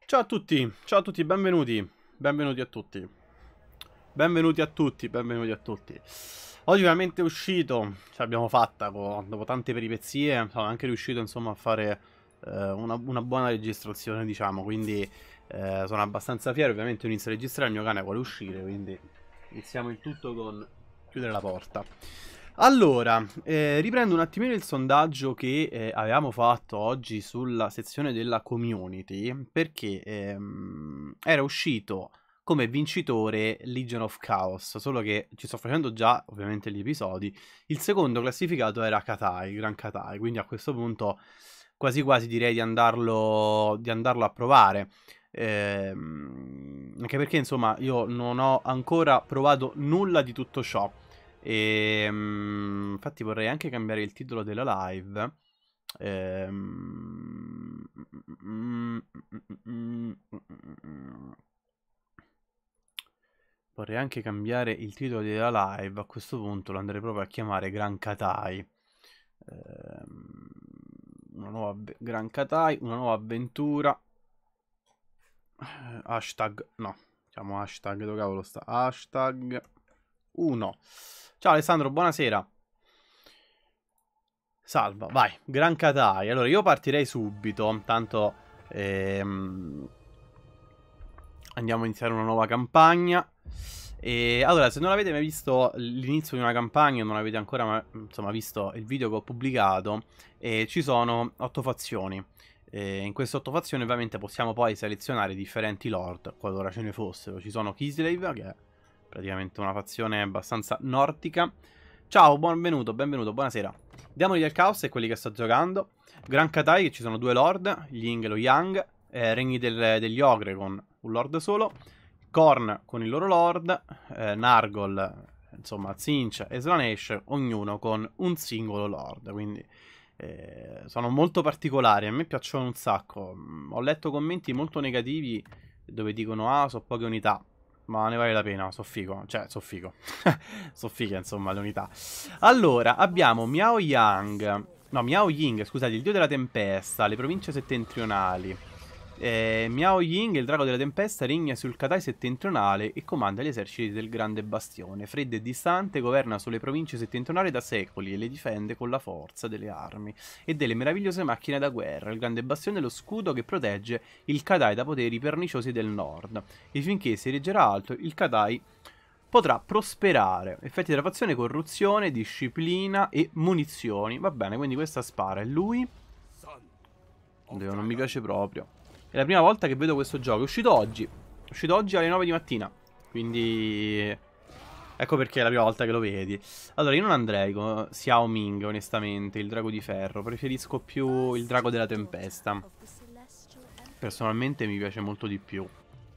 Ciao a tutti, benvenuti. Benvenuti a tutti. Benvenuti a tutti, benvenuti a tutti. Oggi veramente è uscito, ce l'abbiamo fatta dopo tante peripezie, sono anche riuscito insomma a fare una buona registrazione, diciamo, quindi sono abbastanza fiero. Ovviamente inizio a registrare, il mio cane vuole uscire, quindi iniziamo il tutto con chiudere la porta. Allora, riprendo un attimino il sondaggio che avevamo fatto oggi sulla sezione della community, perché era uscito come vincitore Legion of Chaos, solo che ci sto facendo già ovviamente gli episodi. Il secondo classificato era Katai, Gran Katai, quindi a questo punto quasi quasi direi di andarlo a provare. Anche perché insomma io non ho ancora provato nulla di tutto ciò. Infatti vorrei anche cambiare il titolo della live. Ehm, Vorrei anche cambiare il titolo della live. A questo punto lo andrei proprio a chiamare Gran Katai. Una nuova Gran Katai, una nuova avventura. Hashtag, no, chiamo hashtag, dove cavolo sta? Hashtag 1. Ciao Alessandro, buonasera. Salva, vai, Gran Katai. Allora, io partirei subito, tanto andiamo a iniziare una nuova campagna. E allora, se non avete mai visto l'inizio di una campagna, non avete ancora insomma visto il video che ho pubblicato, ci sono 8 fazioni. In queste 8 fazioni ovviamente possiamo poi selezionare differenti lord, qualora ce ne fossero. Ci sono Kislev, che è praticamente una fazione abbastanza nordica. Ciao, benvenuto, benvenuto, buonasera. Demoni del Caos è quelli che sto giocando. Gran Katai, che ci sono 2 lord, gli Ying e lo Yang. Regni degli Ogre con un lord solo. Korn con il loro lord. Nargol, insomma, Tzeentch e Slaanesh, ognuno con un singolo lord. Quindi sono molto particolari, a me piacciono un sacco. Ho letto commenti molto negativi dove dicono ah, so poche unità. Ma ne vale la pena, so figo. Cioè, so figo. So fighe, insomma, le unità. Allora, abbiamo Miao Yang. No, Miao Ying, scusate, il dio della tempesta, le province settentrionali. Miao Ying, il drago della tempesta, regna sul Katai settentrionale e comanda gli eserciti del Grande Bastione. Freddo e distante, governa sulle province settentrionali da secoli e le difende con la forza delle armi e delle meravigliose macchine da guerra. Il Grande Bastione è lo scudo che protegge il Katai da poteri perniciosi del nord. E finché si reggerà alto, il Katai potrà prosperare. Effetti della fazione: corruzione, disciplina e munizioni. Va bene, quindi questa spara è lui. Oddio, non mi piace proprio. È la prima volta che vedo questo gioco. È uscito oggi. È uscito oggi alle 9 di mattina. Quindi ecco perché è la prima volta che lo vedi. Allora, io non andrei con Xiao Ming, onestamente, il drago di ferro. Preferisco più il drago della tempesta. Personalmente mi piace molto di più.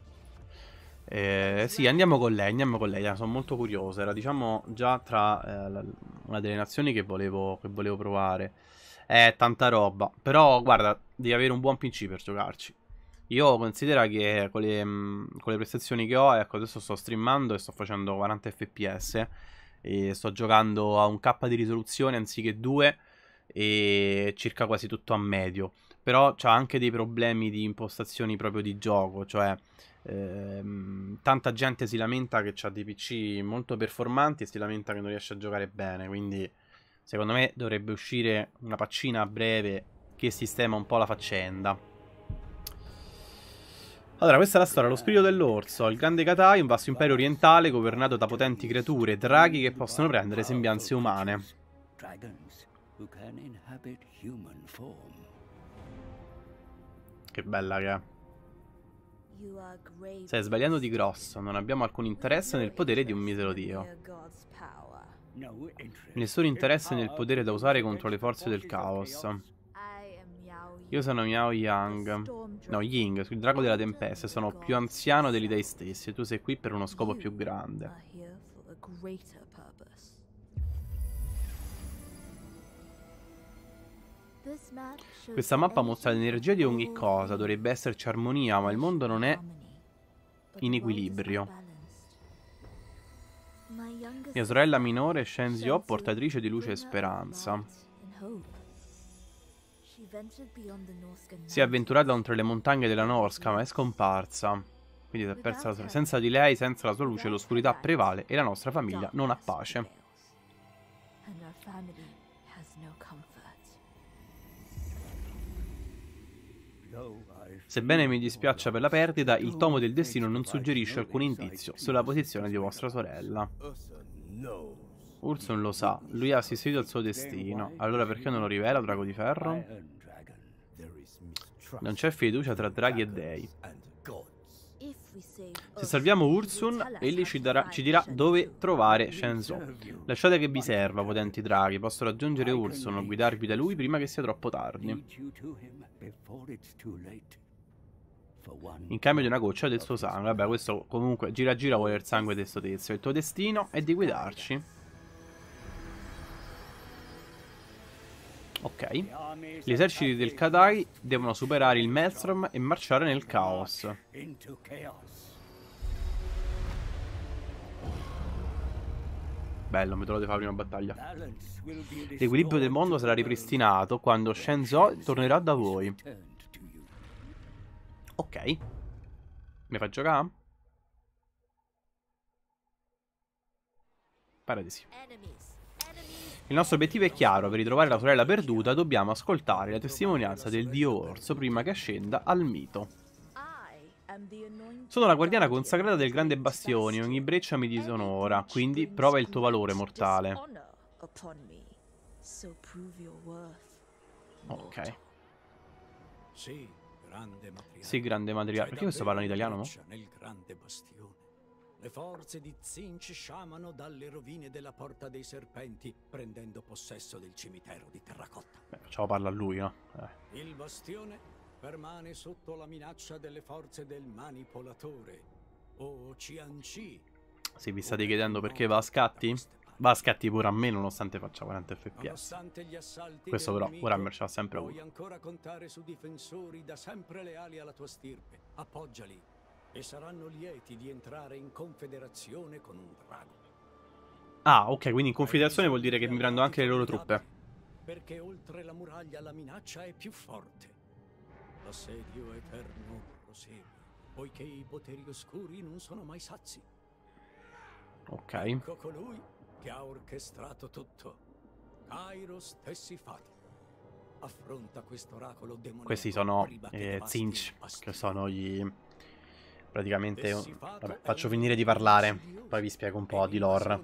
Sì, andiamo con lei, andiamo con lei. Sono molto curioso. Era, diciamo, già tra una delle nazioni che volevo provare. È tanta roba. Però, guarda, devi avere un buon PC per giocarci. Io considero che con le prestazioni che ho, ecco, adesso sto streamando e sto facendo 40 fps. E sto giocando a un K di risoluzione anziché 2 e circa quasi tutto a medio. Però c'ha anche dei problemi di impostazioni proprio di gioco, cioè tanta gente si lamenta che ha dei PC molto performanti e si lamenta che non riesce a giocare bene, quindi secondo me dovrebbe uscire una paccina a breve che sistema un po' la faccenda. Allora, questa è la storia, lo spirito dell'orso. Il grande Katai, un vasto impero orientale governato da potenti creature, draghi che possono prendere sembianze umane. Che bella che è. Stai sbagliando di grosso, non abbiamo alcun interesse nel potere di un misero dio. Nessun interesse nel potere da usare contro le forze del caos. Io sono Miao Yang. No, Ying, il drago della tempesta. Sono più anziano degli dei stessi e tu sei qui per uno scopo più grande. Questa mappa mostra l'energia di ogni cosa. Dovrebbe esserci armonia, ma il mondo non è in equilibrio. Mia sorella minore, Shenzhou, portatrice di luce e speranza. Si è avventurata oltre le montagne della Norsca, ma è scomparsa. Quindi si è persa la sua... Senza di lei, senza la sua luce, l'oscurità prevale e la nostra famiglia non ha pace. Sebbene mi dispiaccia per la perdita, il tomo del destino non suggerisce alcun indizio sulla posizione di vostra sorella. Ursun lo sa, lui ha assistito al suo destino. Allora perché non lo rivela, Drago di Ferro? Non c'è fiducia tra draghi e dei. Se salviamo Ursun, egli ci dirà dove trovare Shenzhou. Lasciate che vi serva, potenti draghi. Posso raggiungere Ursun o guidarvi da lui prima che sia troppo tardi. In cambio di una goccia del suo sangue. Vabbè, questo comunque gira gira vuole il sangue del suo tizio. Il tuo destino è di guidarci. Ok. Gli eserciti del Kadai devono superare il Maelstrom e marciare nel caos. Bello, mi trovo di fare la prima battaglia. L'equilibrio del mondo sarà ripristinato quando Shenzhou tornerà da voi. Ok. Mi fa giocare? Pare di sì. Il nostro obiettivo è chiaro, per ritrovare la sorella perduta dobbiamo ascoltare la testimonianza del dio Orso prima che ascenda al mito. Sono la guardiana consacrata del grande bastione, ogni breccia mi disonora, quindi prova il tuo valore mortale. Ok. Sì, grande matriarca. Perché questo parla in italiano, no? Le forze di Tzinch sciamano dalle rovine della Porta dei Serpenti, prendendo possesso del cimitero di terracotta. Beh, facciamo parlare a lui, no? Il bastione permane sotto la minaccia delle forze del manipolatore, o Qianqi. Sì, vi state chiedendo perché va a scatti? Va a scatti pure a me, nonostante faccia 40 fps. Questo però, Warhammer ce l'ha sempre avuto. Puoi ancora contare su difensori da sempre leali alla tua stirpe. Appoggiali. E saranno lieti di entrare in confederazione con un drago. Ah, ok, quindi in confederazione vuol dire che mi prendo anche le loro truppe. Perché oltre la muraglia la minaccia è più forte. L'assedio eterno prosegue, poiché i poteri oscuri non sono mai sazi. Ok. Ecco colui che ha orchestrato tutto. Kairos Tessifati. Affronta questo oracolo demoniaco. Questi sono Tzinch, che sono gli... Praticamente... Vabbè, faccio finire di parlare, poi vi spiego un po' di lore.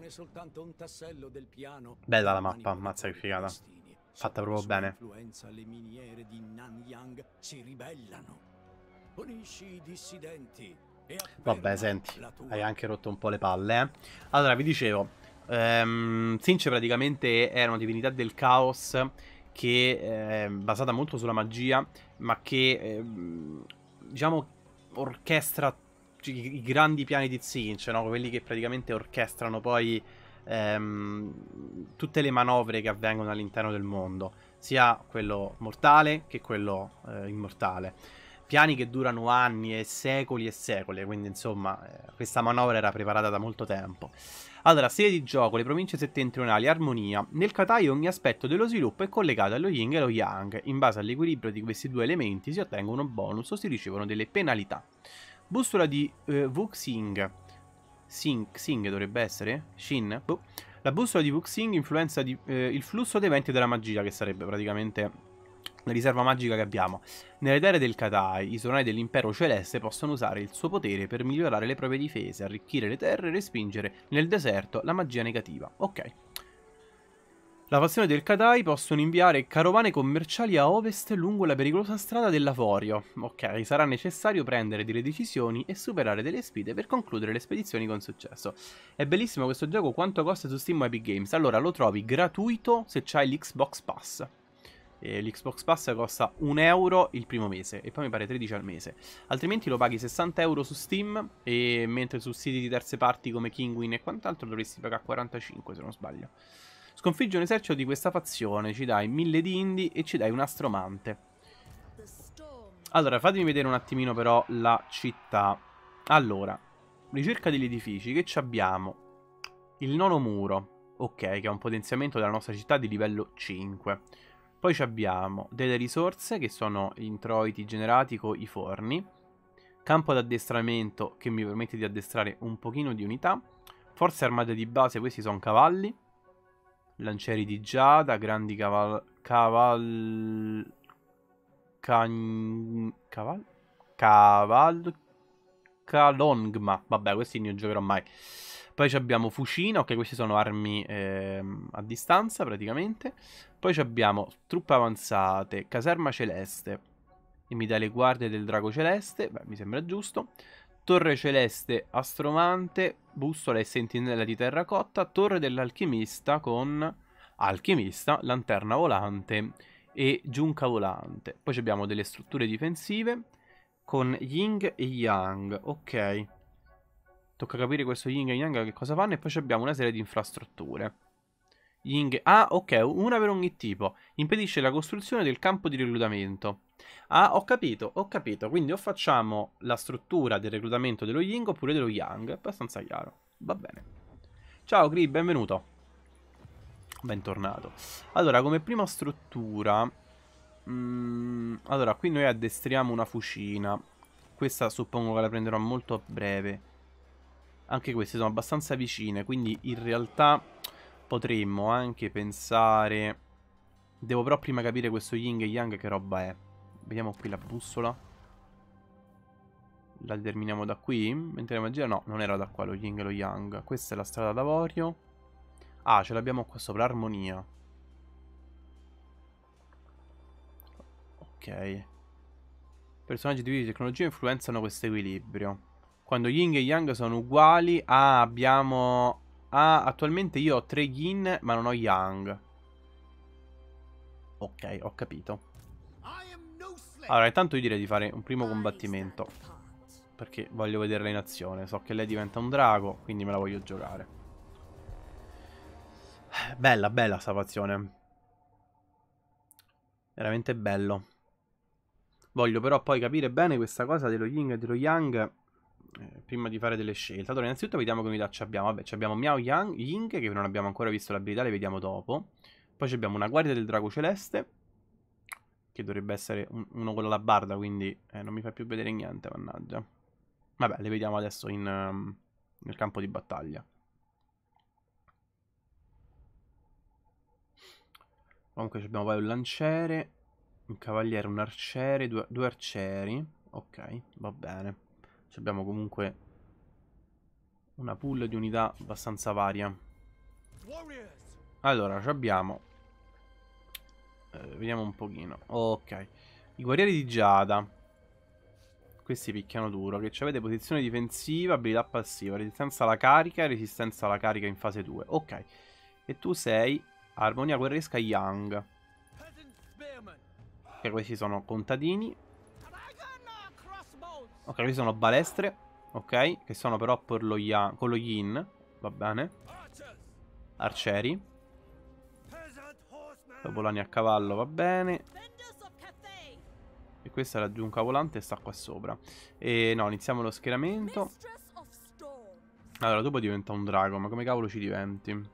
Bella la mappa, ammazza che figata. Fatta proprio bene. Le miniere di Nanyang si ribellano. Punisci i dissidenti. Vabbè, senti, hai anche rotto un po' le palle, eh. Allora, vi dicevo, Tzinch praticamente erano divinità del caos che è basata molto sulla magia, ma che, diciamo, orchestra i grandi piani di Tzinch, no? Quelli che praticamente orchestrano poi tutte le manovre che avvengono all'interno del mondo, sia quello mortale che quello immortale. Piani che durano anni e secoli, quindi insomma questa manovra era preparata da molto tempo. Allora, serie di gioco, le province settentrionali, armonia. Nel Katai ogni aspetto dello sviluppo è collegato allo yin e allo yang. In base all'equilibrio di questi due elementi si ottengono bonus o si ricevono delle penalità. Bussola di Wuxing. Xing dovrebbe essere? Shin? Boh. La bussola di Wuxing influenza il flusso dei venti della magia, che sarebbe praticamente la riserva magica che abbiamo. Nelle terre del Katai, i soldati dell'impero celeste possono usare il suo potere per migliorare le proprie difese, arricchire le terre e respingere nel deserto la magia negativa. Ok. La fazione del Katai possono inviare carovane commerciali a ovest lungo la pericolosa strada dell'Avorio. Ok, sarà necessario prendere delle decisioni e superare delle sfide per concludere le spedizioni con successo. È bellissimo questo gioco, quanto costa su Steam o Epic Games? Allora, lo trovi gratuito se c'hai l'Xbox Pass. L'Xbox Pass costa 1 euro il primo mese e poi mi pare 13 al mese. Altrimenti lo paghi 60 euro su Steam, e mentre su siti di terze parti come Kinguin e quant'altro dovresti pagare 45 se non sbaglio. Sconfiggi un esercito di questa fazione, ci dai 1000 di indie e ci dai un astromante. Allora, fatemi vedere un attimino però la città. Allora, ricerca degli edifici, che ci abbiamo? Il nono muro, ok, che è un potenziamento della nostra città di livello 5. Poi abbiamo delle risorse che sono gli introiti generati con i forni. Campo d'addestramento che mi permette di addestrare un pochino di unità. Forze armate di base, questi sono cavalli. Lancieri di giada, grandi cavalcalongma. Vabbè, questi non giocherò mai. Poi abbiamo fucina, ok, queste sono armi a distanza praticamente. Poi abbiamo truppe avanzate, caserma celeste. E mi dà le guardie del drago celeste, beh, mi sembra giusto. Torre celeste astromante, bussola e sentinella di terracotta, torre dell'alchimista con alchimista, lanterna volante e giunca volante. Poi abbiamo delle strutture difensive con Ying e Yang, ok. Tocca capire questo Ying e Yang che cosa fanno e poi abbiamo una serie di infrastrutture. Ying, ah, ok, una per ogni tipo. Impedisce la costruzione del campo di reclutamento. Ah, ho capito, ho capito. Quindi o facciamo la struttura del reclutamento dello Ying oppure dello Yang. Abbastanza chiaro. Va bene. Ciao, Gri, benvenuto. Bentornato. Allora, come prima struttura... allora, qui noi addestriamo una fucina. Questa suppongo che la prenderò molto a breve. Anche queste sono abbastanza vicine, quindi in realtà potremmo anche pensare... Devo però prima capire questo Yin e Yang che roba è. Vediamo qui la bussola. La determiniamo da qui. Mentre la magia no, non era da qua lo Yin e lo Yang. Questa è la strada d'avorio. Ah, ce l'abbiamo qua sopra, armonia. Ok. Personaggi di tecnologia influenzano questo equilibrio. Quando Yin e Yang sono uguali. Ah, abbiamo... Ah, attualmente io ho 3 Yin ma non ho Yang. Ok, ho capito. Allora, intanto io direi di fare un primo combattimento, perché voglio vederla in azione. So che lei diventa un drago, quindi me la voglio giocare. Bella, bella sta fazione. Veramente bello. Voglio però poi capire bene questa cosa dello Yin e dello Yang prima di fare delle scelte. Allora, innanzitutto vediamo che unità abbiamo. Vabbè, abbiamo Miao Yang, Ying, che non abbiamo ancora visto l'abilità, le vediamo dopo. Poi abbiamo una guardia del drago celeste, che dovrebbe essere uno con la barda, quindi non mi fa più vedere niente, mannaggia. Vabbè, le vediamo adesso nel campo di battaglia. Comunque abbiamo poi un lanciere, un cavaliere, un arciere, due arcieri. Ok, va bene. Abbiamo comunque una pool di unità abbastanza varia. Allora, abbiamo... vediamo un pochino. Ok. I guerrieri di Giada. Questi picchiano duro. Che avete posizione difensiva, abilità passiva, resistenza alla carica e resistenza alla carica in fase 2. Ok. E tu sei armonia guerresca Yang. Ok, questi sono contadini. Ok, questi sono balestre. Ok, che sono però per lo con lo Yin. Va bene. Arcieri. Popolani a cavallo, va bene. E questa è la giunca volante e sta qua sopra. E no, iniziamo lo schieramento. Allora, dopo diventa un drago, ma come cavolo ci diventi?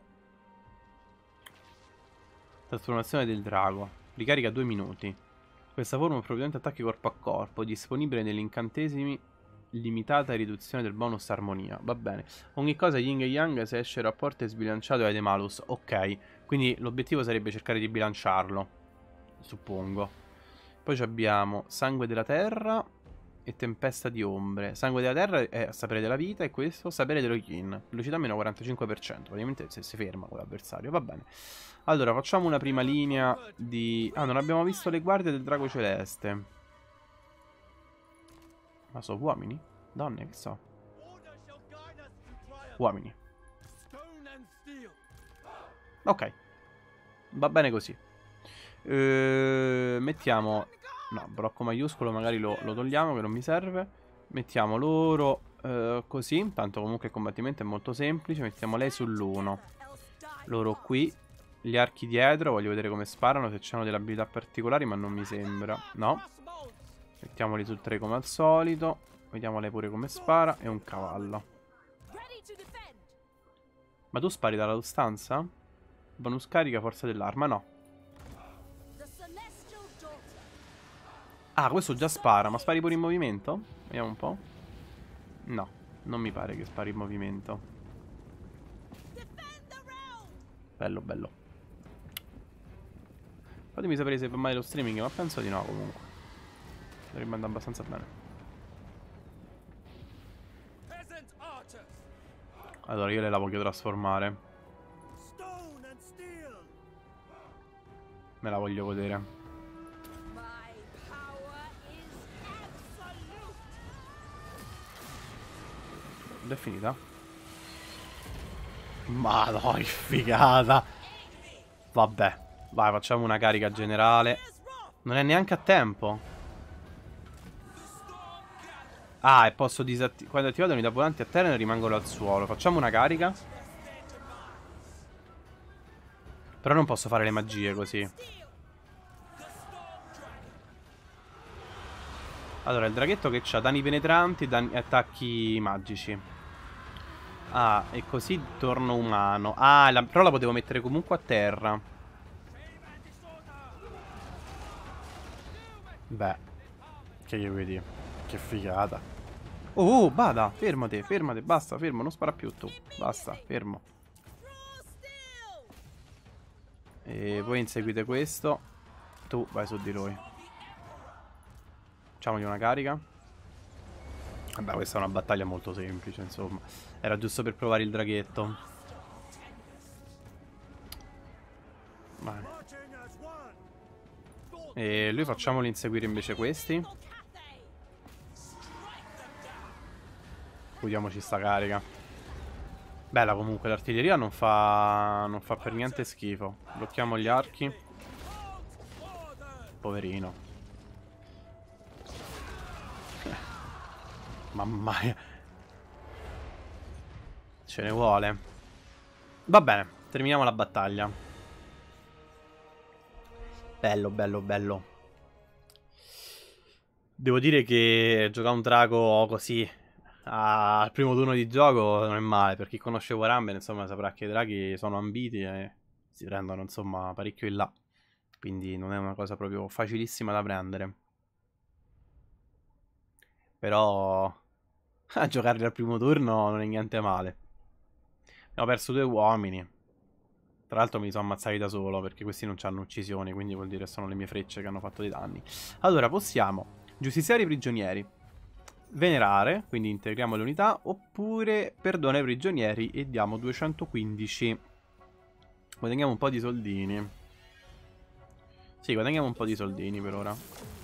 Trasformazione del drago. Ricarica 2 minuti. Questa forma è provvedente attacchi corpo a corpo, disponibile negli incantesimi, limitata riduzione del bonus armonia. Va bene. Ogni cosa Yin e Yang se esce il rapporto è sbilanciato e ha malus. Ok. Quindi l'obiettivo sarebbe cercare di bilanciarlo, suppongo. Poi abbiamo sangue della terra e tempesta di ombre. Sangue della terra è sapere della vita e questo sapere dello Yin. Velocità meno 45%. Praticamente se si ferma con l'avversario. Va bene. Allora facciamo una prima linea di... Ah, non abbiamo visto le guardie del drago celeste. Ma sono uomini? Donne, che so? Uomini. Ok. Va bene così. Mettiamo... No, blocco maiuscolo magari lo togliamo che non mi serve. Mettiamo loro così. Tanto comunque il combattimento è molto semplice. Mettiamo lei sull'1. Loro qui. Gli archi dietro. Voglio vedere come sparano. Se hanno delle abilità particolari, ma non mi sembra. No. Mettiamoli sul 3 come al solito. Vediamo lei pure come spara. E un cavallo. Ma tu spari dalla distanza? Bonus carica, forza dell'arma, no. Ah, questo già spara, ma spari pure in movimento? Vediamo un po'. No, non mi pare che spari in movimento. Bello, bello. Fatemi sapere se va male lo streaming, ma penso di no comunque. Dovrebbe andare abbastanza bene. Allora io la voglio trasformare. Me la voglio godere. Ed è finita. Madonna, che figata. Vabbè, vai, facciamo una carica generale. Non è neanche a tempo. Ah, e posso disattivare. Quando attivato unità volanti a terra rimangono al suolo. Facciamo una carica. Però non posso fare le magie così. Allora, il draghetto che ha danni penetranti e attacchi magici. Ah, e così torno umano. Ah, però la potevo mettere comunque a terra. Beh, che io vedi. Che figata. Oh, bada, fermate, fermate, basta, fermo, non spara più tu. Basta, fermo. E voi inseguite questo. Tu vai su di lui. Facciamogli una carica. Vabbè, questa è una battaglia molto semplice, insomma. Era giusto per provare il draghetto. Vai. E lui facciamoli inseguire invece questi. Chiudiamoci sta carica. Bella comunque, l'artiglieria non fa per niente schifo. Blocchiamo gli archi. Poverino. Mamma mia. Ce ne vuole. Va bene, terminiamo la battaglia. Bello, bello, bello. Devo dire che giocare un drago così al primo turno di gioco non è male. Per chi conosce Warhammer, insomma, saprà che i draghi sono ambiti e si prendono, insomma, parecchio in là. Quindi non è una cosa proprio facilissima da prendere. Però a giocarli al primo turno non è niente male. Abbiamo perso 2 uomini. Tra l'altro mi sono ammazzati da solo perché questi non hanno uccisioni, quindi vuol dire che sono le mie frecce che hanno fatto dei danni. Allora possiamo giustiziare i prigionieri, venerare, quindi integriamo le unità, oppure perdona i prigionieri e diamo 215. Guadagniamo un po' di soldini. Sì, guadagniamo un po' di soldini per ora.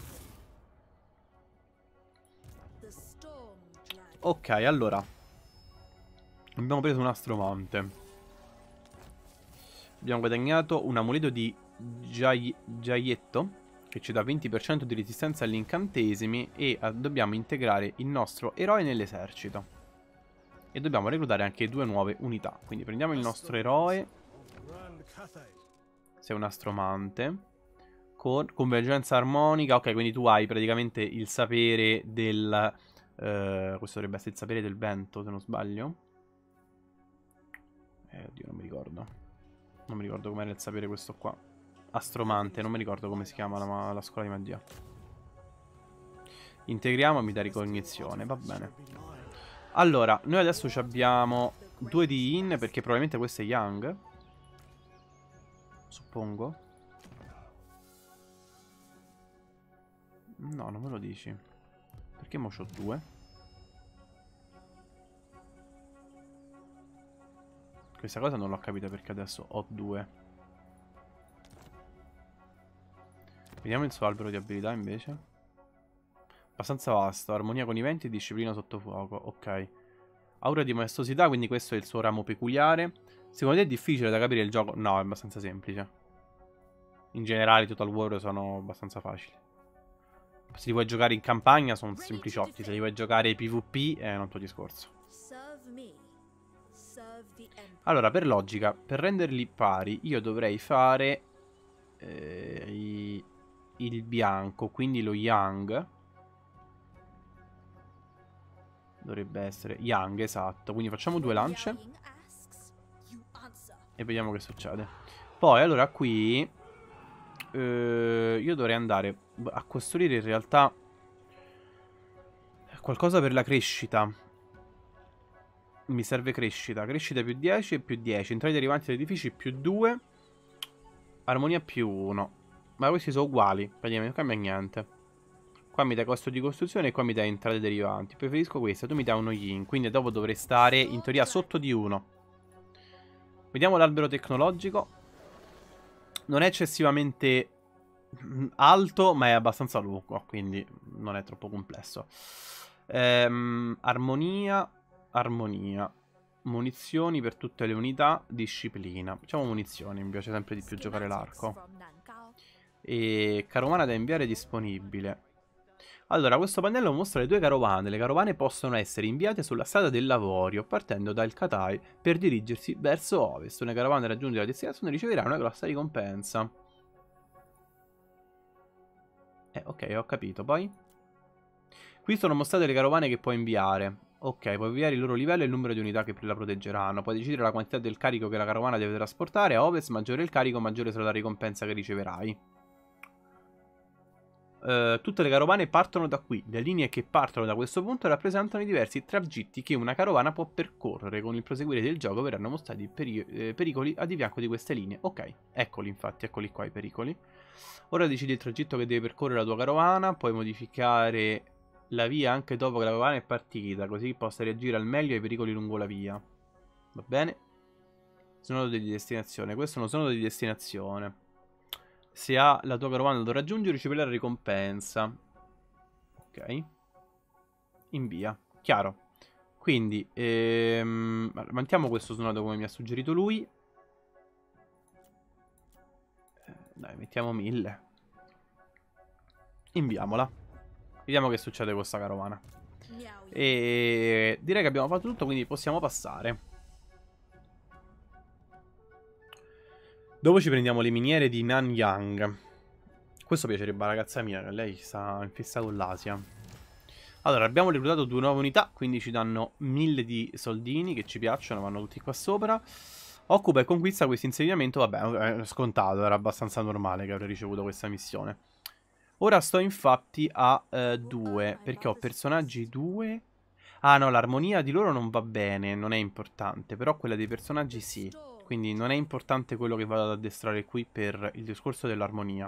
Ok, allora abbiamo preso un astromante. Abbiamo guadagnato un amuleto di Giaietto che ci dà 20% di resistenza agli incantesimi. E dobbiamo integrare il nostro eroe nell'esercito. E dobbiamo reclutare anche 2 nuove unità. Quindi prendiamo il nostro eroe. Sei un astromante con convergenza armonica. Ok, quindi tu hai praticamente il sapere del... questo dovrebbe essere il sapere del vento, se non sbaglio. Oddio, non mi ricordo. Non mi ricordo com'era il sapere questo qua. Astromante, non mi ricordo come si chiama la scuola di magia. Integriamo e mi dà ricognizione, va bene. Allora, noi adesso abbiamo 2 di in, perché probabilmente questo è Young. Suppongo. No, non me lo dici. Perché mo c'ho 2? Questa cosa non l'ho capita perché adesso ho 2. Vediamo il suo albero di abilità invece. Abbastanza vasto. Armonia con i venti e disciplina sotto fuoco. Ok. Aura di maestosità, quindi questo è il suo ramo peculiare. Secondo te è difficile da capire il gioco? No, è abbastanza semplice. In generale i Total War sono abbastanza facili. Se li vuoi giocare in campagna sono sempliciotti. Se li vuoi giocare PvP è un altro discorso. Allora, per logica, per renderli pari, io dovrei fare il bianco, quindi lo Young. Dovrebbe essere Young, esatto. Quindi facciamo 2 lance e vediamo che succede. Poi, allora, qui io dovrei andare a costruire in realtà qualcosa per la crescita. Mi serve crescita. Crescita più 10 e più 10. Entrate derivanti dagli edifici più 2. Armonia più 1. Ma questi sono uguali. Praticamente non cambia niente. Qua mi dai costo di costruzione e qua mi dai entrate derivanti. Preferisco questa. Tu mi dai uno yin. Quindi dopo dovrei stare in teoria sotto di 1. Vediamo l'albero tecnologico. Non è eccessivamente alto, ma è abbastanza lungo. Quindi non è troppo complesso. Armonia. Armonia. Munizioni per tutte le unità. Disciplina. Facciamo munizioni. Mi piace sempre di più giocare l'arco. E carovana da inviare disponibile. Allora, questo pannello mostra le 2 carovane. Le carovane possono essere inviate sulla strada del Lavorio, partendo dal Katai per dirigersi verso ovest. Una carovana raggiunge la destinazione riceverà una grossa ricompensa. Ok, ho capito. Poi? Qui sono mostrate le carovane che puoi inviare. Ok, puoi inviare il loro livello e il numero di unità che la proteggeranno. Puoi decidere la quantità del carico che la carovana deve trasportare. A ovest, maggiore il carico, maggiore sarà la ricompensa che riceverai. Tutte le carovane partono da qui. Le linee che partono da questo punto rappresentano i diversi tragitti che una carovana può percorrere. Con il proseguire del gioco verranno mostrati pericoli a di fianco di queste linee. Ok, eccoli infatti, eccoli qua i pericoli. Ora decidi il tragitto che deve percorrere la tua carovana. Puoi modificare la via anche dopo che la carovana è partita, così possa reagire al meglio ai pericoli lungo la via. Va bene? Snodo di destinazione. Questo è uno snodo di destinazione. Se ha la tua carovana da raggiungere, riceverai la ricompensa. Ok. Invia. Chiaro. Quindi, mantiamo questo snodo come mi ha suggerito lui. Dai, mettiamo 1000. Inviamola. Vediamo che succede con questa carovana. E direi che abbiamo fatto tutto, quindi possiamo passare. Dopo ci prendiamo le miniere di Nanyang. Questo piacerebbe alla ragazza mia, che lei sta in fissa con l'Asia. Allora, abbiamo reclutato 2 nuove unità, quindi ci danno 1000 di soldini, che ci piacciono, vanno tutti qua sopra. Occupa e conquista questo insediamento, vabbè, è scontato, era abbastanza normale che avrei ricevuto questa missione. Ora sto infatti a 2, perché ho personaggi 2... Ah no, l'armonia di loro non va bene, non è importante, però quella dei personaggi sì. Quindi non è importante quello che vado ad addestrare qui per il discorso dell'armonia.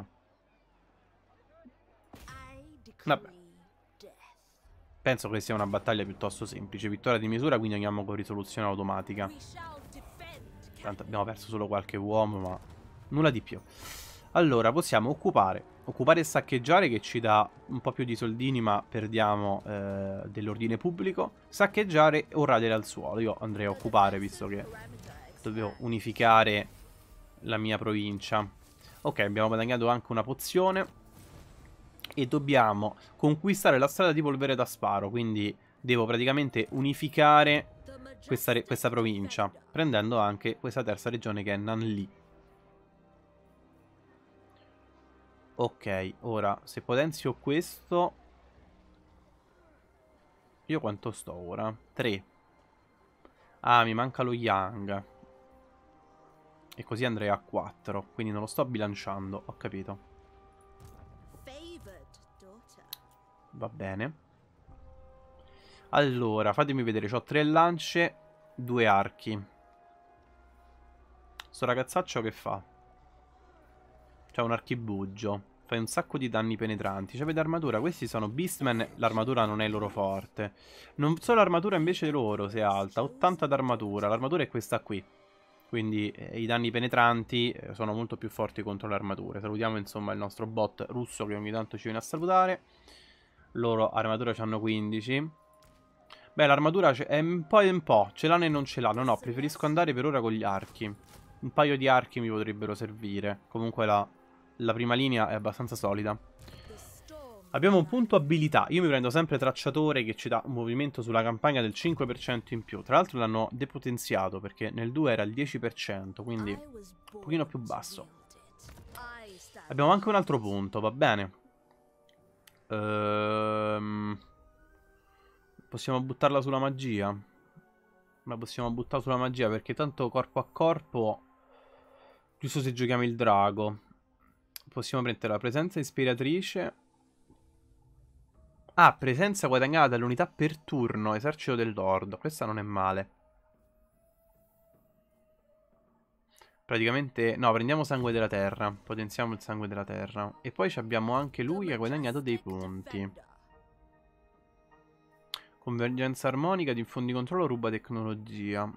Vabbè. Penso che sia una battaglia piuttosto semplice. Vittoria di misura, quindi andiamo con risoluzione automatica. Tanto abbiamo perso solo qualche uomo, ma nulla di più. Allora, possiamo occupare e saccheggiare, che ci dà un po' più di soldini, ma perdiamo dell'ordine pubblico. Saccheggiare o radere al suolo. Io andrei a occupare, visto che dovevo unificare la mia provincia. Ok, abbiamo guadagnato anche una pozione. E dobbiamo conquistare la strada di polvere da sparo. Quindi devo praticamente unificare questa provincia, prendendo anche questa terza regione che è Nanli. Ok, ora se potenzio questo... Io quanto sto ora? 3. Ah, mi manca lo Yang. E così andrei a 4. Quindi non lo sto bilanciando, ho capito. Va bene. Allora, fatemi vedere, ho 3 lance, 2 archi. Sto ragazzaccio che fa? C'ha un archibugio. Fai un sacco di danni penetranti. C'avete armatura. Questi sono Beastmen. L'armatura non è il loro forte. Non so l'armatura invece loro se è alta. 80 d'armatura. L'armatura è questa qui. Quindi i danni penetranti sono molto più forti contro le armature. Salutiamo insomma il nostro bot russo che ogni tanto ci viene a salutare. Loro armatura hanno 15. Beh, l'armatura è un po' e un po'. Ce l'hanno e non ce l'hanno. No, preferisco andare per ora con gli archi. Un paio di archi mi potrebbero servire. Comunque la prima linea è abbastanza solida. Abbiamo un punto abilità. Io mi prendo sempre tracciatore, che ci dà un movimento sulla campagna del 5% in più. Tra l'altro l'hanno depotenziato, perché nel 2 era il 10%, quindi un pochino più basso. Abbiamo anche un altro punto, va bene. Possiamo buttarla sulla magia. Ma possiamo buttarla sulla magia, perché tanto corpo a corpo, giusto se giochiamo il drago. possiamo prendere la presenza ispiratrice. Ah, presenza guadagnata dall'unità per turno, esercito del Lord. Questa non è male. Praticamente, no, prendiamo sangue della terra. Potenziamo il sangue della terra. E poi abbiamo anche lui che ha guadagnato dei punti. Convergenza armonica, diffondi controllo, ruba tecnologia.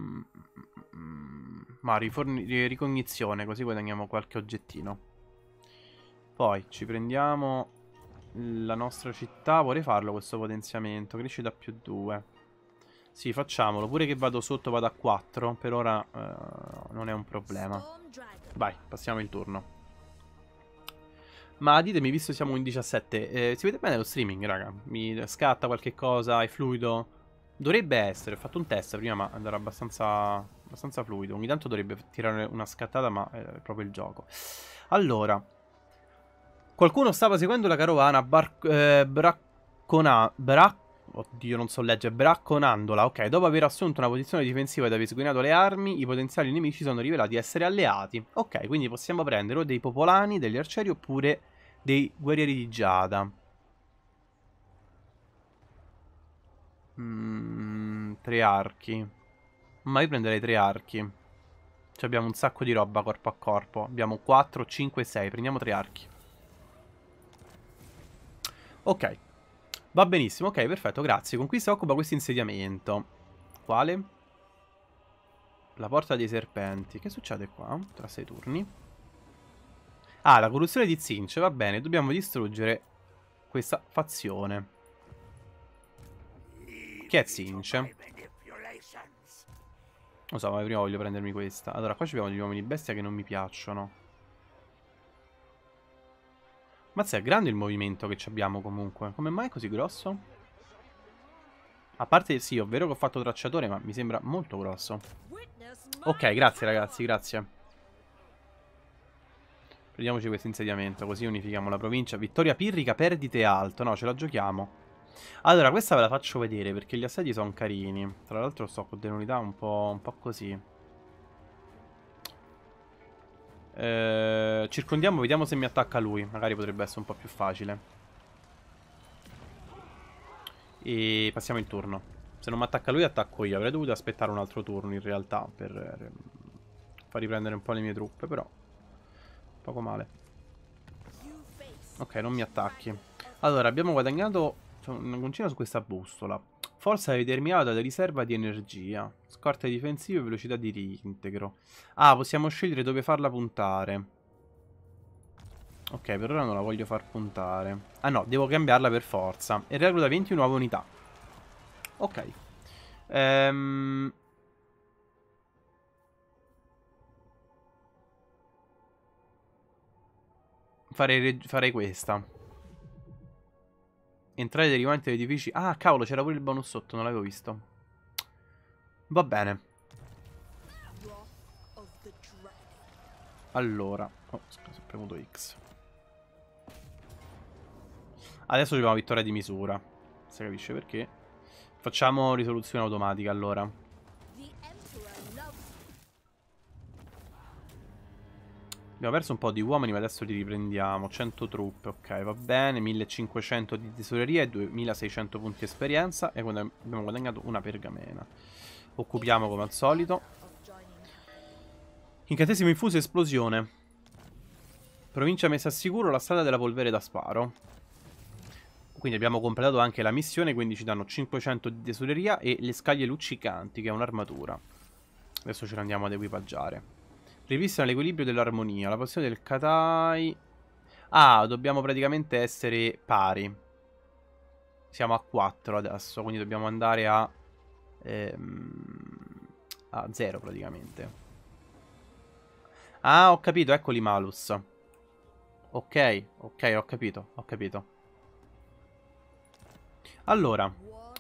Ma ricognizione, così guadagniamo qualche oggettino. Poi ci prendiamo la nostra città. Vorrei farlo questo potenziamento. Crescita più 2. Sì, facciamolo. Pure che vado sotto, vado a 4. Per ora non è un problema. Vai, passiamo il turno. Ma ditemi, visto siamo in 17, si vede bene lo streaming, raga? Mi scatta qualche cosa? È fluido? Dovrebbe essere. Ho fatto un test prima, ma andrà abbastanza fluido. Ogni tanto dovrebbe tirare una scattata, ma è proprio il gioco. Allora, qualcuno stava seguendo la carovana oddio, non so leggere. Bracconandola. Ok, dopo aver assunto una posizione difensiva ed aver sguinato le armi, i potenziali nemici sono rivelati essere alleati. Ok, quindi possiamo prendere o dei popolani, degli arcieri, oppure dei guerrieri di Giada. Tre archi. Ma io prenderei tre archi. Cioè abbiamo un sacco di roba corpo a corpo. Abbiamo 4, 5, 6. Prendiamo tre archi. Ok. Va benissimo, ok, perfetto, grazie. Conquista occupa questo insediamento. Quale? La porta dei serpenti. Che succede qua? Tra 6 turni. Ah, la corruzione di Zinch, va bene. Dobbiamo distruggere questa fazione. Che è Zinch? Lo so, ma prima voglio prendermi questa. Allora, qua abbiamo degli uomini bestia che non mi piacciono. Mazza, è grande il movimento che abbiamo comunque. Come mai è così grosso? A parte, sì, è vero che ho fatto tracciatore, ma mi sembra molto grosso. Ok, grazie ragazzi, grazie. Prendiamoci questo insediamento, così unifichiamo la provincia. Vittoria pirrica, perdite alto. No, ce la giochiamo. Allora, questa ve la faccio vedere perché gli assedi sono carini. Tra l'altro sto con delle unità un po' così. Circondiamo, vediamo se mi attacca lui. Magari potrebbe essere un po' più facile. E passiamo il turno. Se non mi attacca lui, attacco io. Avrei dovuto aspettare un altro turno in realtà per far riprendere un po' le mie truppe, però poco male. Ok, non mi attacchi. Allora, abbiamo guadagnato una concina su questa bustola. Forza determinata da riserva di energia. Scorte difensive e velocità di reintegro. Ah, possiamo scegliere dove farla puntare. Ok, per ora non la voglio far puntare. Ah no, devo cambiarla per forza. E recluta 20 nuove unità. Ok. Farei questa. Entrate derivanti dagli edifici. Ah, cavolo, c'era pure il bonus sotto, non l'avevo visto. Va bene. Allora. Oh, scusa, ho premuto X. Adesso abbiamo vittoria di misura. Si capisce perché. Facciamo risoluzione automatica, allora. Abbiamo perso un po' di uomini, ma adesso li riprendiamo. 100 truppe, ok, va bene. 1500 di tesoreria e 2600 punti esperienza. E abbiamo guadagnato una pergamena. Occupiamo come al solito. Incantesimo infuso, esplosione. Provincia messa a sicuro, la strada della polvere da sparo. Quindi abbiamo completato anche la missione, quindi ci danno 500 di tesoreria e le scaglie luccicanti, che è un'armatura. Adesso ce la andiamo ad equipaggiare. Ripristino l'equilibrio dell'armonia. La passione del Katai. Ah, dobbiamo praticamente essere pari. Siamo a 4 adesso, quindi dobbiamo andare a 0 praticamente. Ah, ho capito, eccoli Malus. Ok, ok, ho capito, ho capito. Allora,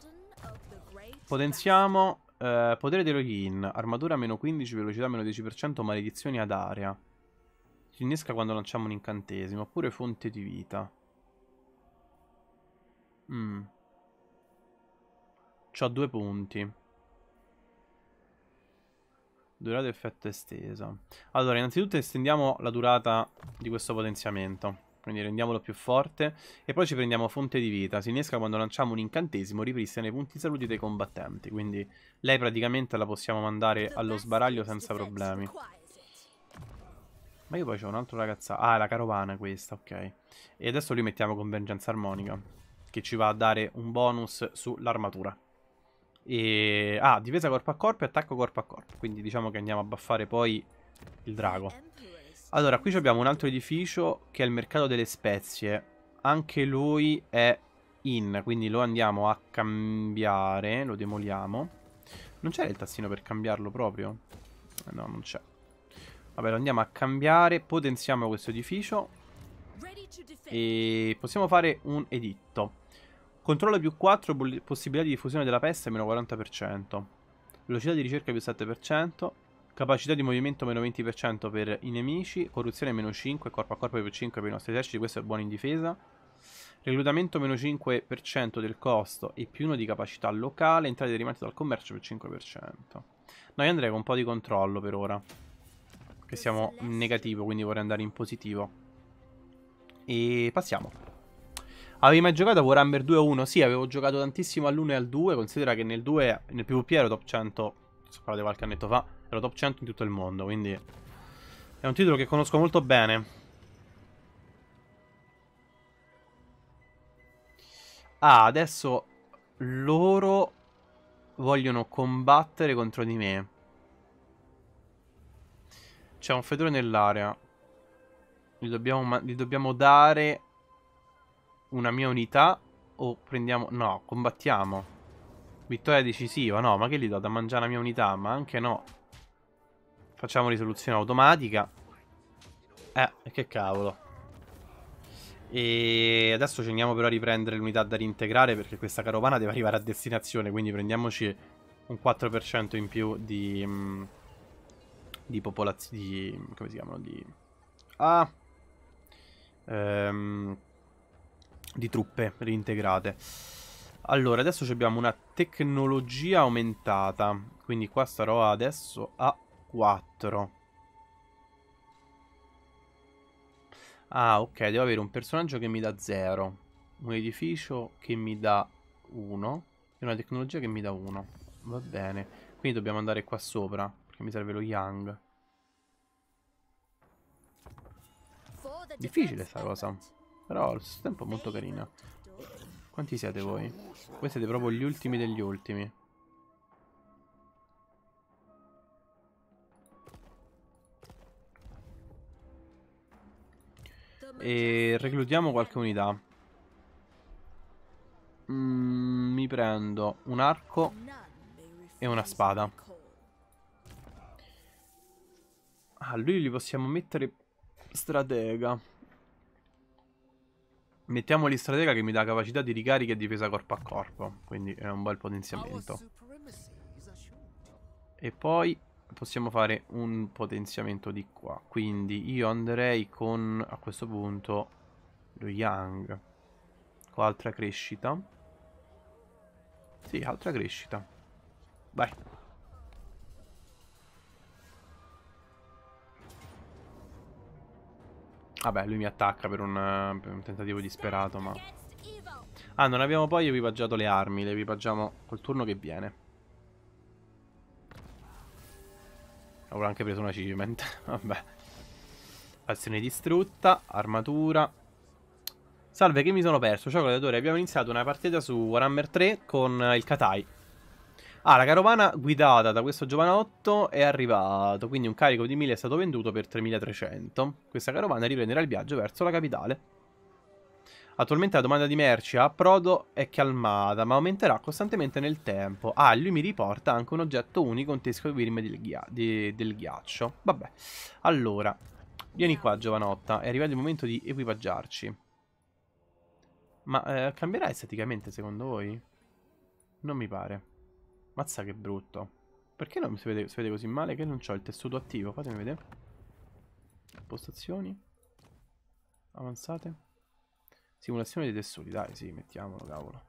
potenziamo potere dello Yin. Armatura meno 15, velocità meno 10%, maledizioni ad area. Si innesca quando lanciamo un incantesimo. Oppure fonte di vita. C'ho 2 punti. Durata effetto estesa. Allora, innanzitutto estendiamo la durata di questo potenziamento. Quindi rendiamolo più forte. E poi ci prendiamo fonte di vita. Si innesca quando lanciamo un incantesimo, ripristina i punti salute dei combattenti. Quindi lei praticamente la possiamo mandare allo sbaraglio senza problemi. Ma io poi c'ho un altro ragazza. Ah, è la carovana questa, ok. E adesso li mettiamo convergenza armonica, che ci va a dare un bonus sull'armatura. E... ah, difesa corpo a corpo e attacco corpo a corpo. Quindi diciamo che andiamo a buffare poi il drago. Allora, qui abbiamo un altro edificio che è il mercato delle spezie. Anche lui è in, quindi lo andiamo a cambiare. Lo demoliamo. Non c'era il tastino per cambiarlo proprio? No, non c'è. Vabbè, lo andiamo a cambiare. Potenziamo questo edificio. E possiamo fare un editto. Controllo più 4, possibilità di diffusione della peste meno 40%. Velocità di ricerca più 7%. Capacità di movimento meno 20% per i nemici. Corruzione meno 5, corpo a corpo più 5 per i nostri eserciti, questo è buono in difesa. Reclutamento meno 5% del costo e più 1 di capacità locale. Entrate derivanti dal commercio più 5%. No, io andrei con un po' di controllo per ora, che siamo in negativo, quindi vorrei andare in positivo. E passiamo. Avevi mai giocato a Warhammer 2 o 1? Sì, avevo giocato tantissimo all'1 e al 2. Considera che nel 2, nel PvP ero top 100. Sto parlando di qualche annetto fa. Ero top 100 in tutto il mondo. Quindi è un titolo che conosco molto bene. Ah, adesso loro vogliono combattere contro di me. C'è un fedore nell'area. Gli dobbiamo dare una mia unità. O prendiamo... no, combattiamo. Vittoria decisiva. No, ma che gli do da mangiare la mia unità? Ma anche no. Facciamo risoluzione automatica. Che cavolo. E adesso ci andiamo però a riprendere l'unità da reintegrare, perché questa carovana deve arrivare a destinazione. Quindi prendiamoci un 4% in più di popolazione. Come si chiamano? Di truppe reintegrate. Allora, adesso abbiamo una tecnologia aumentata. Quindi qua starò adesso a 4. Ah, ok, devo avere un personaggio che mi dà 0, un edificio che mi dà 1 e una tecnologia che mi dà 1. Va bene. Quindi dobbiamo andare qua sopra, perché mi serve lo Yang. Difficile sta cosa, però allo stesso tempo è molto carina. Quanti siete voi? Voi siete proprio gli ultimi degli ultimi. E reclutiamo qualche unità. Mi prendo un arco e una spada. Ah, lui gli possiamo mettere stratega. Mettiamogli stratega che mi dà capacità di ricarica e difesa corpo a corpo. Quindi è un bel potenziamento. E poi possiamo fare un potenziamento di qua. Quindi io andrei con, a questo punto, lo Yang. Con altra crescita. Sì, altra crescita. Vai. Vabbè, lui mi attacca per un tentativo disperato, ma... ah, non abbiamo poi equipaggiato le armi. Le equipaggiamo col turno che viene. Avevo anche preso un achievement. Vabbè. Azione distrutta. Armatura. Salve, che mi sono perso? Ciao gladiatore, abbiamo iniziato una partita su Warhammer 3 con il Katai. Ah, la carovana guidata da questo giovanotto è arrivato, quindi un carico di 1000 è stato venduto per 3300. Questa carovana riprenderà il viaggio verso la capitale. Attualmente la domanda di merci a approdo è calmata, ma aumenterà costantemente nel tempo. Ah, lui mi riporta anche un oggetto unico, un tesco Wyrm del ghiaccio. Vabbè, allora, vieni qua giovanotta, è arrivato il momento di equipaggiarci. Ma cambierà esteticamente secondo voi? Non mi pare. Mazza che brutto. Perché non si vede così male che non c'ho il tessuto attivo? Fatemi vedere. Impostazioni. Avanzate. Simulazione dei tessuti, dai, sì, mettiamolo, cavolo.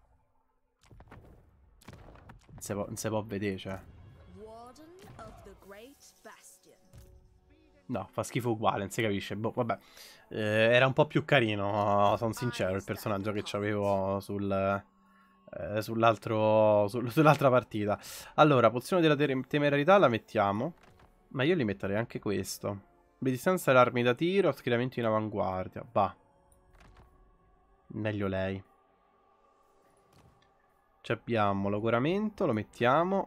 Non si può vedere, cioè. No, fa schifo uguale, non si capisce. Boh, vabbè. Era un po' più carino, sono sincero, il personaggio che c'avevo sull'altra partita. Allora, pozione della temerarietà la mettiamo. Ma io li metterei anche questo. Resistenza alle armi da tiro, schieramento in avanguardia. Va. Meglio lei. Ci abbiamo logoramento, lo mettiamo.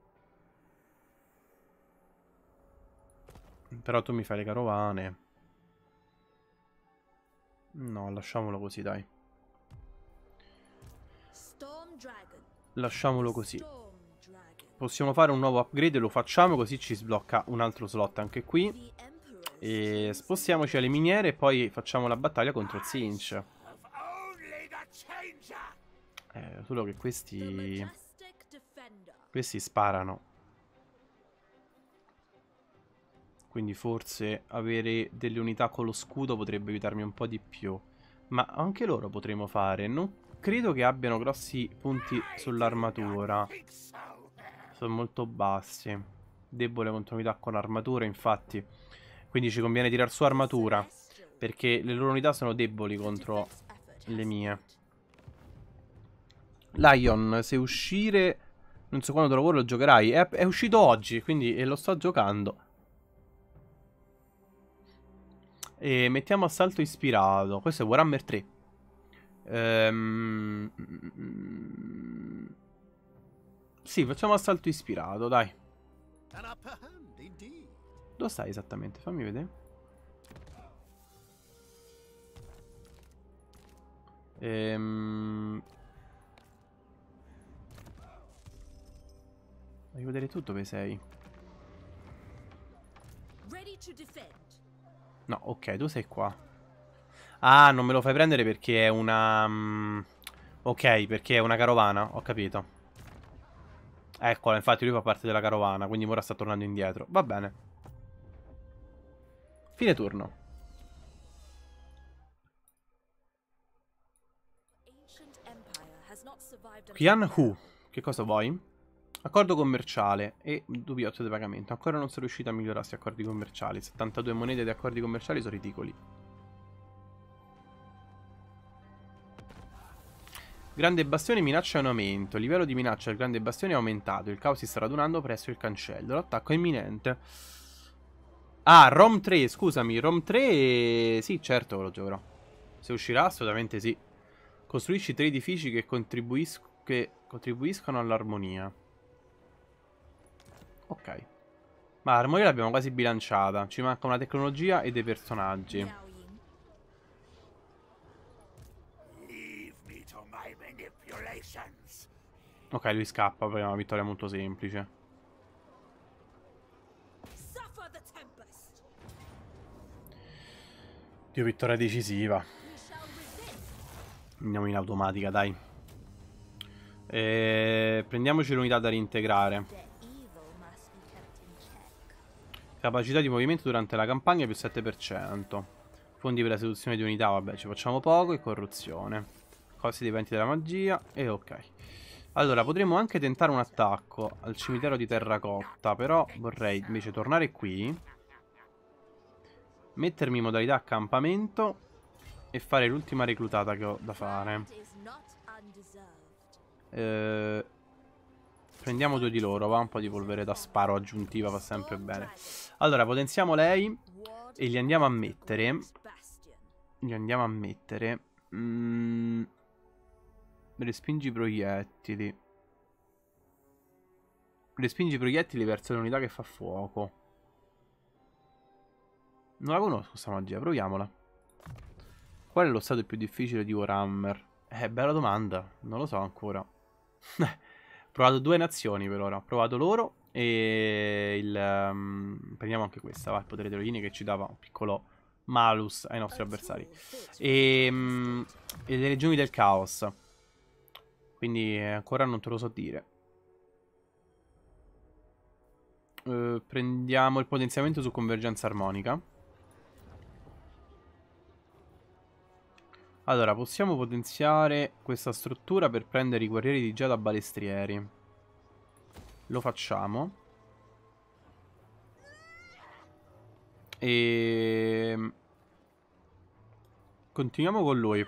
Però tu mi fai le carovane. No, lasciamolo così, dai. Lasciamolo così. Possiamo fare un nuovo upgrade, lo facciamo così ci sblocca un altro slot anche qui. E spostiamoci alle miniere e poi facciamo la battaglia contro Zinch. Solo che questi sparano. Quindi forse avere delle unità con lo scudo potrebbe aiutarmi un po' di più. Ma anche loro potremo fare. Non credo che abbiano grossi punti sull'armatura. Sono molto bassi. Debole contro unità con armatura, infatti. Quindi ci conviene tirar su armatura. Perché le loro unità sono deboli contro le mie. Lion, se uscire... Non so quando te lavoro lo giocherai. È uscito oggi, quindi lo sto giocando. E mettiamo assalto ispirato. Questo è Warhammer 3. Sì, facciamo assalto ispirato, dai. Dove stai esattamente? Fammi vedere. Voglio vedere tu dove sei. No, ok, tu sei qua. Ah, non me lo fai prendere perché è una... ok, perché è una carovana, ho capito. Eccola, infatti lui fa parte della carovana, quindi ora sta tornando indietro. Va bene. Fine turno. Qian Hu, che cosa vuoi? Accordo commerciale e dubbiotto di pagamento. Ancora non sono riuscito a migliorare questi accordi commerciali. 72 monete di accordi commerciali sono ridicoli. Grande bastione minaccia in aumento. Il livello di minaccia del grande bastione è aumentato. Il caos si sta radunando presso il cancello. L'attacco è imminente. Ah, Rom 3, scusami. Rom 3... Sì, certo lo giocherò. Se uscirà, assolutamente sì. Costruisci 3 edifici che contribuiscono all'armonia. Ok. Ma l'armonia l'abbiamo quasi bilanciata. Ci manca una tecnologia e dei personaggi. Ok, lui scappa perché è una vittoria molto semplice. Dio, vittoria decisiva. Andiamo in automatica, dai. Prendiamoci l'unità da reintegrare. Capacità di movimento durante la campagna più 7%. Fondi per la seduzione di unità, vabbè, ci facciamo poco. E corruzione. Costi dei venti della magia. E ok. Allora, potremmo anche tentare un attacco al cimitero di terracotta. Però vorrei invece tornare qui. Mettermi in modalità accampamento. E fare l'ultima reclutata che ho da fare. Prendiamo 2 di loro, va? Un po' di polvere da sparo aggiuntiva fa sempre bene. Allora, potenziamo lei. E li andiamo a mettere. Respingi proiettili. Respingi proiettili verso l'unità che fa fuoco. Non la conosco questa magia, proviamola. Qual è lo stato più difficile di Warhammer? Bella domanda, non lo so ancora. Ho provato 2 nazioni per ora. Ho provato loro e il... prendiamo anche questa, va, il potere delle linee che ci dava un piccolo malus ai nostri avversari. E le legioni del caos. Quindi ancora non te lo so dire. Prendiamo il potenziamento su convergenza armonica. Allora, possiamo potenziare questa struttura per prendere i guerrieri di Giada balestrieri. Lo facciamo. E... continuiamo con lui.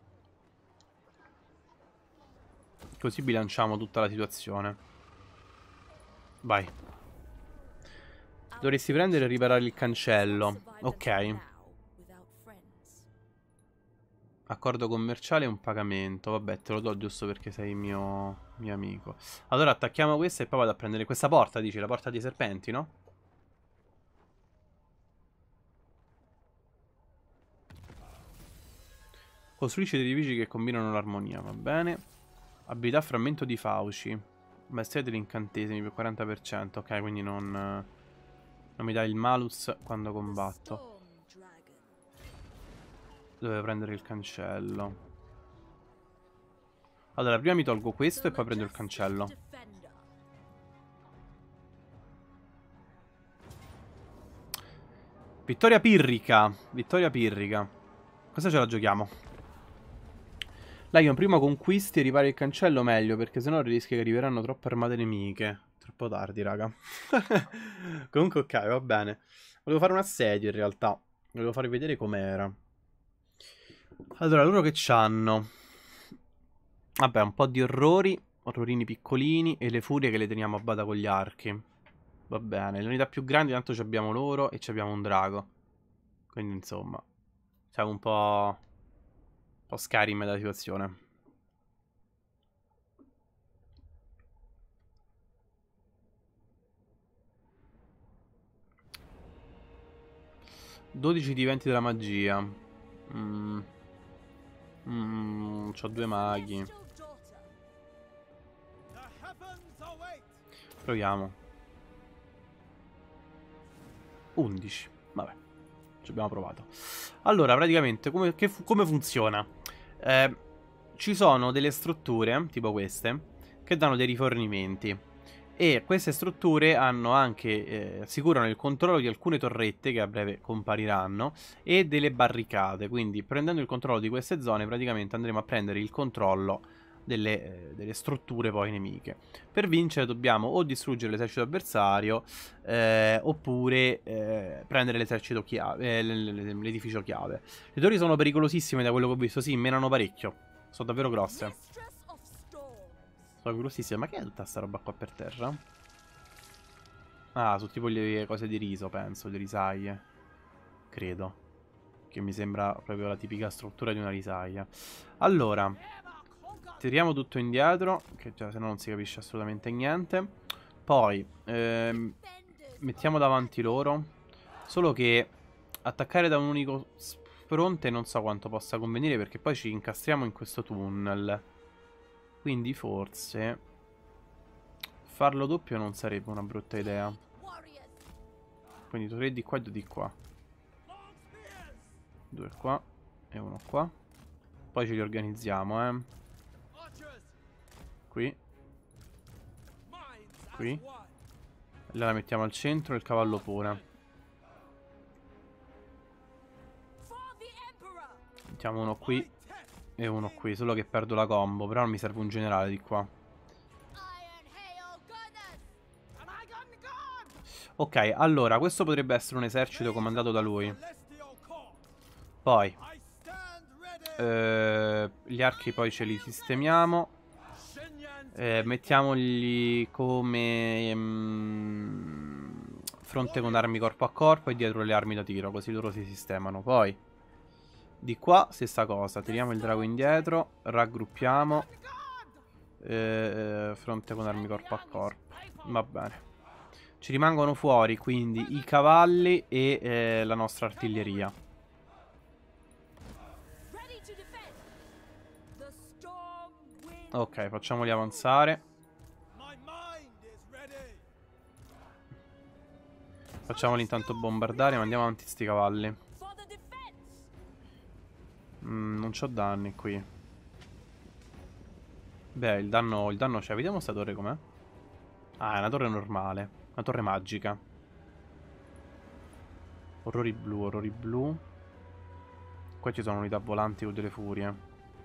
Così bilanciamo tutta la situazione. Vai. Dovresti prendere e riparare il cancello. Ok. Accordo commerciale e un pagamento. Vabbè, te lo do giusto perché sei mio amico. Allora attacchiamo questa e poi vado a prendere questa porta, dici? La porta dei serpenti, no? Costruisci dei edifici che combinano l'armonia, va bene. Abilità frammento di fauci. Maestria degli incantesimi per 40%. Ok, quindi non mi dai il malus quando combatto. Dovevo prendere il cancello. Allora, prima mi tolgo questo e poi prendo il cancello. Vittoria pirrica. Vittoria pirrica. Questa ce la giochiamo. Lion, prima conquisti e ripari il cancello meglio, perché sennò rischia che arriveranno troppe armate nemiche. Troppo tardi, raga. Comunque ok, va bene. Volevo fare un assedio in realtà. Volevo farvi vedere com'era. Allora, loro che c'hanno? Vabbè, un po' di orrori. Orrorini piccolini. E le furie che le teniamo a bada con gli archi. Va bene. Le unità più grandi tanto ci abbiamo loro e ci abbiamo un drago. Quindi insomma siamo un po' Skyrim della situazione. "12 diventi della magia". C'ho 2 maghi. Proviamo. 11. Vabbè, ci abbiamo provato. Allora, praticamente, come funziona? Ci sono delle strutture, tipo queste, che danno dei rifornimenti. E queste strutture hanno anche, assicurano il controllo di alcune torrette che a breve compariranno e delle barricate. Quindi prendendo il controllo di queste zone praticamente andremo a prendere il controllo delle strutture poi nemiche. Per vincere dobbiamo o distruggere l'esercito avversario oppure prendere l'esercito chiave, l'edificio chiave. Le torri sono pericolosissime da quello che ho visto, sì, menano parecchio. Sono davvero grosse. Sono grossissime. Ma che è tutta sta roba qua per terra? Ah, sono tipo le cose di riso, penso, le risaie. Credo. Che mi sembra proprio la tipica struttura di una risaia. Allora, tiriamo tutto indietro, che già se no non si capisce assolutamente niente. Poi, mettiamo davanti loro. Solo che attaccare da un unico fronte non so quanto possa convenire, perché poi ci incastriamo in questo tunnel. Quindi forse farlo doppio non sarebbe una brutta idea. Quindi 3 di qua e 2 di qua. 2 qua e 1 qua. Poi ci riorganizziamo, Qui. Qui. E la mettiamo al centro e il cavallo pure. Mettiamo uno qui e uno qui. Solo che perdo la combo. Però non mi serve un generale di qua. Ok, allora, questo potrebbe essere un esercito comandato da lui. Poi gli archi poi ce li sistemiamo. Mettiamogli come fronte con armi corpo a corpo e dietro le armi da tiro, così loro si sistemano. Poi di qua stessa cosa, tiriamo il drago indietro, raggruppiamo, fronte con armi corpo a corpo. Va bene. Ci rimangono fuori quindi i cavalli e la nostra artiglieria. Ok, facciamoli avanzare. Facciamoli intanto bombardare, ma andiamo avanti sti cavalli. Non c'ho danni qui. Beh, il danno c'è. Vediamo sta torre com'è. Ah, è una torre normale. Una torre magica. Orrori blu, orrori blu. Qua ci sono unità volanti con delle furie.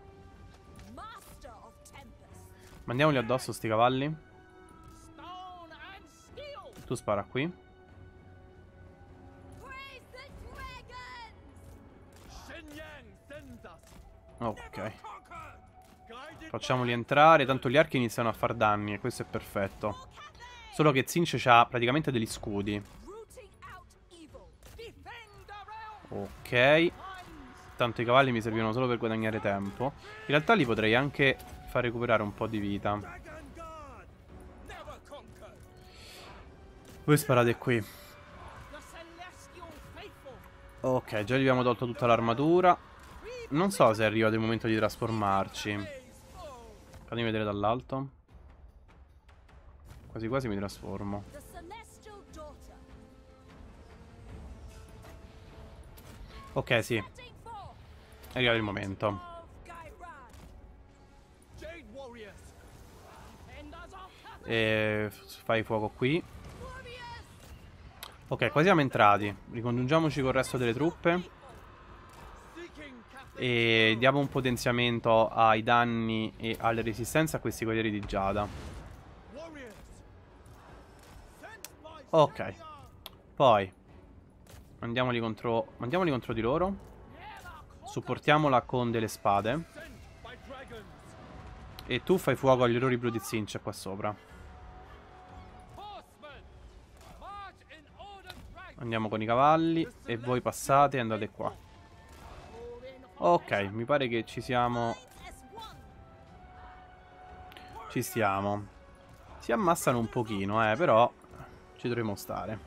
Mandiamoli addosso sti cavalli. Tu spara qui. Ok. Facciamoli entrare. Tanto gli archi iniziano a far danni e questo è perfetto. Solo che Tzeentch ha praticamente degli scudi. Ok. Tanto i cavalli mi servivano solo per guadagnare tempo. In realtà li potrei anche far recuperare un po' di vita. Voi sparate qui. Ok, già gli abbiamo tolto tutta l'armatura. Non so se è arrivato il momento di trasformarci. Fatemi vedere dall'alto. Quasi quasi mi trasformo. Ok, sì. È arrivato il momento. E fai fuoco qui. Ok, qua siamo entrati. Ricongiungiamoci col resto delle truppe. E diamo un potenziamento ai danni e alle resistenze a questi Corrieri di Giada. Ok. Poi mandiamoli contro di loro. Supportiamola con delle spade. E tu fai fuoco agli errori blu di Tzeentch qua sopra. Andiamo con i cavalli. E voi passate e andate qua. Ok, mi pare che ci siamo. Ci stiamo. Si ammassano un pochino, però ci dovremo stare.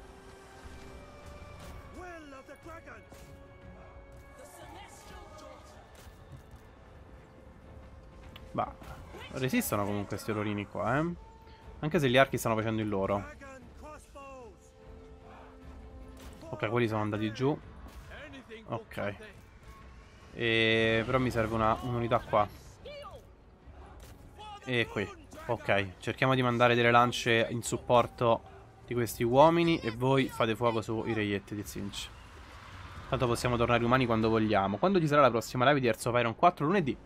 Bah, resistono comunque questi ororini qua, Anche se gli archi stanno facendo il loro. Ok, quelli sono andati giù. Ok. Però mi serve un'unità qua. E qui. Ok, cerchiamo di mandare delle lance in supporto di questi uomini. E voi fate fuoco sui reietti di Tzeentch. Tanto possiamo tornare umani quando vogliamo. Quando ci sarà la prossima live di Hearts of Iron 4? Lunedì.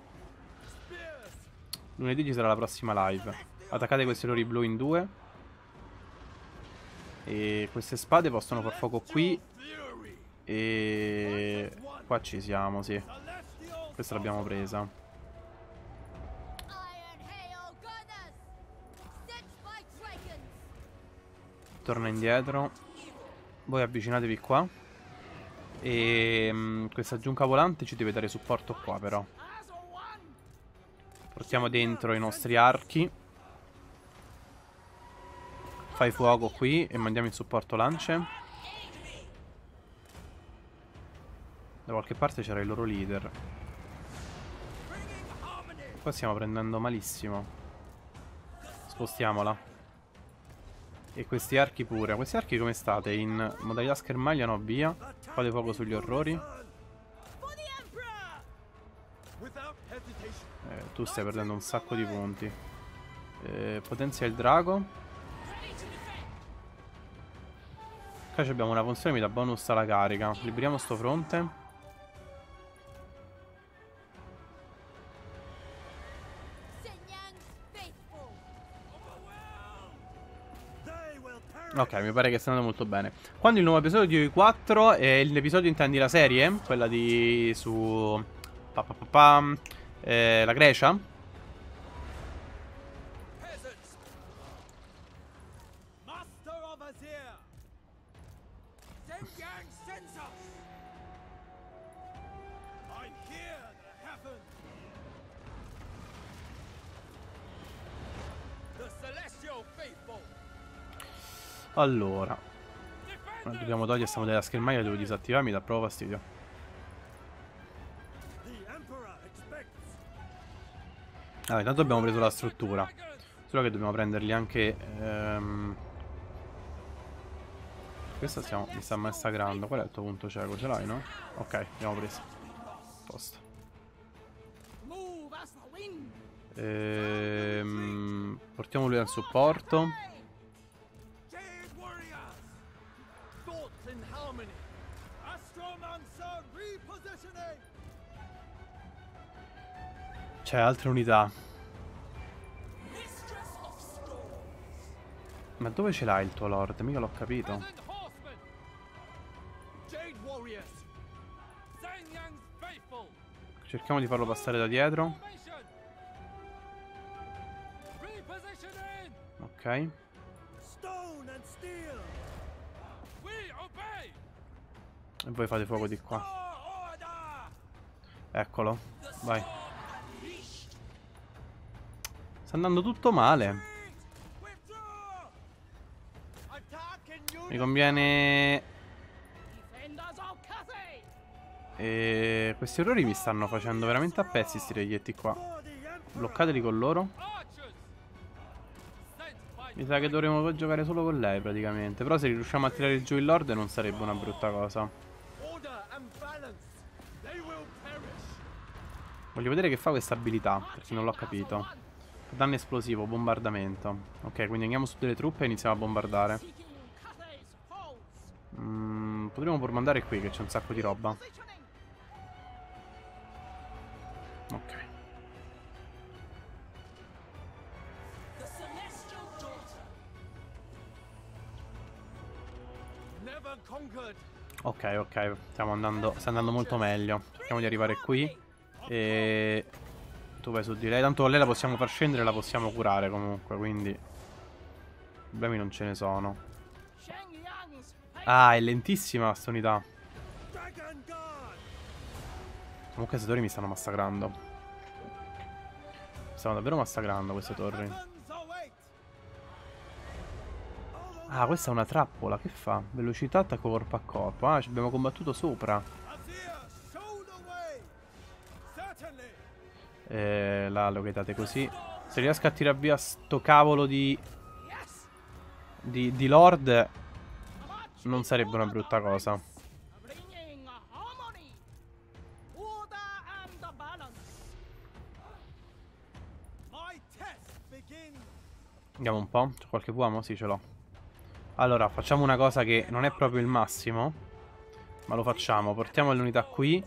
Lunedì ci sarà la prossima live. Attaccate questi errori blu in 2. E queste spade possono far fuoco qui. E qua ci siamo, sì. Questa l'abbiamo presa. Torna indietro. Voi avvicinatevi qua. E questa giunca volante ci deve dare supporto qua però. Portiamo dentro i nostri archi. Fai fuoco qui e mandiamo in supporto lance. Da qualche parte c'era il loro leader. Qua stiamo prendendo malissimo. Spostiamola. E questi archi pure. Questi archi come state? In modalità schermaglia? No, via. Fate fuoco sugli orrori. Tu stai perdendo un sacco di punti. Potenzia il drago. Qua abbiamo una funzione che mi dà bonus alla carica. Liberiamo sto fronte. Ok, mi pare che stia andando molto bene. Quando il nuovo episodio di 4 è l'episodio, intendi la serie? Quella di su la Grecia? Allora, dobbiamo togliere questa modalità schermaglia, devo disattivarmi, mi dà proprio fastidio. Allora, intanto abbiamo preso la struttura. Solo che dobbiamo prenderli anche Questa mi sta massacrando. Qual è il tuo punto cieco? Ce l'hai, no? Ok, abbiamo preso. Posto. Portiamo lui al supporto. C'è altre unità. Ma dove ce l'hai il tuo lord? Mica l'ho capito. Cerchiamo di farlo passare da dietro. Ok. E voi fate fuoco di qua. Eccolo. Vai. Sta andando tutto male. Mi conviene... E questi errori mi stanno facendo veramente a pezzi sti reietti qua. Bloccateli con loro. Mi sa che dovremmo giocare solo con lei praticamente. Però se riusciamo a tirare giù il Lord non sarebbe una brutta cosa. Voglio vedere che fa questa abilità, perché non l'ho capito. Danno esplosivo, bombardamento. Ok, quindi andiamo su delle truppe e iniziamo a bombardare. Potremmo pur mandare qui che c'è un sacco di roba. Ok. Ok, ok, stiamo andando, sta andando molto meglio. Cerchiamo di arrivare qui. E tu vai su di lei. Tanto con lei la possiamo far scendere e la possiamo curare comunque, quindi problemi non ce ne sono. Ah, è lentissima sta unità. Comunque queste torri mi stanno massacrando. Stanno davvero massacrando queste torri. Ah, questa è una trappola. Che fa? Velocità, attacco corpo a corpo. Ah, ci abbiamo combattuto sopra. La locate così. Se riesco a tirare via sto cavolo di Lord, non sarebbe una brutta cosa. Andiamo un po'. C'è qualche uomo? Sì, ce l'ho. Allora, facciamo una cosa che non è proprio il massimo, ma lo facciamo. Portiamo le unità qui.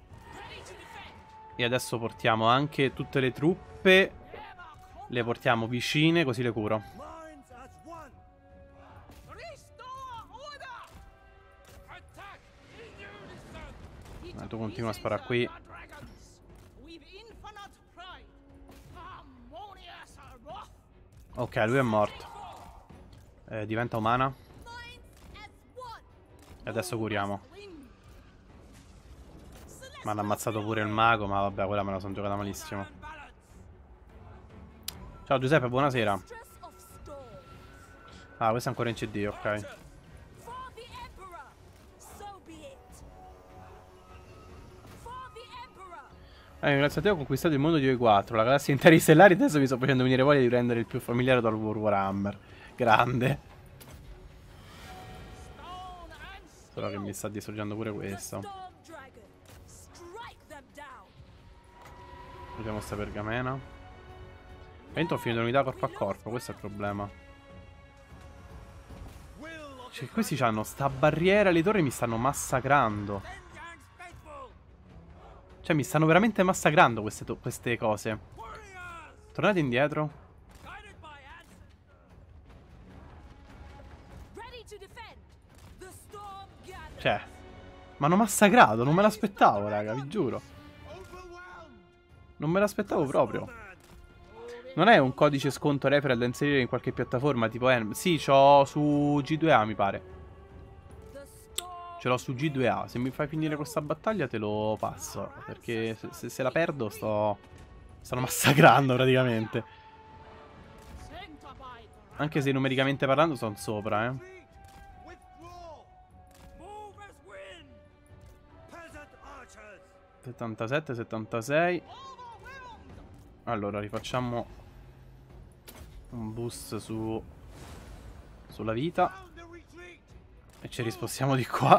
E adesso portiamo anche tutte le truppe. Le portiamo vicine, così le curo. Tu continua a sparare qui. Ok, lui è morto. Diventa umana. E adesso curiamo. Mi hanno ammazzato pure il mago, ma vabbè, quella me la sono giocata malissimo. Ciao Giuseppe, buonasera. Ah, questo è ancora in CD, ok. Grazie a te ho conquistato il mondo di E4, la galassia interi stellari, adesso mi sto facendo venire voglia di rendere il più familiare dal Warhammer. Grande. Solo che mi sta distruggendo pure questo. Vediamo sta pergamena. Ho finito l'unità corpo a corpo, questo è il problema. Cioè, questi hanno sta barriera, le torri mi stanno massacrando. Cioè, mi stanno veramente massacrando queste cose. Tornate indietro. Cioè, mi hanno massacrato, non me l'aspettavo, raga, vi giuro. Non me l'aspettavo proprio. Non è un codice sconto referral da inserire in qualche piattaforma tipo Sì, c'ho su G2A mi pare. Ce l'ho su G2A. Se mi fai finire questa battaglia te lo passo. Perché se la perdo stanno massacrando praticamente. Anche se numericamente parlando sono sopra, 77, 76. Allora rifacciamo un boost sulla vita. E ci rispostiamo di qua.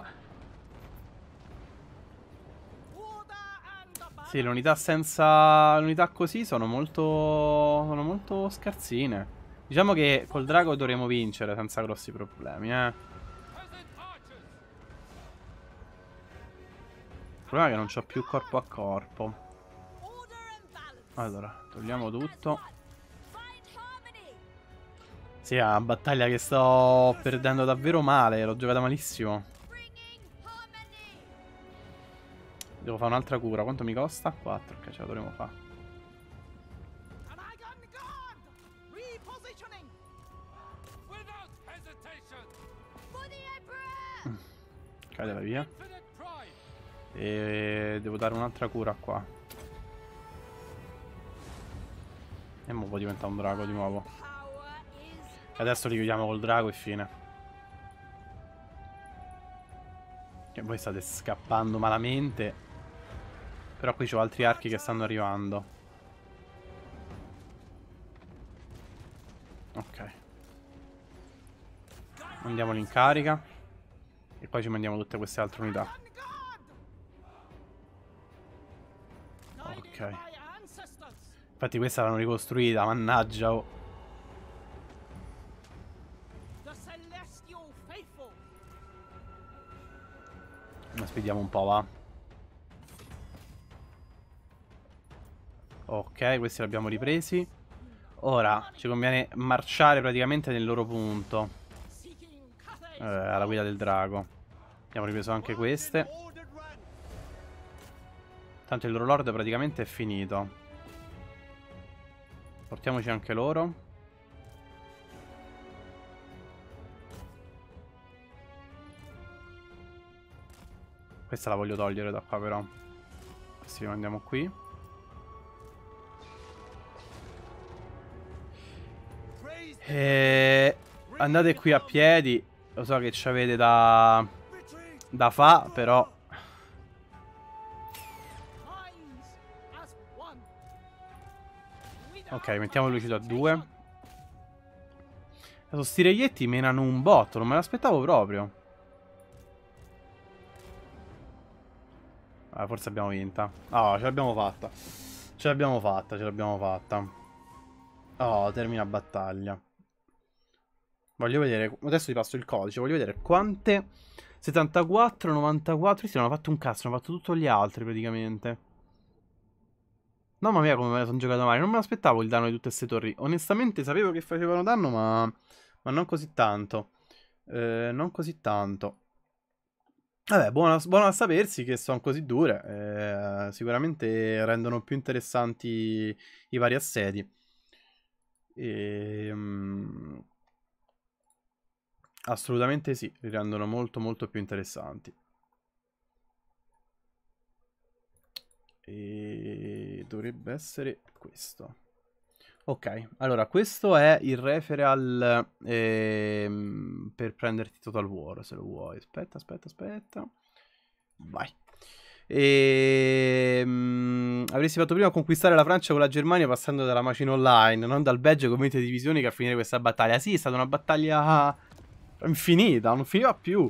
Sì, le unità senza... Le unità così sono molto scarsine. Diciamo che col drago dovremo vincere senza grossi problemi, Il problema è che non c'ho più corpo a corpo. Allora, togliamo tutto. Sì, è una battaglia che sto perdendo davvero male. L'ho giocata malissimo. Devo fare un'altra cura. Quanto mi costa? 4, ok, ce la dovremo fare. Cadela via. E devo dare un'altra cura qua. E mo può diventare un drago di nuovo. E adesso li chiudiamo col drago e fine. Che voi state scappando malamente. Però qui c'ho altri archi che stanno arrivando. Ok. Mandiamoli in carica. E poi ci mandiamo tutte queste altre unità. Ok. Infatti questa l'hanno ricostruita, mannaggia. Oh. Aspettiamo un po', va. Ok, questi li abbiamo ripresi. Ora ci conviene marciare praticamente nel loro punto. Alla guida del drago. Abbiamo ripreso anche queste. Tanto il loro lord praticamente è finito. Portiamoci anche loro. Questa la voglio togliere da qua però. Questi li mandiamo qui. E andate qui a piedi. Lo so che ci avete da fa, però. Ok, mettiamo il lucido a 2. Adesso sti reietti menano un botto. Non me l'aspettavo proprio. Ah, forse abbiamo vinta. Oh, ce l'abbiamo fatta. Ce l'abbiamo fatta, ce l'abbiamo fatta. Oh, termina battaglia. Voglio vedere. Adesso ti passo il codice. Voglio vedere quante. 74, 94. Sì, non hanno fatto un cazzo. Hanno fatto tutti gli altri praticamente. Mamma mia, come me ne sono giocato male. Non me l'aspettavo il danno di tutte queste torri. Onestamente sapevo che facevano danno, ma non così tanto. Non così tanto. Vabbè, buono a sapersi che sono così dure. Sicuramente rendono più interessanti i vari assedi. Assolutamente sì, li rendono molto molto più interessanti. E dovrebbe essere questo. Ok, allora questo è il referral per prenderti Total War se lo vuoi. Aspetta. Vai. Avresti fatto prima a conquistare la Francia con la Germania passando dalla Macina Online, non dal Belgio come di divisioni che a finire questa battaglia. Sì, è stata una battaglia infinita, non finiva più.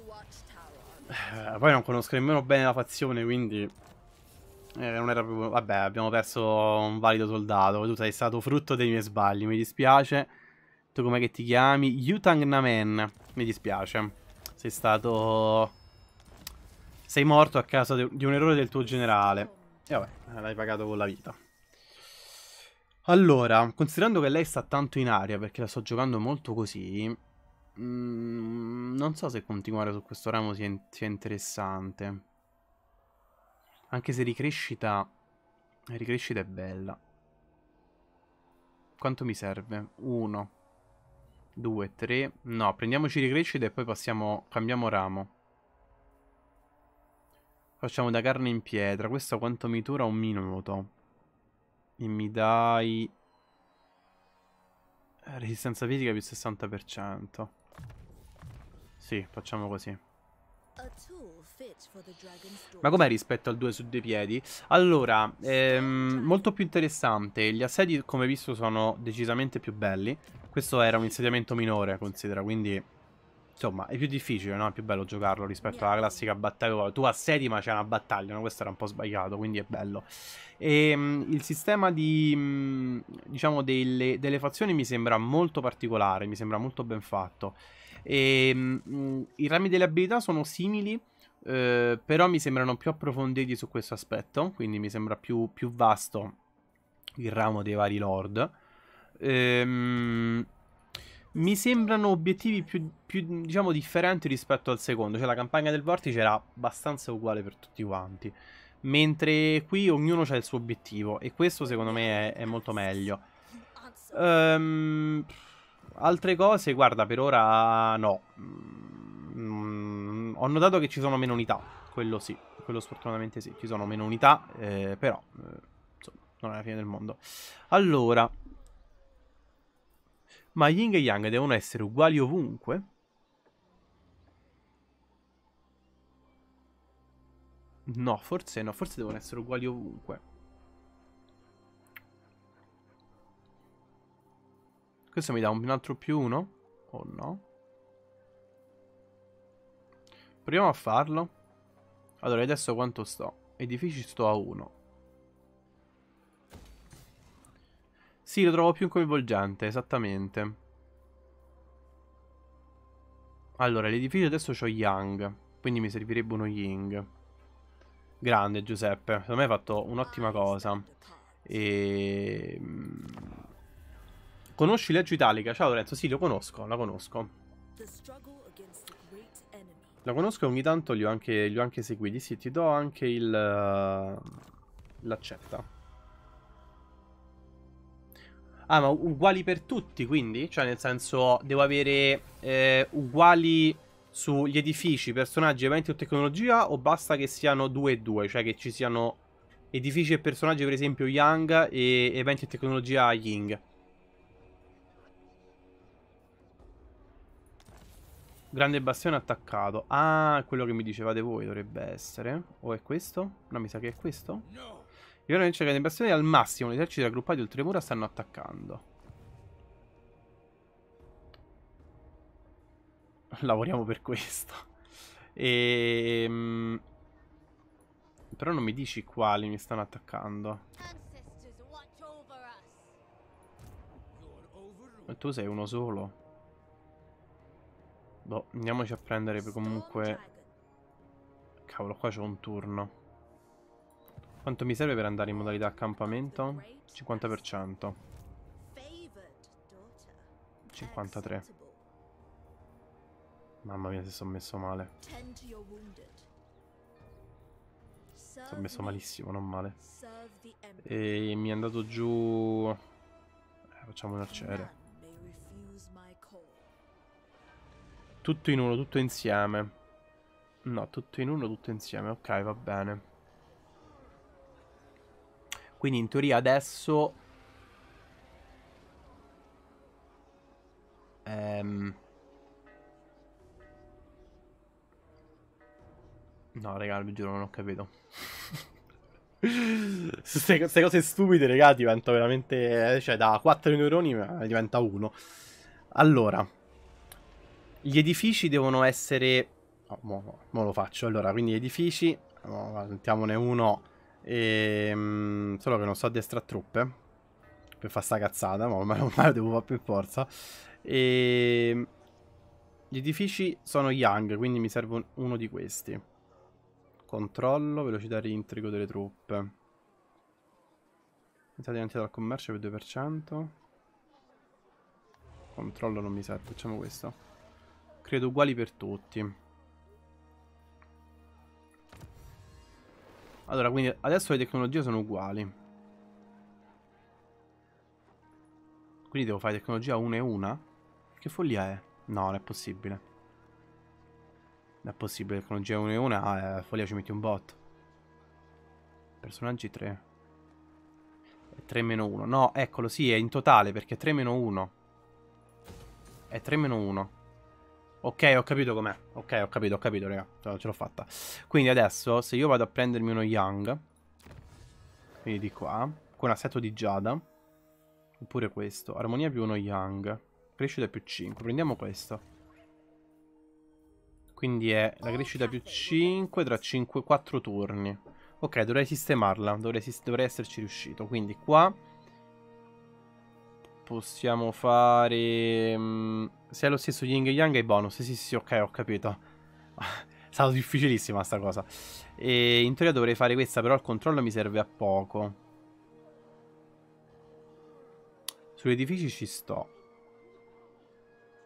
Poi non conosco nemmeno bene la fazione, quindi non era proprio. Vabbè, abbiamo perso un valido soldato. Tu sei stato frutto dei miei sbagli, mi dispiace. Tu com'è che ti chiami? Yutang Namen. Mi dispiace. Sei stato. Sei morto a causa di un errore del tuo generale. E vabbè, l'hai pagato con la vita. Allora, considerando che lei sta tanto in aria, perché la sto giocando molto così, non so se continuare su questo ramo sia interessante. Anche se ricrescita è bella. Quanto mi serve? 1, 2, 3. No, prendiamoci ricrescita e poi cambiamo ramo. Facciamo da carne in pietra. Questo quanto mi dura? Un minuto. E mi dai resistenza fisica più 60%. Sì, facciamo così. Ma com'è rispetto al 2 su 2 piedi? Allora, molto più interessante. Gli assedi, come visto, sono decisamente più belli. Questo era un insediamento minore, considera, quindi insomma, è più difficile, no? È più bello giocarlo rispetto alla classica battaglia. Tu assedi ma c'è una battaglia, no? Questo era un po' sbagliato, quindi è bello. E il sistema di, diciamo, delle fazioni mi sembra molto particolare, mi sembra molto ben fatto. E i rami delle abilità sono simili, però mi sembrano più approfonditi su questo aspetto, quindi mi sembra più vasto il ramo dei vari lord. Mi mi sembrano obiettivi più, diciamo, differenti rispetto al secondo. Cioè la campagna del vortice era abbastanza uguale per tutti quanti. Mentre qui ognuno ha il suo obiettivo. E questo secondo me è molto meglio. Altre cose, guarda, per ora no. Ho notato che ci sono meno unità. Quello sì, quello sfortunatamente sì. Ci sono meno unità, però insomma, non è la fine del mondo. Allora, ma Yin e Yang devono essere uguali ovunque? No, forse no, forse devono essere uguali ovunque. Questo mi dà un altro più uno? O no? Proviamo a farlo. Allora, adesso quanto sto? Edifici sto a 1. Sì, lo trovo più coinvolgente, esattamente. Allora, l'edificio adesso c'ho Yang, quindi mi servirebbe uno Ying. Grande, Giuseppe. Secondo me hai fatto un'ottima cosa. E... Conosci Leggio Italica? Ciao Lorenzo, sì, lo conosco, la conosco. La conosco e ogni tanto li ho anche seguiti. Sì, ti do anche l'accetta. Ah, ma uguali per tutti, quindi? Cioè, nel senso, devo avere uguali sugli edifici, personaggi, eventi o tecnologia, o basta che siano 2 e 2? Cioè, che ci siano edifici e personaggi, per esempio, Yang, e eventi e tecnologia Ying. Grande bastione attaccato. Ah, quello che mi dicevate voi dovrebbe essere. O è questo? No, mi sa che è questo. I livello di grande bastione al massimo. Gli eserciti raggruppati oltre le mura stanno attaccando. Lavoriamo per questo. Però non mi dici quali mi stanno attaccando. Ma tu sei uno solo. Boh, andiamoci a prendere comunque. Cavolo, qua c'ho un turno. Quanto mi serve per andare in modalità accampamento? 50%. 53. Mamma mia, se sono messo male. Sono messo malissimo, non male. E mi è andato giù. Facciamo un arciere. Tutto in uno, tutto insieme. No, tutto in uno, tutto insieme. Ok, va bene. Quindi in teoria adesso... No, raga, vi giuro, non ho capito. Queste cose stupide, raga, divento veramente... Cioè, da 4 neuroni diventa 1. Allora. Gli edifici devono essere... Oh, mo lo faccio. Allora, quindi gli edifici... Mettiamone uno. Solo che non so addestrare truppe. Per fare sta cazzata. Ma ormai lo devo fare per forza. Gli edifici sono Yang, quindi mi serve uno di questi. Controllo, velocità riintrigo delle truppe. Entrata identità dal commercio per 2%. Controllo non mi serve, facciamo questo. Credo uguali per tutti. Allora, quindi adesso le tecnologie sono uguali. Quindi devo fare tecnologia una e una? Che follia è? No, non è possibile. Non è possibile, tecnologia una e una. Ah, follia, ci metti un bot. Personaggi 3. 3 meno 1. No, eccolo, sì, è in totale perché è 3 meno 1. È 3 meno 1. Ok, ho capito com'è. Ok, ho capito, raga. Ce l'ho fatta. Quindi adesso, se io vado a prendermi uno Yang, quindi di qua, con assetto di Giada, oppure questo, armonia più uno Yang, crescita più 5. Prendiamo questo. Quindi è la crescita più 5 tra 4 turni. Ok, dovrei sistemarla. Dovrei esserci riuscito. Quindi qua possiamo fare... se è lo stesso Yin e Yang e bonus. Sì, ok, ho capito. È stato difficilissima sta cosa. E in teoria dovrei fare questa, però il controllo mi serve a poco. Sugli edifici ci sto.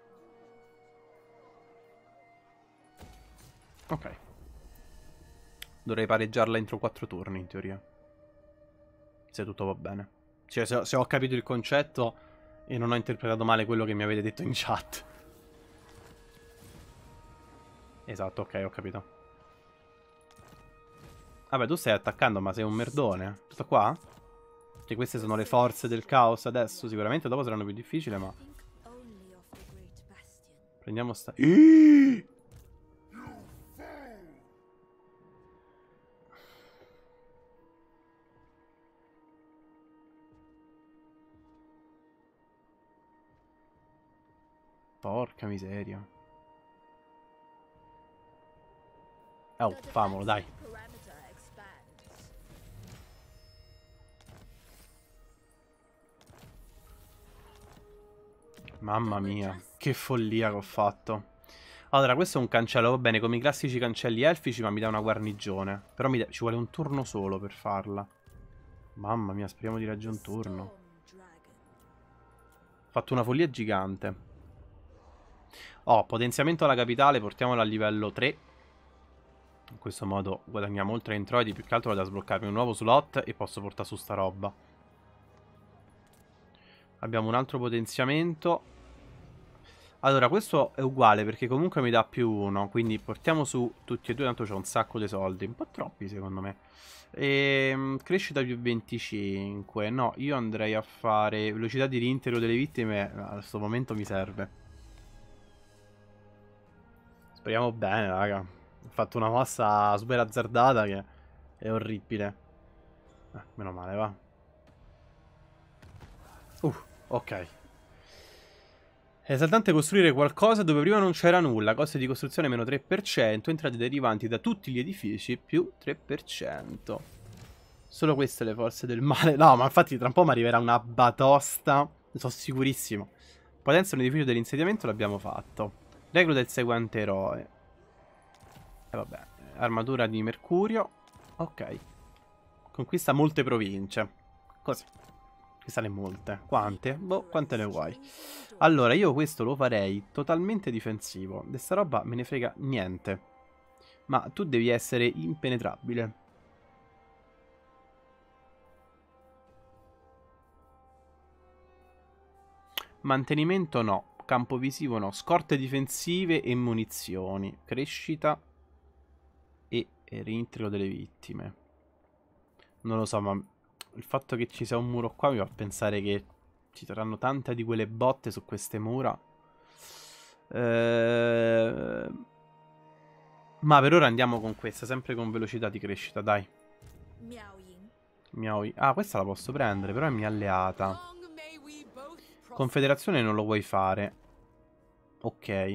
Ok. Dovrei pareggiarla entro 4 turni, in teoria. Se tutto va bene. Cioè, se ho capito il concetto e non ho interpretato male quello che mi avete detto in chat. Esatto, ok, ho capito. Vabbè, tu stai attaccando, ma sei un merdone. Tutto qua? Che queste sono le forze del caos adesso. Sicuramente dopo saranno più difficili, ma... Prendiamo sta... Porca miseria. Oh, famolo, dai. Mamma mia, che follia che ho fatto. Allora, questo è un cancello, va bene, come i classici cancelli elfici, ma mi dà una guarnigione. Però ci vuole un turno solo per farla. Mamma mia, speriamo di raggiungere un turno. Ho fatto una follia gigante. Oh, potenziamento alla capitale, portiamola a livello 3. In questo modo guadagniamo oltre a introiti, più che altro da sbloccarmi un nuovo slot e posso portare su sta roba. Abbiamo un altro potenziamento. Allora, questo è uguale perché comunque mi dà più 1, quindi portiamo su tutti e due, tanto c'ho un sacco di soldi, un po' troppi secondo me. Crescita più 25, no, io andrei a fare velocità di reintegro delle vittime, a questo momento mi serve. Speriamo bene, raga. Ho fatto una mossa super azzardata che è orribile. Meno male, va. Ok. È esaltante costruire qualcosa dove prima non c'era nulla. Costi di costruzione meno 3%. Entrate derivanti da tutti gli edifici più 3%. Solo queste le forze del male. No, ma infatti tra un po' mi arriverà una batosta. Ne sono sicurissimo. Potenza un edificio dell'insediamento l'abbiamo fatto. Recluta il seguente eroe. E vabbè. Armatura di Mercurio. Ok. Conquista molte province. Così. Queste ne molte. Quante? Boh, quante ne vuoi? Allora, io questo lo farei totalmente difensivo. De sta roba me ne frega niente. Ma tu devi essere impenetrabile. Mantenimento no. Campo visivo no. Scorte difensive e munizioni. Crescita e rientro delle vittime. Non lo so, ma il fatto che ci sia un muro qua mi fa pensare che ci saranno tante di quelle botte su queste mura. Ma per ora andiamo con questa, sempre con velocità di crescita, dai. Miaoyin. Ah, questa la posso prendere, però è mia alleata. Confederazione non lo vuoi fare. Ok.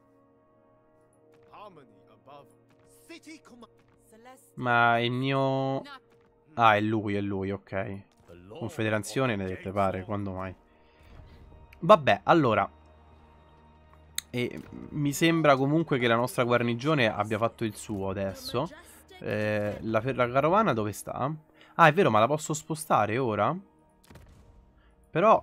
Ma il mio... Ah, è lui, ok. Confederazione ne deve preparare, quando mai? Vabbè, allora. E mi sembra comunque che la nostra guarnigione abbia fatto il suo adesso. La carovana dove sta? Ah, è vero, ma la posso spostare ora? Però...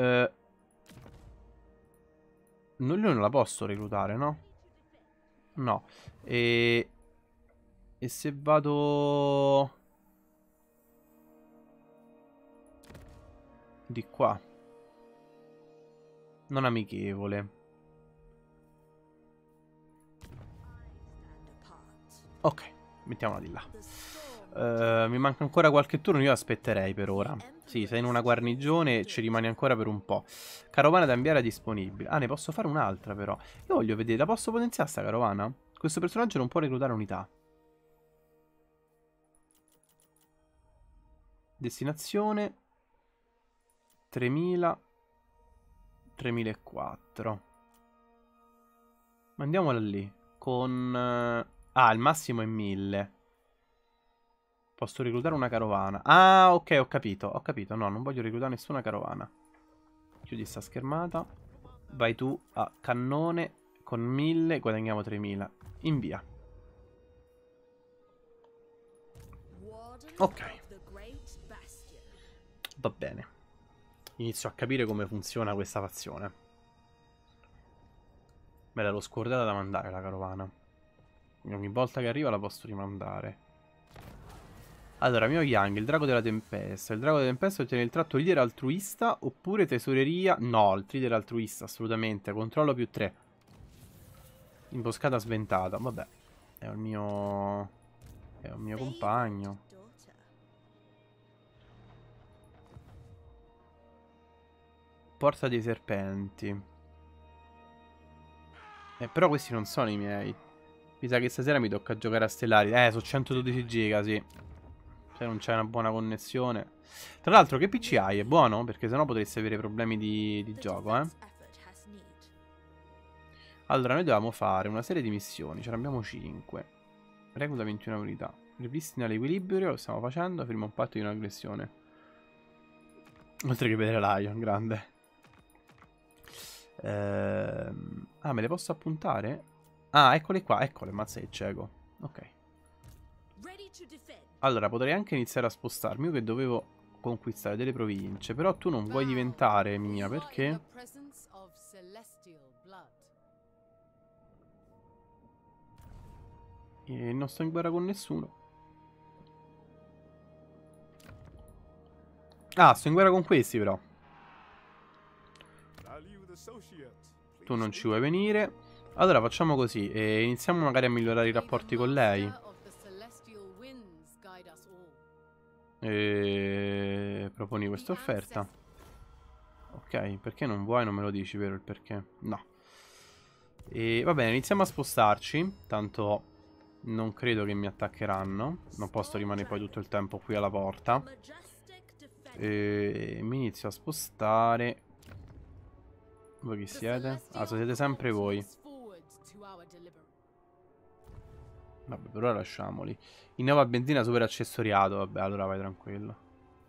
lui non la posso reclutare, no? No. E se vado... di qua. Non amichevole. Ok, mettiamola di là. Mi manca ancora qualche turno, io aspetterei per ora. Sì, sei in una guarnigione, ci rimani ancora per un po'. Carovana da inviare disponibile. Ah, ne posso fare un'altra però. Io voglio vedere, la posso potenziare sta carovana? Questo personaggio non può reclutare unità. Destinazione 3000 3004. Mandiamola lì. Con... ah, il massimo è 1000. Posso reclutare una carovana. Ah, ok, ho capito, ho capito. No, non voglio reclutare nessuna carovana. Chiudi sta schermata. Vai tu a cannone. Con 1000 guadagniamo 3000. Invia. Ok. Va bene. Inizio a capire come funziona questa fazione. Me l'ero scordata da mandare la carovana. Ogni volta che arriva la posso rimandare. Allora, Mio Yang, il drago della tempesta. Il drago della tempesta ottiene il tratto leader altruista oppure tesoreria. No, il leader altruista, assolutamente. Controllo più 3. Imboscata sventata. Vabbè, è un mio... è un mio compagno. Porta dei serpenti. Però questi non sono i miei. Mi sa che stasera mi tocca giocare a Stellari. Sono 112 giga, sì. Se non c'è una buona connessione. Tra l'altro, che PC hai? È buono? Perché sennò potresti avere problemi di gioco, eh. Allora, noi dovevamo fare una serie di missioni. Ce ne abbiamo 5. Recluta 21 unità. Ripristina l'equilibrio. Lo stiamo facendo. Firma un patto di non aggressione. Oltre che vedere Lion, grande. Me le posso appuntare? Ah, eccole qua. Eccole, mazza che cieco. Ok. Allora, potrei anche iniziare a spostarmi. Io che dovevo conquistare delle province. Però tu non vuoi diventare mia, perché? E non sto in guerra con nessuno. Ah, sto in guerra con questi, però. Tu non ci vuoi venire. Allora, facciamo così. Iniziamo magari a migliorare i rapporti con lei. Proponi questa offerta. Ok, perché non vuoi? Non me lo dici, vero il perché? No. Va bene, iniziamo a spostarci. Tanto non credo che mi attaccheranno. Non posso rimanere poi tutto il tempo qui alla porta. Mi inizio a spostare. Voi chi siete? Ah, siete sempre voi. Vabbè, per ora lasciamoli. Innova benzina super accessoriato. Vabbè, allora vai tranquillo.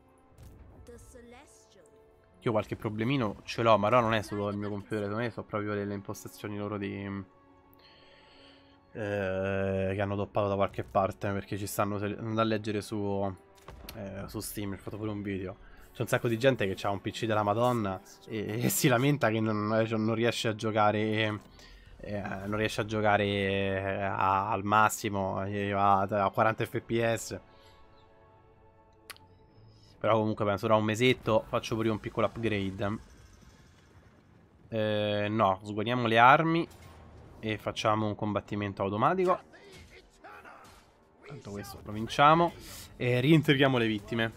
Io qualche problemino ce l'ho, ma ora non è solo il mio computer, secondo me sono proprio delle impostazioni loro di... che hanno doppato da qualche parte, perché ci stanno andando a leggere su Steam, ho fatto pure un video. C'è un sacco di gente che ha un PC della Madonna e si lamenta che non riesce a giocare... non riesce a giocare al massimo, a 40 fps. Però comunque penso tra un mesetto faccio pure un piccolo upgrade. No, sguardiamo le armi e facciamo un combattimento automatico. Tanto questo lo vinciamo. E rientriamo le vittime.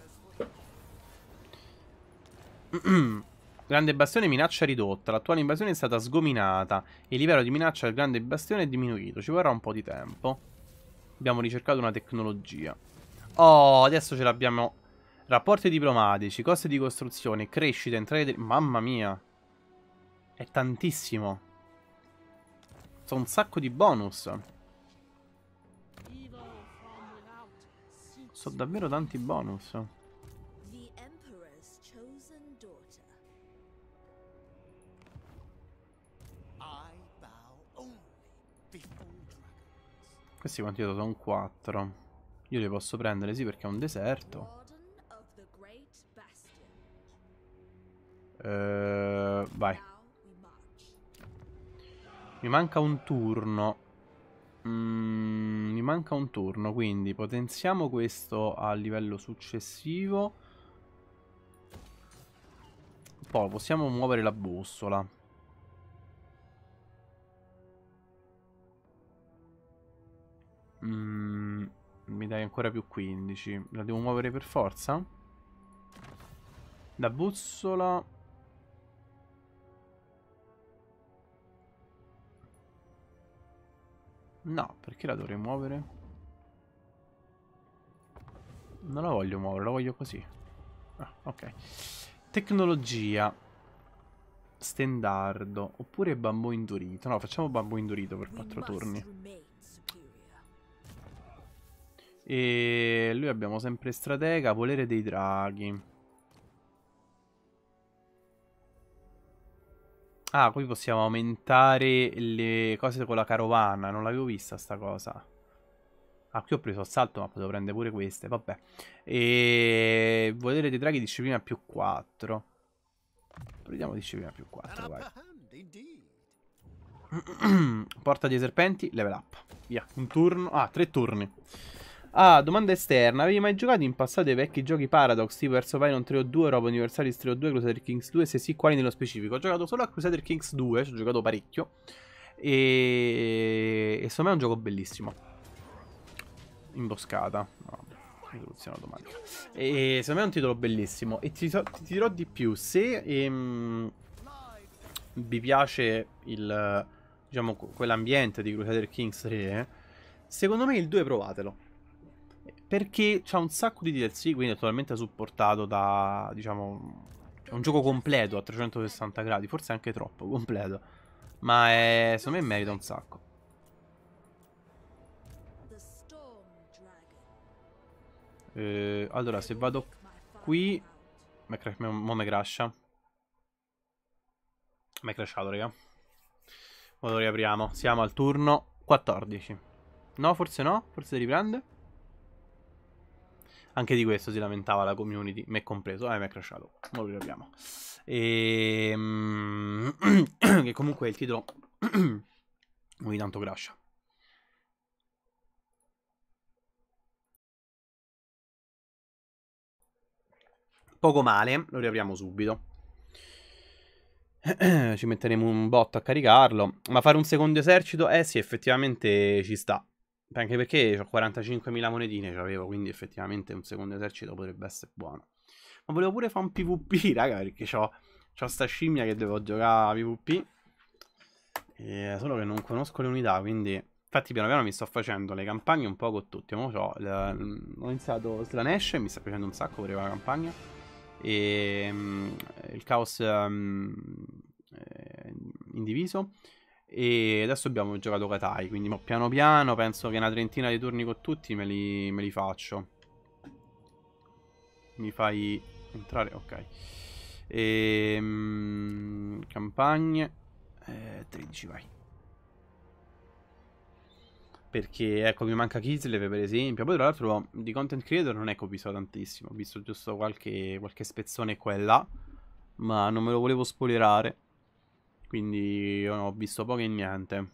Grande bastione, minaccia ridotta. L'attuale invasione è stata sgominata. Il livello di minaccia del grande bastione è diminuito. Ci vorrà un po' di tempo. Abbiamo ricercato una tecnologia. Oh, adesso ce l'abbiamo. Rapporti diplomatici, costi di costruzione, crescita, entrate... Mamma mia. È tantissimo. Sono un sacco di bonus. Sono davvero tanti bonus. Questi quanti sono? 4. Io li posso prendere, sì, perché è un deserto. Vai. Mi manca un turno. Mi manca un turno, quindi potenziamo questo a livello successivo. Poi possiamo muovere la bussola. Mi dai ancora più 15. La devo muovere per forza? La bussola... No, perché la dovrei muovere? Non la voglio muovere, la voglio così. Ah, ok. Tecnologia. Stendardo. Oppure bambù indurito. No, facciamo bambù indurito per 4 turni. E lui abbiamo sempre stratega, volere dei draghi. Ah, qui possiamo aumentare le cose con la carovana. Non l'avevo vista sta cosa. Ah, qui ho preso assalto, ma potevo prendere pure queste. Vabbè. E volere dei draghi, disciplina più 4. Prendiamo disciplina più 4, vai. Porta dei serpenti, level up. Via, un turno. Ah, 3 turni. Ah, domanda esterna. Avevi mai giocato in passato ai vecchi giochi Paradox, tipo Hearts of Iron 302, Europa Universalis 302, Crusader Kings 2? Se sì, quali nello specifico? Ho giocato solo a Crusader Kings 2, ci ho giocato parecchio. E secondo me è un gioco bellissimo. Imboscata. No, risoluzione automatica. E secondo me è un titolo bellissimo. E ti dirò di più. Se vi piace il, diciamo, quell'ambiente di Crusader Kings 3, secondo me il 2 provatelo. Perché c'ha un sacco di DLC, quindi è totalmente supportato da, diciamo, è un gioco completo a 360 gradi, forse anche troppo completo. Ma secondo me merita un sacco. Allora, se vado qui, mo me crasha. Mi è crashato, raga. Ora lo riapriamo. Siamo al turno 14. No, forse no. Forse riprende. Anche di questo si lamentava la community, me compreso. Mi è crashato. Ora lo riapriamo. Che comunque il titolo ogni tanto crasha. Poco male. Lo riapriamo subito. Ci metteremo un botto a caricarlo. Ma fare un secondo esercito? Eh sì, effettivamente ci sta. Anche perché ho 45.000 monetine, c'avevo, quindi effettivamente un secondo esercito potrebbe essere buono. Ma volevo pure fare un PvP, raga, perché c'ho sta scimmia che devo giocare a PvP. Solo che non conosco le unità, quindi... Infatti piano piano mi sto facendo le campagne un po' con tutti. Ho iniziato Slanesh, mi sta piacendo un sacco pure la campagna. E il Chaos indiviso. E adesso abbiamo giocato Katai, quindi piano piano penso che una trentina di turni con tutti me li faccio. Mi fai entrare? Ok. Campagne 13, vai. Perché ecco, mi manca Kislev per esempio. Poi tra l'altro di content creator non è che ho visto tantissimo. Ho visto giusto qualche spezzone qua e là, ma non me lo volevo spoilerare. Quindi ho visto poco e niente.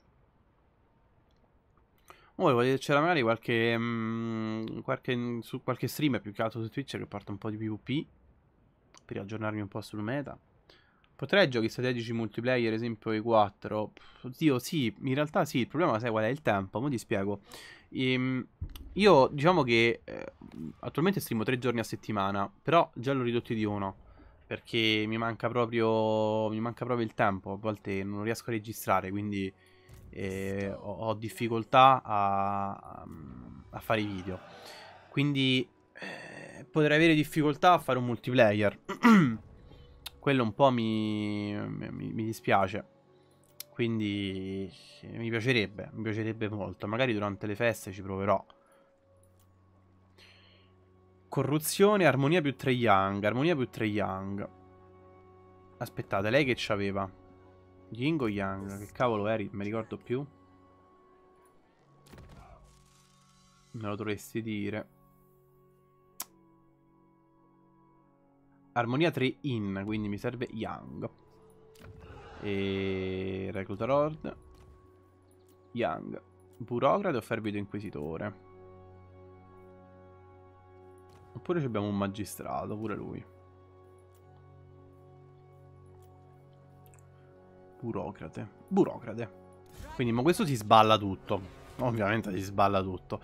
Volevo c'era magari qualche streamer più che altro su Twitch che porta un po' di PvP per aggiornarmi un po' sul meta. Potrei giochi strategici multiplayer, esempio i 4. Oddio, sì, in realtà sì, il problema sai qual è? Il tempo, mo ti spiego. Io diciamo che attualmente streamo 3 giorni a settimana, però già l'ho ridotti di uno. Perché mi manca proprio il tempo, a volte non riesco a registrare, quindi ho difficoltà a fare i video. Quindi potrei avere difficoltà a fare un multiplayer. Quello un po' mi dispiace. Quindi mi piacerebbe molto. Magari durante le feste ci proverò. Corruzione, armonia più 3 Young. Armonia più 3 Young. Aspettate, lei che c'aveva? Ying o Yang? Che cavolo eri? Mi ricordo più. Me lo dovresti dire. Armonia 3 in, quindi mi serve Young. E Recluta Lord. Young. Burocrate o Fervido Inquisitore? Oppure abbiamo un magistrato, pure lui. Burocrate. Quindi ma questo si sballa tutto. Ovviamente si sballa tutto.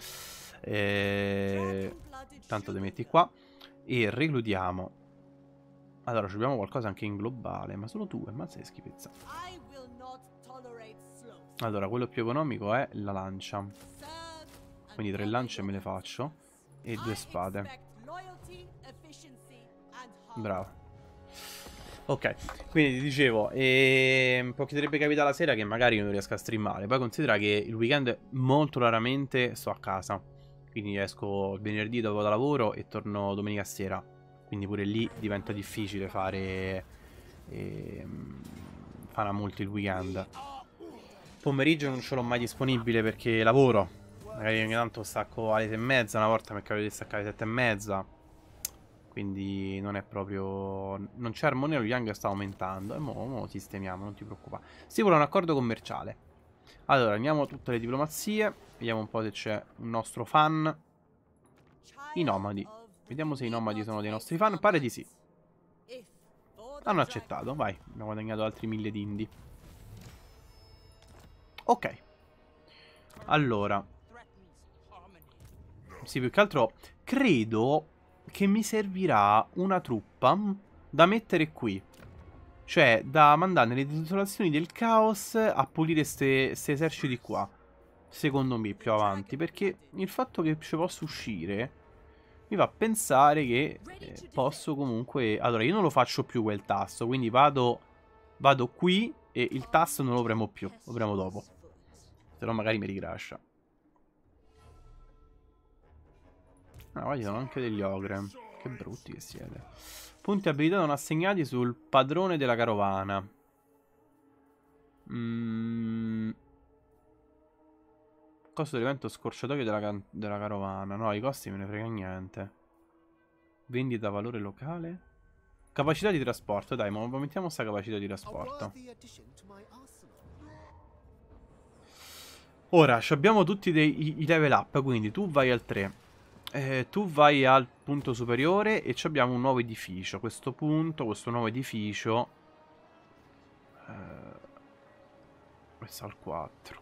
Tanto te metti qua. E reclutiamo. Allora, abbiamo qualcosa anche in globale. Ma solo 2, ma sei schifezza. Allora, quello più economico è la lancia. Quindi 3 lance me le faccio. E 2 spade. Bravo. Ok, quindi ti dicevo, potrebbe capitare la sera che magari non riesco a streamare. Poi considera che il weekend molto raramente sto a casa. Quindi esco venerdì dopo da lavoro e torno domenica sera. Quindi pure lì diventa difficile fare una multi il weekend. Pomeriggio non ce l'ho mai disponibile perché lavoro. Magari ogni tanto stacco alle 6:30, una volta mi è capitato di staccare alle 7:30. Quindi non è proprio... Non c'è armonia, lo Yang sta aumentando. E mo sistemiamo, non ti preoccupare. Si vuole un accordo commerciale. Allora, andiamo tutte le diplomazie. Vediamo un po' se c'è un nostro fan. I nomadi. Vediamo se i nomadi sono dei nostri fan. Pare di sì. Hanno accettato, vai. Abbiamo guadagnato altri 1000 dindi. Ok. Allora. Sì, più che altro credo che mi servirà una truppa da mettere qui. Cioè, da mandare nelle desolazioni del caos a pulire ste eserciti qua. Secondo me, più avanti. Perché il fatto che ci posso uscire mi fa pensare che posso comunque... Allora, io non lo faccio più quel tasto, quindi vado qui e il tasto non lo premo più. Lo premo dopo. Se no magari mi ricrasha. Ah, qua ci sono anche degli ogre. Che brutti che siete. Punti abilità non assegnati sul padrone della carovana. Costo dell'evento scorciatoio della carovana. No, i costi me ne frega niente. Vendita valore locale. Capacità di trasporto, dai, ma mettiamo sta capacità di trasporto. Ora, abbiamo tutti i level up, quindi tu vai al 3. Tu vai al punto superiore e abbiamo un nuovo edificio. Questo punto, questo nuovo edificio. Questo al 4.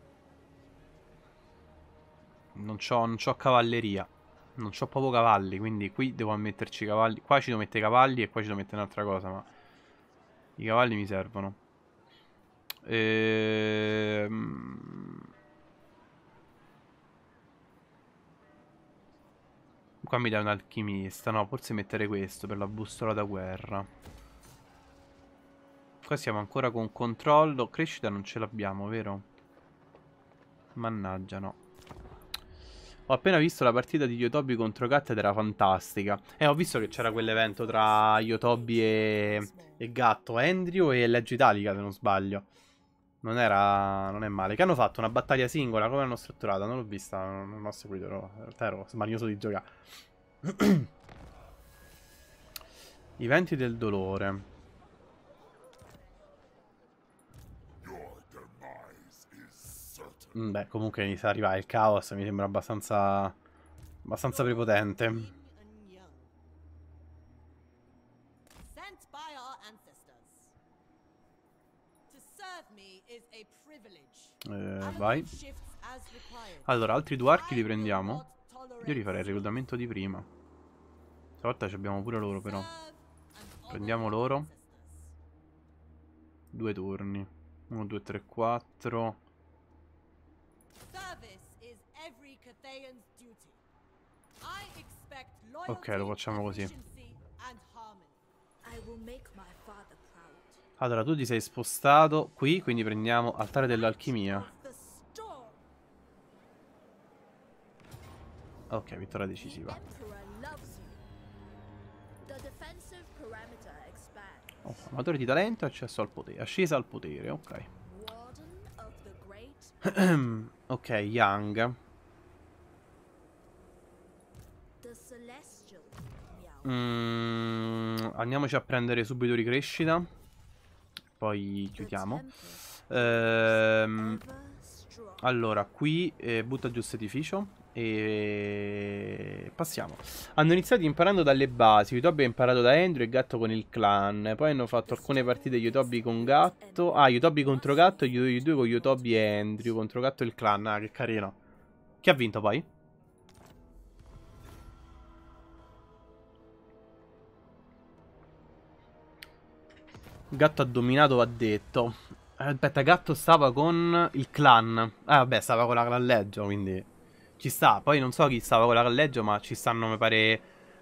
Non c'ho cavalleria. Non c'ho proprio cavalli, quindi qui devo metterci i cavalli. Qua ci devo mettere i cavalli e qua ci devo mettere un'altra cosa, ma i cavalli mi servono. Qua mi dà un alchimista. No, forse mettere questo per la bussola da guerra. Qua siamo ancora con controllo. Crescita non ce l'abbiamo, vero? Mannaggia, no. Ho appena visto la partita di Yotobi contro Gat ed era fantastica. Ho visto che c'era quell'evento tra Yotobi e Gatto, Andrew e Legge Italica, se non sbaglio. Non è male. Che hanno fatto una battaglia singola, come l'hanno strutturata? Non l'ho vista, non ho seguito, in realtà ero smanioso di giocare. I venti del dolore. Beh, comunque inizia ad arrivare il caos, mi sembra abbastanza prepotente. Vai. Allora, altri 2 archi li prendiamo. Io rifarei il reclutamento di prima. Stavolta abbiamo pure loro, però. Prendiamo loro. 2 turni. 1, 2, 3, 4. Ok, lo facciamo così. Allora, tu ti sei spostato qui, quindi prendiamo altare dell'alchimia. Ok, vittoria decisiva. Oh, amatore di talento e accesso al potere. Ascesa al potere, ok. Ok, Young. Andiamoci a prendere subito ricrescita. Poi chiudiamo. Allora, qui butta giù questo edificio. E passiamo. Hanno iniziato imparando dalle basi. Yotobi ha imparato da Andrew e Gatto con il clan. Poi hanno fatto alcune partite Yotobi con Gatto. Ah, Yotobi contro Gatto e i due con Yotobi e Andrew. Contro Gatto e il clan. Ah, che carino. Chi ha vinto poi? Gatto ha dominato, va detto. Aspetta, Gatto stava con il clan. Vabbè, stava con la clan quindi ci sta. Poi non so chi stava con la clan ma ci stanno, mi pare...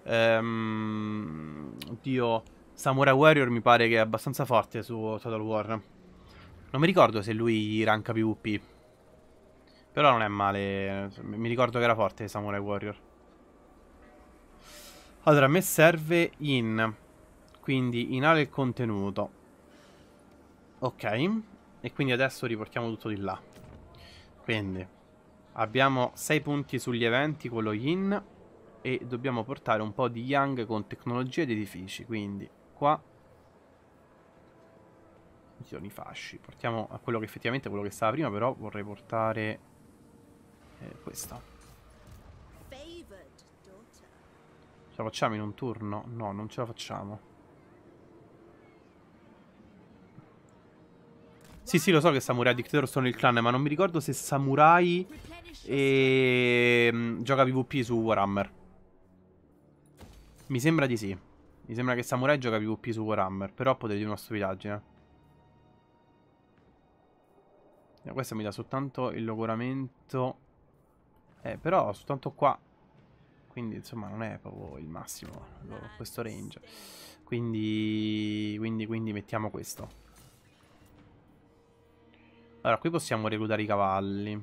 oddio, Samurai Warrior mi pare che è abbastanza forte su Total War. Non mi ricordo se lui ranka PvP. Però non è male. Mi ricordo che era forte Samurai Warrior. Allora, a me serve in... Quindi inala il contenuto. Ok. E quindi adesso riportiamo tutto di là. Quindi abbiamo 6 punti sugli eventi con lo yin. E dobbiamo portare un po' di yang con tecnologia ed edifici. Quindi qua Ci sono i fasci. Portiamo a quello che effettivamente è quello che stava prima, però vorrei portare questa. Ce la facciamo in un turno? No, non ce la facciamo. Sì, sì, lo so che Samurai e Dictator sono il clan, ma non mi ricordo se Samurai gioca PvP su Warhammer. Mi sembra di sì. Mi sembra che Samurai gioca PvP su Warhammer, però potete dire una stupidaggine. Questo mi dà soltanto il logoramento. Però soltanto qua. Quindi insomma non è proprio il massimo questo range. Quindi mettiamo questo. Allora qui possiamo reclutare i cavalli.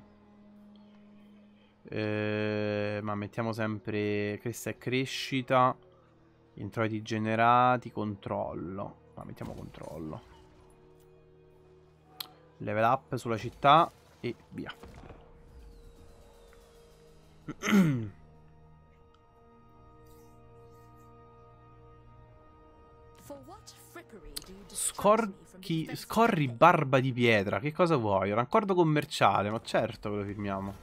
Ma mettiamo sempre. Questa è crescita. Introiti generati. Controllo. Ma mettiamo controllo. Level up sulla città. E via. Scorri barba di pietra. Che cosa vuoi? Un accordo commerciale. Ma certo che lo firmiamo.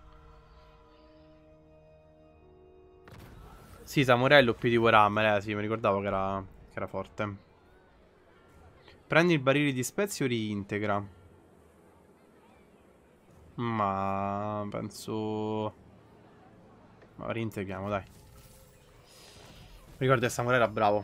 Sì, Samurai è l'OP di Warhammer. Sì, mi ricordavo che era forte. Prendi il barile di spezie o riintegra? Ma penso... Ma reintegriamo, dai. Ricordo che Samurai era bravo.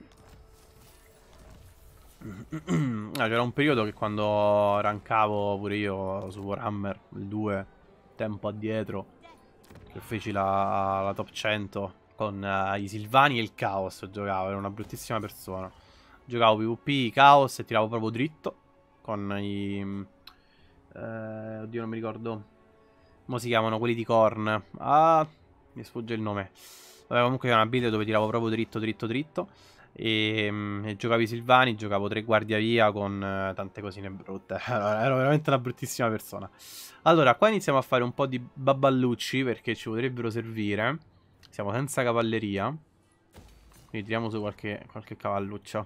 C'era un periodo che quando rankavo pure io su Warhammer, il 2, tempo addietro, che feci la top 100 con i Silvani e il Chaos giocavo, ero una bruttissima persona. Giocavo PvP, Chaos e tiravo proprio dritto con i... oddio non mi ricordo. Come si chiamano quelli di Korn? Ah, mi sfugge il nome. Vabbè, comunque era una build dove tiravo proprio dritto. E giocavi Silvani, giocavo 3 guardiavia con tante cosine brutte. Ero veramente una bruttissima persona. Allora, qua iniziamo a fare un po' di babballucci perché ci potrebbero servire. Siamo senza cavalleria. Quindi tiriamo su qualche cavalluccio.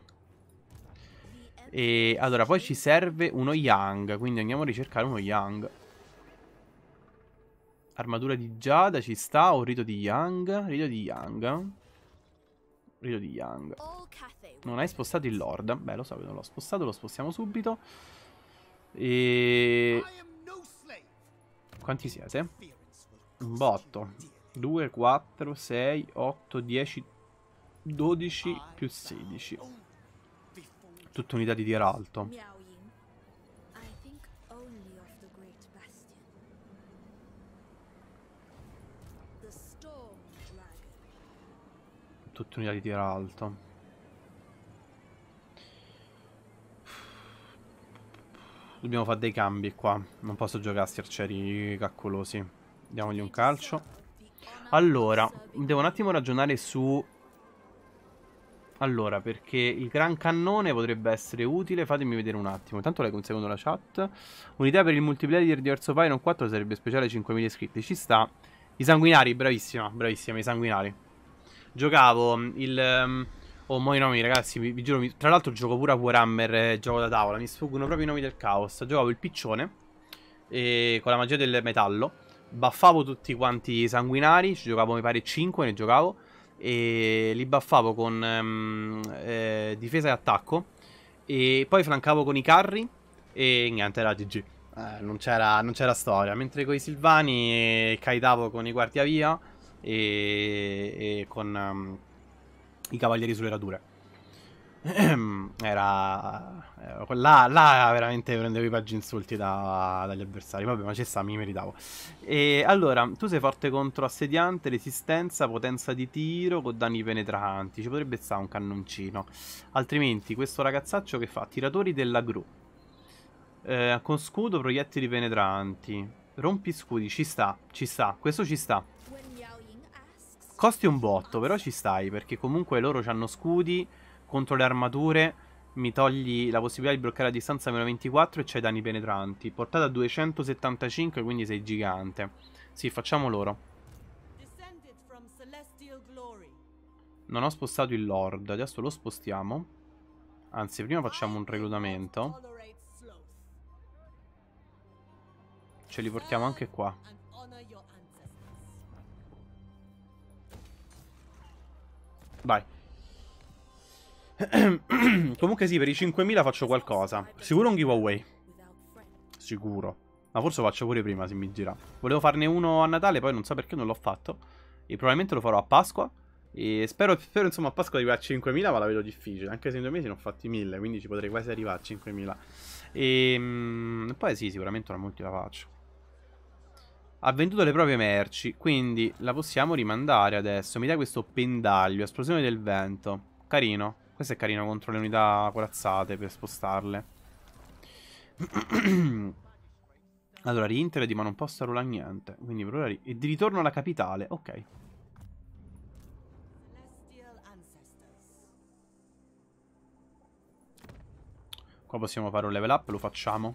E allora, poi ci serve uno Yang. Quindi andiamo a ricercare uno Yang. Armatura di Giada ci sta. O rito di Yang. Rito di Yang. Non hai spostato il Lord. Beh, lo so che non l'ho spostato. Lo spostiamo subito. E... Quanti siete? Un botto. 2, 4, 6, 8, 10, 12 più 16. Tutte unità di tier alto. Tutte unità di tier alto. Dobbiamo fare dei cambi qua. Non posso giocare a sti arcieri caccolosi. Diamogli un calcio. Allora, devo un attimo ragionare su... Allora, perché il gran cannone potrebbe essere utile. Fatemi vedere un attimo. Intanto leggo un secondo la chat. Un'idea per il multiplayer di Hearts of Iron 4 sarebbe speciale 5.000 iscritti. Ci sta. I sanguinari, bravissima, bravissima, i sanguinari. Giocavo il... oh, mo' i nomi, ragazzi, vi giuro. Tra l'altro gioco pure a Warhammer, gioco da tavola. Mi sfuggono proprio i nomi del caos. Giocavo il piccione con la magia del metallo. Buffavo tutti quanti i sanguinari. Ci giocavo, mi pare, 5 ne giocavo. E li buffavo con difesa e attacco. E poi flancavo con i carri. E niente, era GG. Non c'era storia. Mentre con i Silvani kaitavo con i guardiavia e con i cavalieri sulle radure. Là veramente prendevo i paggi insulti dagli avversari. Vabbè, ma ci sta, mi meritavo. E allora, tu sei forte contro assediante, resistenza, potenza di tiro con danni penetranti. Ci potrebbe stare un cannoncino. Altrimenti questo ragazzaccio che fa? Tiratori della gru. Con scudo, proiettili penetranti. Rompi scudi, ci sta. Questo ci sta. Costi un botto, però ci stai, perché comunque loro hanno scudi. Contro le armature mi togli la possibilità di bloccare a distanza meno 24 e c'hai danni penetranti. Portata a 275, quindi sei gigante. Sì, facciamo loro. Non ho spostato il Lord, adesso lo spostiamo. Anzi, prima facciamo un reclutamento. Ce li portiamo anche qua. Vai. Comunque sì, per i 5.000 faccio qualcosa. Sicuro un giveaway. Sicuro. Ma forse lo faccio pure prima se mi gira. Volevo farne uno a Natale, poi non so perché non l'ho fatto. E probabilmente lo farò a Pasqua. E spero insomma a Pasqua arrivare a 5.000, ma la vedo difficile. Anche se in 2 mesi ne ho fatti 1.000, quindi ci potrei quasi arrivare a 5.000. E poi sì, sicuramente una multi la faccio. Ha venduto le proprie merci, quindi la possiamo rimandare adesso. Mi dai questo pendaglio, esplosione del vento. Carino. Questo è carino contro le unità corazzate per spostarle. Allora, Rintered, ma non posso arruolare niente. Quindi per ora e di ritorno alla capitale, ok. Qua possiamo fare un level up, lo facciamo.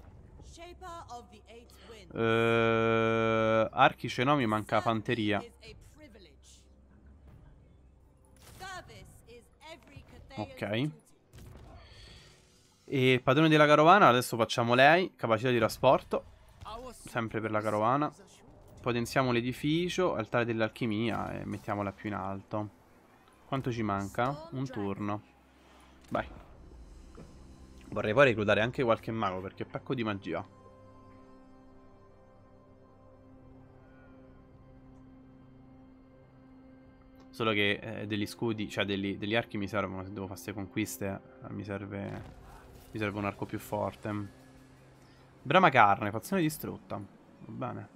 Archice no, mi manca fanteria. Ok. E padrone della carovana, adesso facciamo lei. Capacità di trasporto. Sempre per la carovana. Potenziamo l'edificio, altare dell'alchimia e mettiamola più in alto. Quanto ci manca? Un turno. Vai. Vorrei poi reclutare anche qualche mago perché pacco di magia. Solo che degli scudi, cioè degli archi mi servono. Se devo fare queste conquiste mi serve un arco più forte. Brama carne, fazione distrutta. Va bene.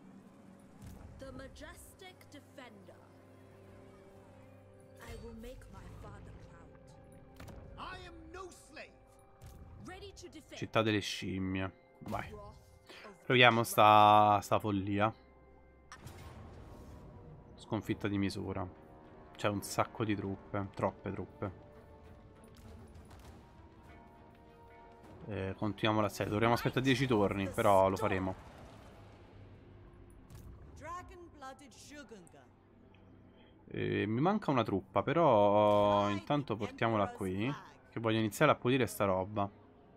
Città delle scimmie. Vai. Proviamo sta follia. Sconfitta di misura. C'è un sacco di truppe. Troppe truppe. Continuiamo l'assedio. Dovremmo aspettare 10 turni, però lo faremo. Mi manca una truppa, però intanto portiamola qui. Che voglio iniziare a pulire sta roba.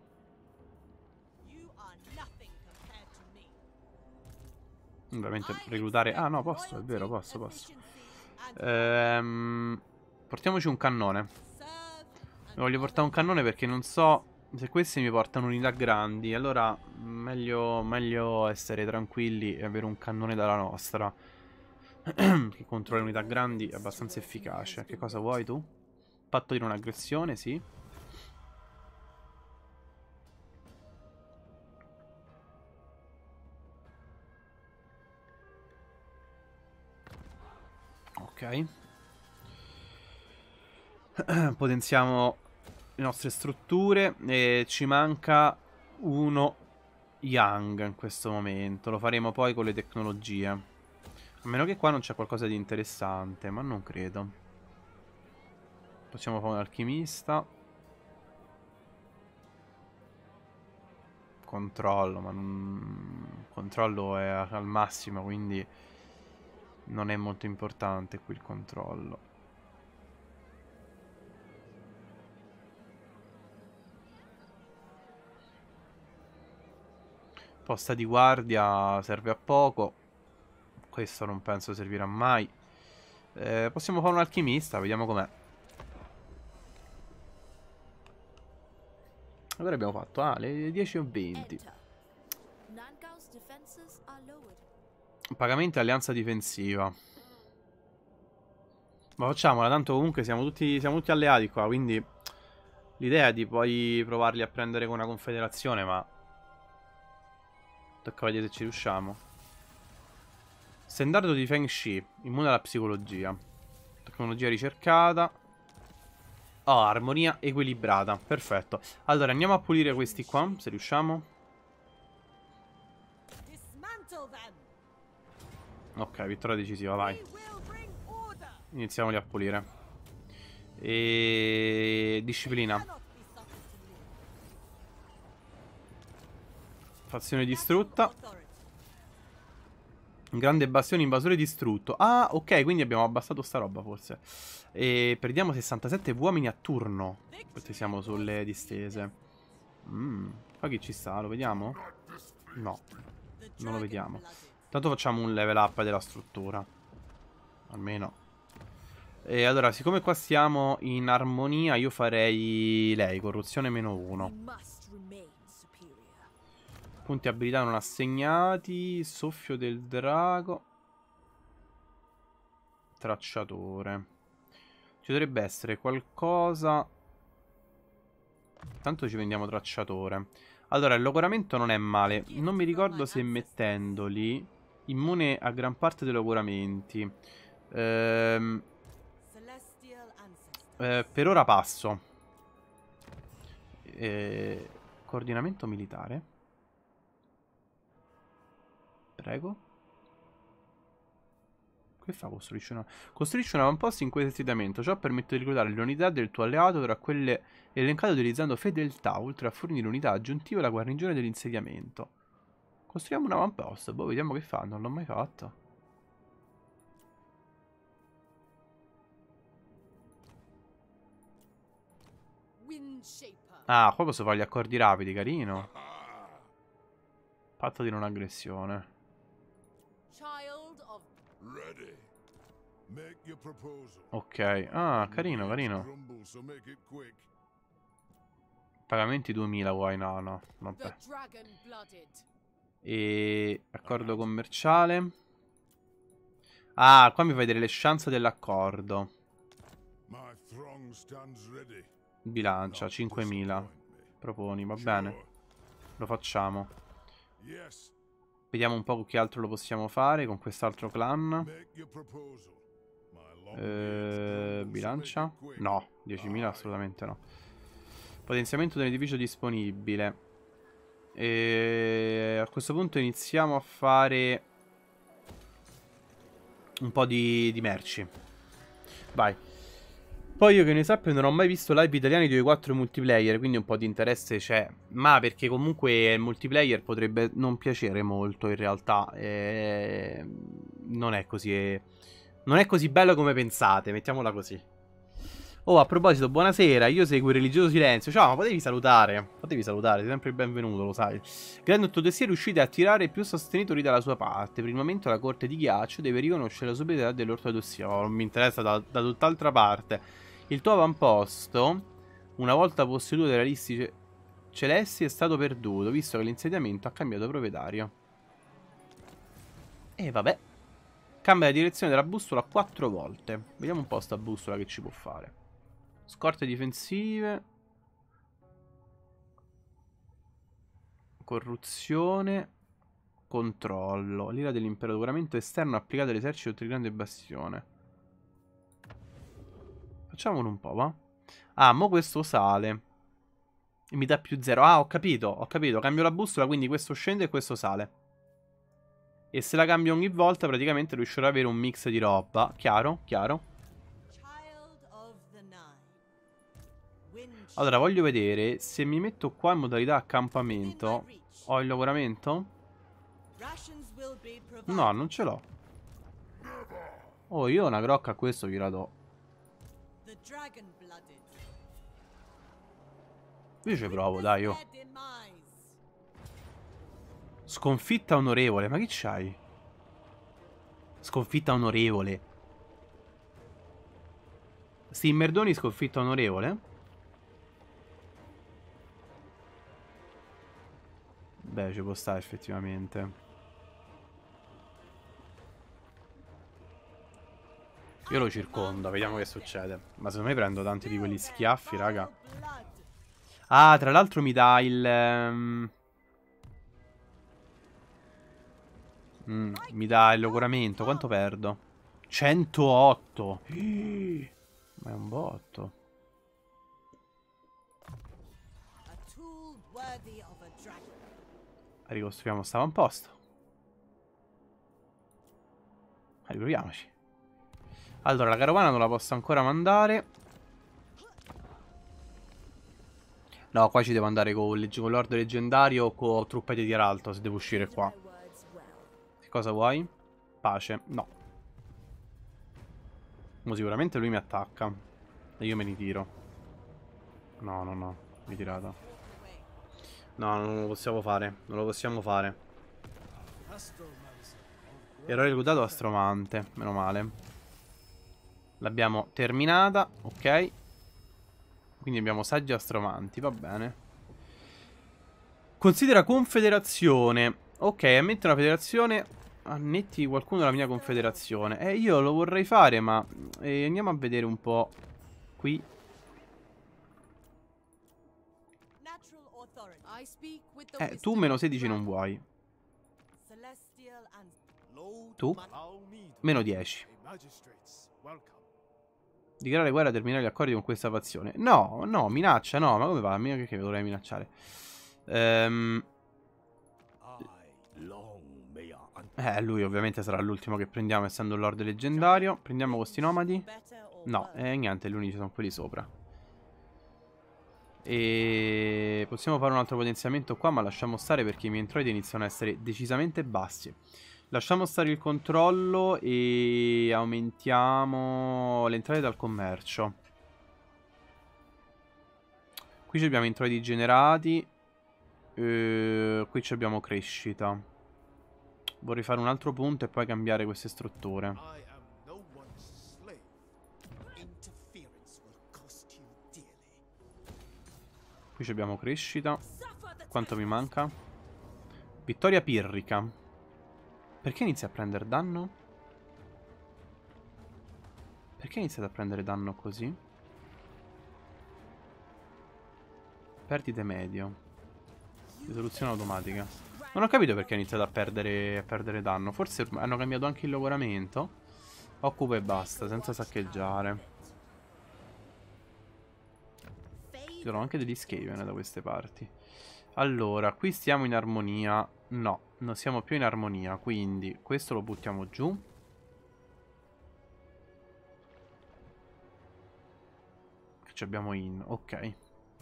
Ovviamente reclutare... Ah no, posso, è vero, posso. Portiamoci un cannone. Mi voglio portare un cannone perché non so se questi mi portano unità grandi. Allora meglio essere tranquilli e avere un cannone dalla nostra. Che contro le unità grandi è abbastanza efficace. Che cosa vuoi tu? Patto di non aggressione, sì. Ok. Potenziamo le nostre strutture. E ci manca uno Young in questo momento. Lo faremo poi con le tecnologie. A meno che qua non c'è qualcosa di interessante, ma non credo. Possiamo fare un alchimista. Controllo, ma non... Controllo è al massimo, quindi non è molto importante qui il controllo. Posta di guardia serve a poco. Questo non penso servirà mai. Possiamo fare un alchimista, vediamo com'è. Allora abbiamo fatto le 10 o 20. Pagamenti alleanza difensiva. Ma facciamola, tanto comunque siamo tutti alleati qua, quindi l'idea è di poi provarli a prendere con una confederazione, ma tocca vedere se ci riusciamo. Stendardo di Feng Shi, immune alla psicologia. Tecnologia ricercata. Oh, armonia equilibrata, perfetto. Allora andiamo a pulire questi qua, se riusciamo. Ok, vittoria decisiva, vai. Iniziamoli a pulire. E... disciplina. Fazione distrutta. Un grande bastione invasore distrutto. Ah, ok, quindi abbiamo abbassato sta roba forse. E perdiamo 67 uomini a turno. Questi siamo sulle distese. Qua chi ci sta? Lo vediamo? No, non lo vediamo. Tanto facciamo un level up della struttura. Almeno. E allora, siccome qua siamo in armonia, io farei lei, corruzione -1. Punti abilità non assegnati. Soffio del drago. Tracciatore. Ci dovrebbe essere qualcosa. Tanto ci vendiamo tracciatore. Allora, il logoramento non è male. Non mi ricordo se mettendoli immune a gran parte dei logoramenti. Per ora passo. Coordinamento militare. Prego. Che fa? Costruisci un avamposto in questo insediamento. Ciò permette di reclutare le unità del tuo alleato tra quelle elencate utilizzando fedeltà, oltre a fornire unità aggiuntive alla guarnigione dell'insediamento. Costruiamo un avamposto. Boh, vediamo che fa. Non l'ho mai fatto. Ah, qua posso fare gli accordi rapidi, carino. Patto di non aggressione. Ok, ah, carino, carino. Pagamenti 2000 vuoi? No, no, vabbè. E accordo commerciale. Ah, qua mi fai vedere le chance dell'accordo. Bilancia, 5000. Proponi, va bene. Lo facciamo. Vediamo un po' che altro lo possiamo fare con quest'altro clan. Bilancia? No, 10.000 assolutamente no. Potenziamento dell'edificio disponibile. A questo punto iniziamo a fare un po' di merci. Vai. Poi io che ne sappia non ho mai visto live italiani dove 4 multiplayer, quindi un po' di interesse c'è. Ma perché comunque il multiplayer potrebbe non piacere molto in realtà. Non è così... Non è così bello come pensate, mettiamola così. Oh, a proposito, buonasera, io seguo il religioso silenzio. Ciao, ma potevi salutare? Potevi salutare, sei sempre il benvenuto, lo sai. Grande Ottodessia riuscite a attirare più sostenitori dalla sua parte. Per il momento la corte di ghiaccio deve riconoscere la superiorità dell'ortodossia. Oh, non mi interessa da tutt'altra parte. Il tuo avamposto, una volta posseduto dai listi celesti, è stato perduto, visto che l'insediamento ha cambiato proprietario. E vabbè. Cambia la direzione della bussola 4 volte. Vediamo un po' sta bussola che ci può fare. Scorte difensive. Corruzione. Controllo. L'ira dell'impero. Docuramento esterno applicato all'esercito oltre il grande bastione. Facciamolo un po', va? Ah, mo questo sale. E mi dà più 0. Ah, ho capito, ho capito. Cambio la bussola, quindi questo scende e questo sale. E se la cambio ogni volta praticamente riuscirò ad avere un mix di roba. Chiaro? Chiaro? Allora voglio vedere se mi metto qua in modalità accampamento. Ho il lavoramento? No, non ce l'ho. Oh, io una crocca a questo gliela do. Io ci provo, dai, io. Sconfitta onorevole, ma che c'hai? Sconfitta onorevole. Simmerdoni sconfitta onorevole? Beh, ci può stare effettivamente. Io lo circondo, vediamo che succede. Ma secondo me prendo tanti di quelli schiaffi, raga. Ah, tra l'altro mi dà il... mi dà il logoramento. Quanto perdo? 108. Ma è un botto. Ricostruiamo sta avamposto. Riproviamoci. Allora, la carovana non la posso ancora mandare. No, qua ci devo andare con l'ordo leggendario o con truppette di aralto se devo uscire qua. Che cosa vuoi? Pace. No. Ma sicuramente lui mi attacca. E io me ne tiro. No, no, no. Ritirata. No, non lo possiamo fare. Non lo possiamo fare. Errore reclutato Astromante. Meno male. L'abbiamo terminata. Ok. Quindi abbiamo saggi astromanti. Va bene. Considera confederazione. Ok, ammette una federazione. Annetti qualcuno della mia confederazione. Io lo vorrei fare, ma andiamo a vedere un po' qui. Tu meno 16 non vuoi. Tu? Meno 10. Dichiarare guerra e terminare gli accordi con questa fazione. No, no, minaccia, no. Ma come va? Che dovrei minacciare? Lui ovviamente sarà l'ultimo che prendiamo, essendo un lord leggendario. Prendiamo questi nomadi. No, niente, gli unici sono quelli sopra. E possiamo fare un altro potenziamento qua, ma lasciamo stare perché i miei introiti iniziano a essere decisamente bassi. Lasciamo stare il controllo e aumentiamo le entrate dal commercio. Qui abbiamo introiti generati. Qui abbiamo crescita. Vorrei fare un altro punto e poi cambiare queste strutture. Qui abbiamo crescita. Quanto mi manca? Vittoria pirrica. Perché inizia a prendere danno? Perché iniziate a prendere danno così? Perdite medio. Risoluzione automatica. Non ho capito perché ha iniziato a perdere danno. Forse hanno cambiato anche il logoramento. Occupa e basta, senza saccheggiare. Ci sono anche degli Skaven da queste parti. Allora, qui stiamo in armonia. No, non siamo più in armonia. Quindi questo lo buttiamo giù. Che ci abbiamo in. Ok.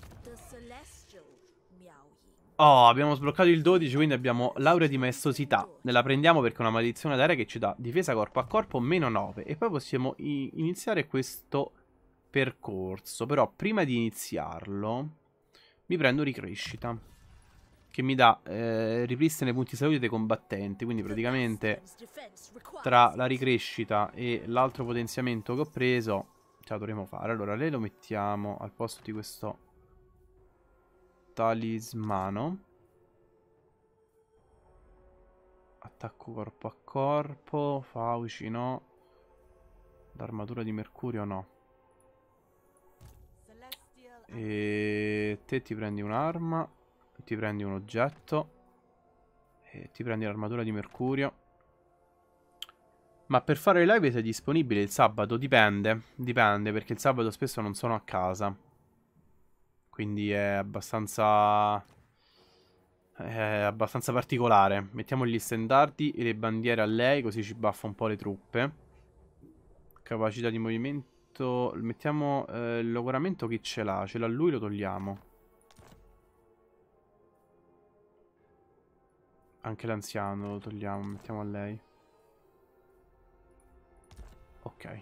Oh, abbiamo sbloccato il 12, quindi abbiamo laurea di maestosità. Ne la prendiamo perché è una maledizione d'aria che ci dà difesa corpo a corpo meno 9. E poi possiamo iniziare questo percorso. Però prima di iniziarlo mi prendo ricrescita, che mi dà ripristina i punti salute dei combattenti. Quindi praticamente tra la ricrescita e l'altro potenziamento che ho preso ce la dovremo fare. Allora lei lo mettiamo al posto di questo talismano. Attacco corpo a corpo. Fauci no. L'armatura di mercurio no. E te ti prendi un'arma. Ti prendi un oggetto. E ti prendi l'armatura di mercurio. Ma per fare le live siete disponibili il sabato? Dipende. Dipende, perché il sabato spesso non sono a casa. Quindi è abbastanza particolare. Mettiamo gli stendardi e le bandiere a lei, così ci buffa un po' le truppe. Capacità di movimento. Mettiamo il logoramento, chi ce l'ha? Ce l'ha lui, lo togliamo. Anche l'anziano lo togliamo, mettiamo a lei. Ok.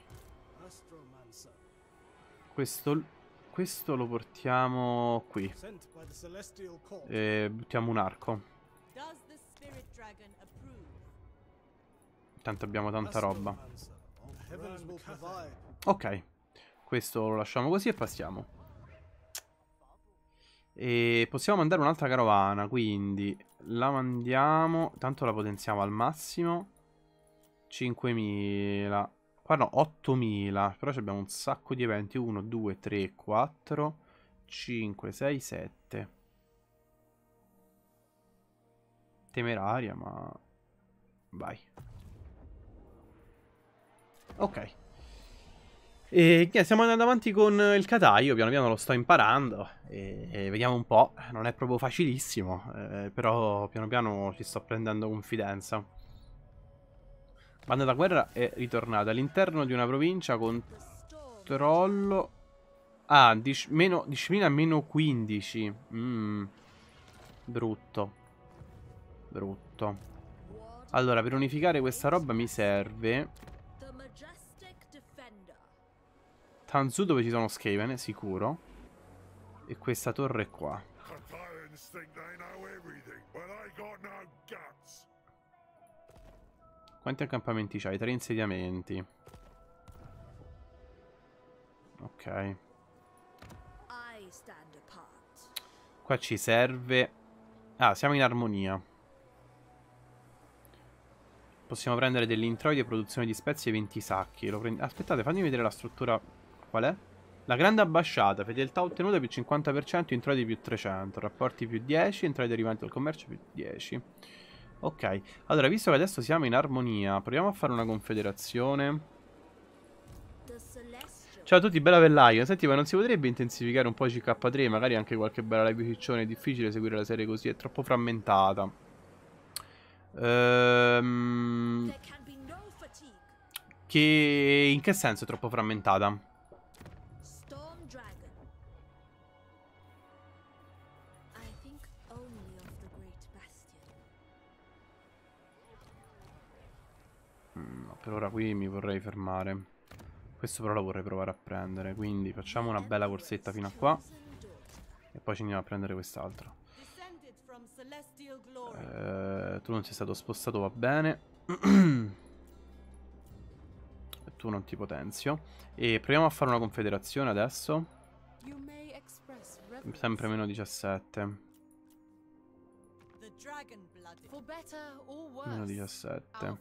Questo lo portiamo qui. Buttiamo un arco. Tanto abbiamo tanta roba. Ok. Questo lo lasciamo così e passiamo. E possiamo mandare un'altra carovana. Quindi la mandiamo. Tanto la potenziamo al massimo. 5.000. Qua no, 8.000. Però abbiamo un sacco di eventi. 1, 2, 3, 4, 5, 6, 7. Temeraria, ma... vai. Ok. E stiamo andando avanti con il kata. Io piano piano lo sto imparando. E vediamo un po'. Non è proprio facilissimo. Però piano piano ci sto prendendo confidenza. Banda da guerra è ritornata all'interno di una provincia. Controllo. Ah, disciplina meno 15. Brutto. Brutto. Allora, per unificare questa roba mi serve Tanzu, dove ci sono Skaven, sicuro. E questa torre qua. Quanti accampamenti c'hai? 3 insediamenti. Ok. Qua ci serve... Ah, siamo in armonia. Possiamo prendere degli introiti e produzione di spezie 20 sacchi. Aspettate, fatemi vedere la struttura. Qual è? La grande ambasciata, fedeltà ottenuta più 50%, introiti più 300, rapporti più 10, entrate derivanti dal commercio più 10. Ok, allora, visto che adesso siamo in armonia, proviamo a fare una confederazione. Ciao a tutti, bella Vellaio. Senti, ma non si potrebbe intensificare un po' CK3? Magari anche qualche bella live ciccione. È difficile seguire la serie così, è troppo frammentata. In che senso è troppo frammentata? No, per ora qui mi vorrei fermare. Questo però lo vorrei provare a prendere. Quindi facciamo una bella corsetta fino a qua. E poi ci andiamo a prendere quest'altro. Tu non sei stato spostato, va bene. Tu non ti potenzio. E proviamo a fare una confederazione adesso. Sempre meno 17. Meno 17.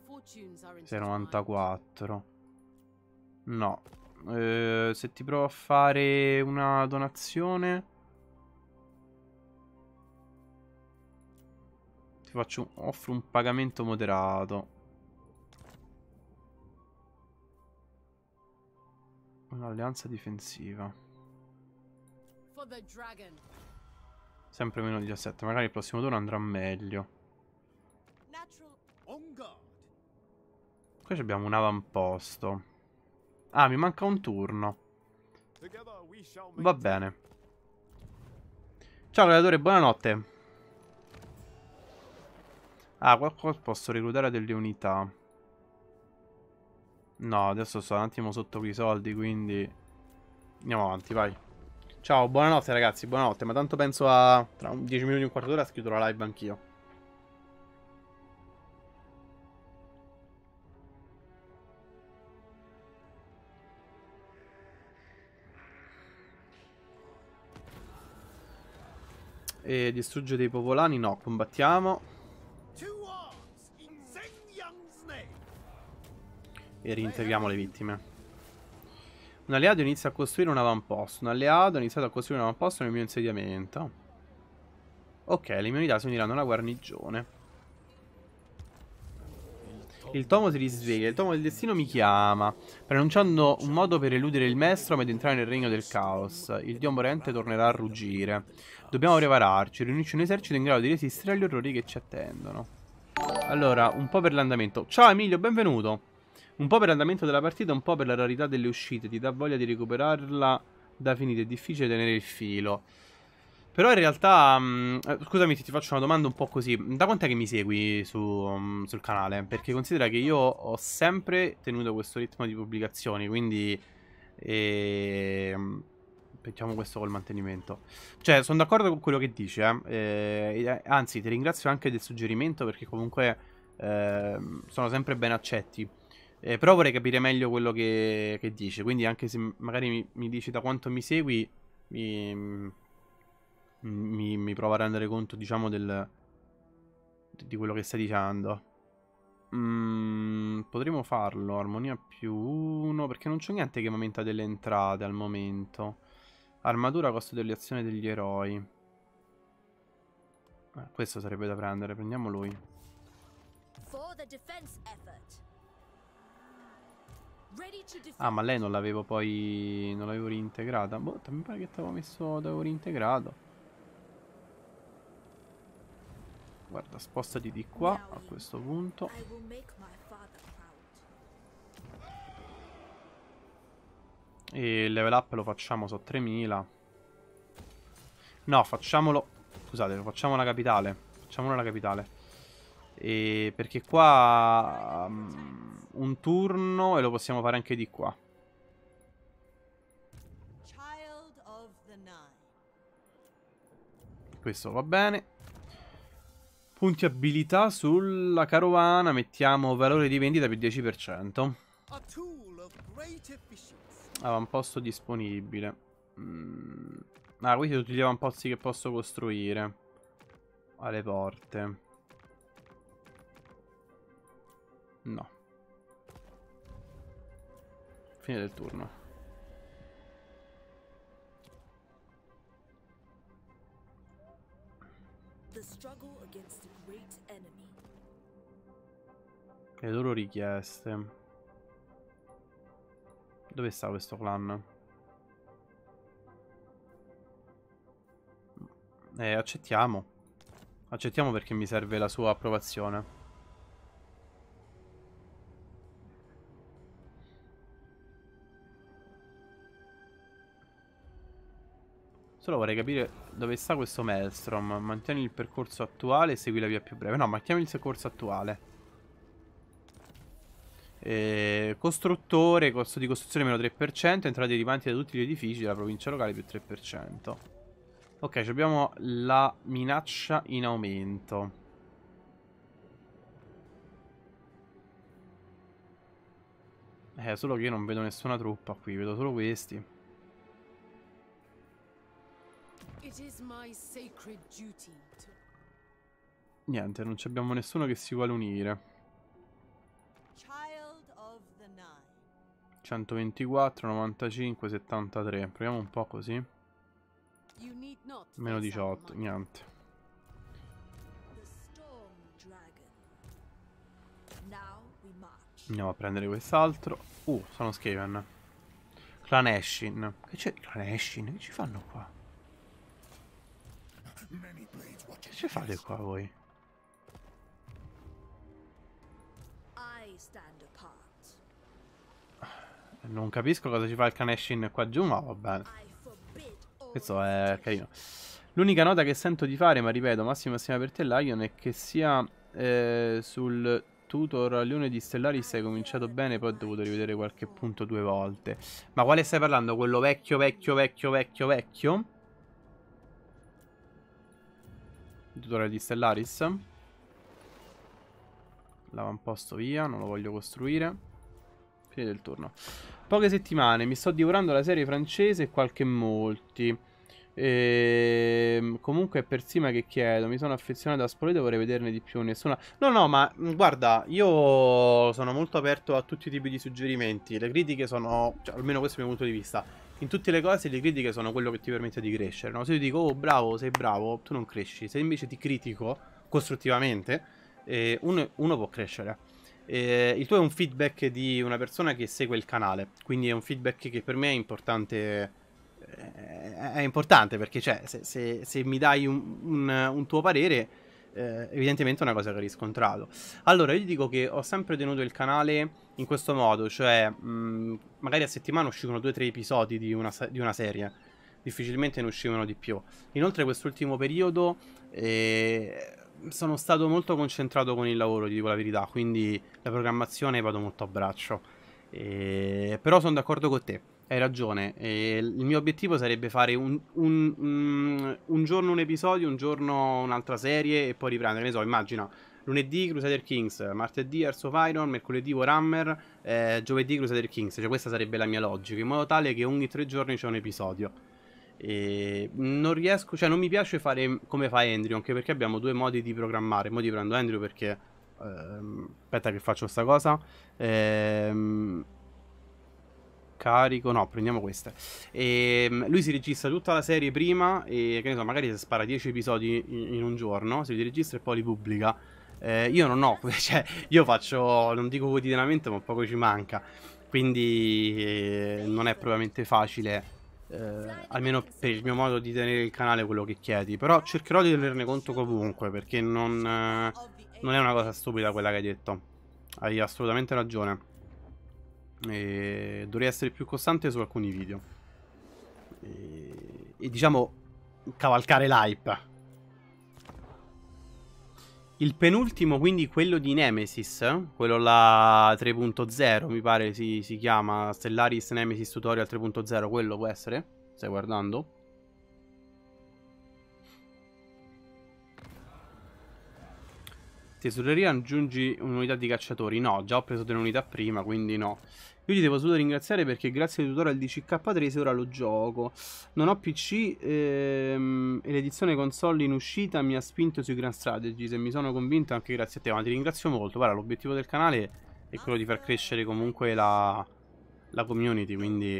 694. No. Se ti provo a fare una donazione, ti faccio offro un pagamento moderato. Un'alleanza difensiva. Sempre meno 17. Magari il prossimo turno andrà meglio. Qui abbiamo un avamposto. Ah, mi manca un turno. Va bene. Ciao gladiatore, buonanotte. Ah, qua posso reclutare delle unità. No, adesso sto un attimo sotto quei soldi, quindi andiamo avanti, vai. Ciao, buonanotte ragazzi, buonanotte. Ma tanto penso a tra 10 minuti e un quarto d'ora chiudo la live anch'io. E distruggere dei popolani? No, combattiamo. E reintegriamo le vittime. Un alleato inizia a costruire un avamposto. Un alleato ha iniziato a costruire un avamposto nel mio insediamento. Ok, le mie unità si uniranno alla guarnigione. Il tomo si risveglia. Il tomo del destino mi chiama, preannunciando un modo per eludere il maestro ed entrare nel regno del caos. Il dio morente tornerà a ruggire. Dobbiamo prepararci, riunirci un esercito in grado di resistere agli orrori che ci attendono. Allora, un po' per l'andamento. Ciao Emilio, benvenuto. Un po' per l'andamento della partita, un po' per la rarità delle uscite. Ti dà voglia di recuperarla da finire, è difficile tenere il filo. Però in realtà, scusami se ti faccio una domanda un po' così. Da quant'è che mi segui sul canale? Perché considera che io ho sempre tenuto questo ritmo di pubblicazioni, quindi mettiamo questo col mantenimento. Cioè, sono d'accordo con quello che dici, anzi, ti ringrazio anche del suggerimento perché comunque sono sempre ben accetti. Però vorrei capire meglio quello che dici. Quindi anche se magari mi dici da quanto mi segui, mi provo a rendere conto, diciamo, di quello che stai dicendo. Potremmo farlo, armonia più 1, perché non c'è niente che mi aumenta delle entrate al momento. Armatura, costo delle azioni degli eroi. Questo sarebbe da prendere, prendiamo lui. Ah, ma lei non l'avevo poi... non l'avevo reintegrata. Boh, mi pare che t'avevo messo... t'avevo reintegrato. Guarda, spostati di qua a questo punto. E il level up lo facciamo su 3000. No, facciamolo... Scusate, lo facciamo alla capitale. Facciamolo alla capitale. Perché qua un turno e lo possiamo fare anche di qua. Questo va bene. Punti abilità sulla carovana. Mettiamo valore di vendita più 10%. Avamposto disponibile. Ah, questi sono tutti gli avamposti che posso costruire. Alle porte. No. Fine del turno. Le loro richieste. Dove sta questo clan? Accettiamo. Accettiamo perché mi serve la sua approvazione. Solo vorrei capire dove sta questo Maelstrom. Mantieni il percorso attuale e segui la via più breve. No, mantieni il percorso attuale. Costruttore, costo di costruzione meno 3%. Entrate derivanti da tutti gli edifici della provincia locale più 3%. Ok, abbiamo la minaccia in aumento. Solo che io non vedo nessuna truppa qui, vedo solo questi. Niente, non abbiamo nessuno che si vuole unire. 124, 95, 73. Proviamo un po' così. Meno 18, niente. Andiamo a prendere quest'altro. Sono Skaven. Clan Eshin. Che c'è? Clan Eshin? Che ci fanno qua? Che ci fate qua voi? Non capisco cosa ci fa il Clan Eshin qua giù, ma va bene. Questo è carino. L'unica nota che sento di fare, ma ripeto, massima per te, Lion, è che sia sul tutor a Leone di Stellaris hai cominciato bene, poi ho dovuto rivedere qualche punto 2 volte. Ma quale stai parlando? Quello vecchio? Il tutorial di Stellaris? L'avamposto via, non lo voglio costruire. Fine del turno. Poche settimane, mi sto divorando la serie francese e qualche molti. Comunque è per Sima che chiedo. Mi sono affezionato a Spoleto, vorrei vederne di più. Nessuna. No, ma guarda, io sono molto aperto a tutti i tipi di suggerimenti. Le critiche sono, cioè, almeno questo è il mio punto di vista. In tutte le cose le critiche sono quello che ti permette di crescere, no? Se io dico, oh bravo, sei bravo, tu non cresci. Se invece ti critico costruttivamente, uno può crescere. Il tuo è un feedback di una persona che segue il canale, quindi è un feedback che per me è importante. È importante perché, cioè, se mi dai un tuo parere, evidentemente è una cosa che hai riscontrato. Allora, io ti dico che ho sempre tenuto il canale in questo modo, cioè, magari a settimana uscivano 2-3 episodi di una serie, difficilmente ne uscivano di più. Inoltre, quest'ultimo periodo sono stato molto concentrato con il lavoro, ti dico la verità, quindi la programmazione vado molto a braccio. Però sono d'accordo con te, hai ragione. Il mio obiettivo sarebbe fare un giorno un episodio, un giorno un'altra serie e poi riprendere. Ne so, immagina, lunedì Crusader Kings, martedì Hearts of Iron, mercoledì Warhammer, giovedì Crusader Kings. Cioè questa sarebbe la mia logica, in modo tale che ogni 3 giorni c'è un episodio. Non riesco, cioè non mi piace fare come fa Andrew, anche perché abbiamo 2 modi di programmare. Mo' ti prendo Andrew perché aspetta che faccio sta cosa. Carico, no, prendiamo queste. Lui si registra tutta la serie prima e, che ne so, magari si spara 10 episodi in un giorno, si li registra e poi li pubblica. Io non ho, cioè, io faccio, non dico quotidianamente, ma poco ci manca. Quindi non è propriamente facile, almeno per il mio modo di tenere il canale, quello che chiedi. Però cercherò di tenerne conto comunque, perché non è una cosa stupida quella che hai detto. Hai assolutamente ragione. Dovrei essere più costante su alcuni video. E diciamo cavalcare l'hype. Il penultimo, quindi quello di Nemesis, quello là 3.0, mi pare si chiama Stellaris Nemesis Tutorial 3.0, quello può essere? Stai guardando? Tesoreria aggiungi un'unità di cacciatori. No, già ho preso delle unità prima, quindi no. Io ti devo solo ringraziare perché grazie al tutorial di CK3 ora lo gioco. Non ho PC e l'edizione console in uscita mi ha spinto sui Grand Strategies e mi sono convinto anche grazie a te. Ma ti ringrazio molto. Guarda, l'obiettivo del canale è quello di far crescere comunque la community, quindi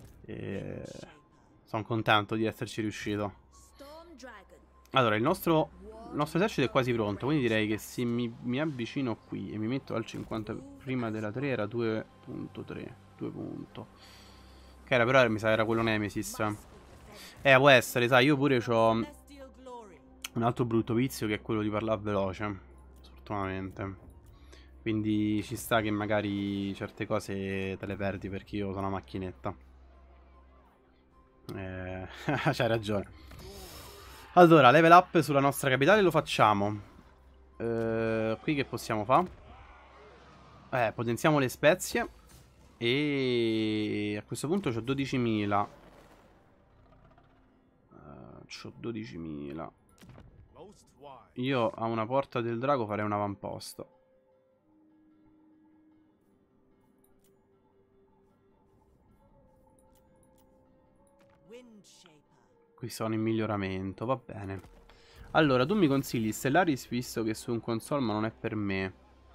sono contento di esserci riuscito. Allora, il nostro esercito è quasi pronto, quindi direi che se mi avvicino qui e mi metto al 50 prima della 3 era 2.3, 2 punto. Che era però mi sa era quello Nemesis. Può essere, sai, io pure ho un altro brutto vizio che è quello di parlare veloce, sfortunatamente. Quindi ci sta che magari certe cose te le perdi perché io sono una macchinetta. C'hai ragione. Allora, level up sulla nostra capitale lo facciamo. Qui che possiamo fare? Potenziamo le spezie. E a questo punto c'ho 12.000. C'ho 12.000. Io a una porta del drago farei un avamposto. Qui sono in miglioramento, va bene. Allora, tu mi consigli Stellaris visto che su un console ma non è per me.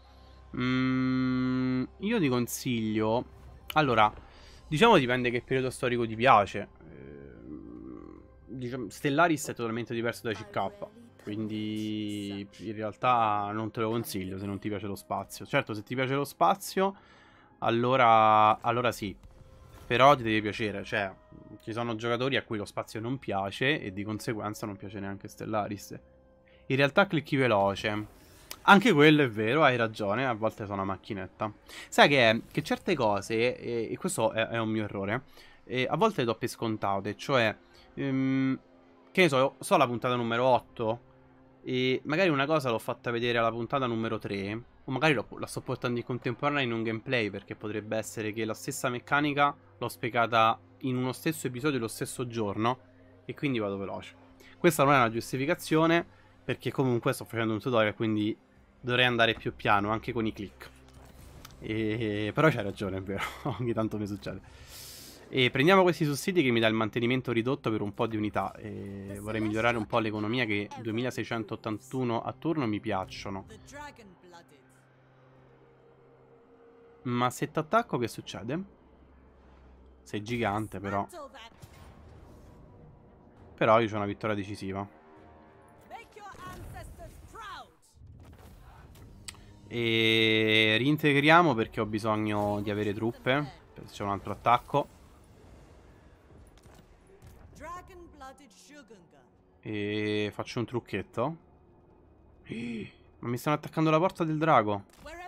Io ti consiglio... Allora, diciamo dipende che periodo storico ti piace. Diciamo, Stellaris è totalmente diverso da CK. Quindi in realtà non te lo consiglio se non ti piace lo spazio. Certo, se ti piace lo spazio, allora sì. Però ti deve piacere, cioè ci sono giocatori a cui lo spazio non piace e di conseguenza non piace neanche Stellaris. In realtà clicchi veloce. Anche quello è vero, hai ragione, a volte sono una macchinetta. Sai che è? Che certe cose, e questo è un mio errore, a volte le do per scontate, cioè, che ne so la puntata numero 8 e magari una cosa l'ho fatta vedere alla puntata numero 3, o magari la sto portando in contemporanea in un gameplay, perché potrebbe essere che la stessa meccanica l'ho spiegata in uno stesso episodio lo stesso giorno e quindi vado veloce. Questa non è una giustificazione, perché comunque sto facendo un tutorial, quindi dovrei andare più piano anche con i click. Però c'hai ragione, è vero, ogni tanto mi succede. E prendiamo questi sussidi che mi dà il mantenimento ridotto per un po' di unità. E vorrei migliorare un po' l'economia, che 2681 a turno mi piacciono. Ma se t'attacco che succede? Sei gigante però. Però io c'ho una vittoria decisiva. E reintegriamo perché ho bisogno di avere truppe. C'è un altro attacco. E faccio un trucchetto. Ma mi stanno attaccando la porta del drago.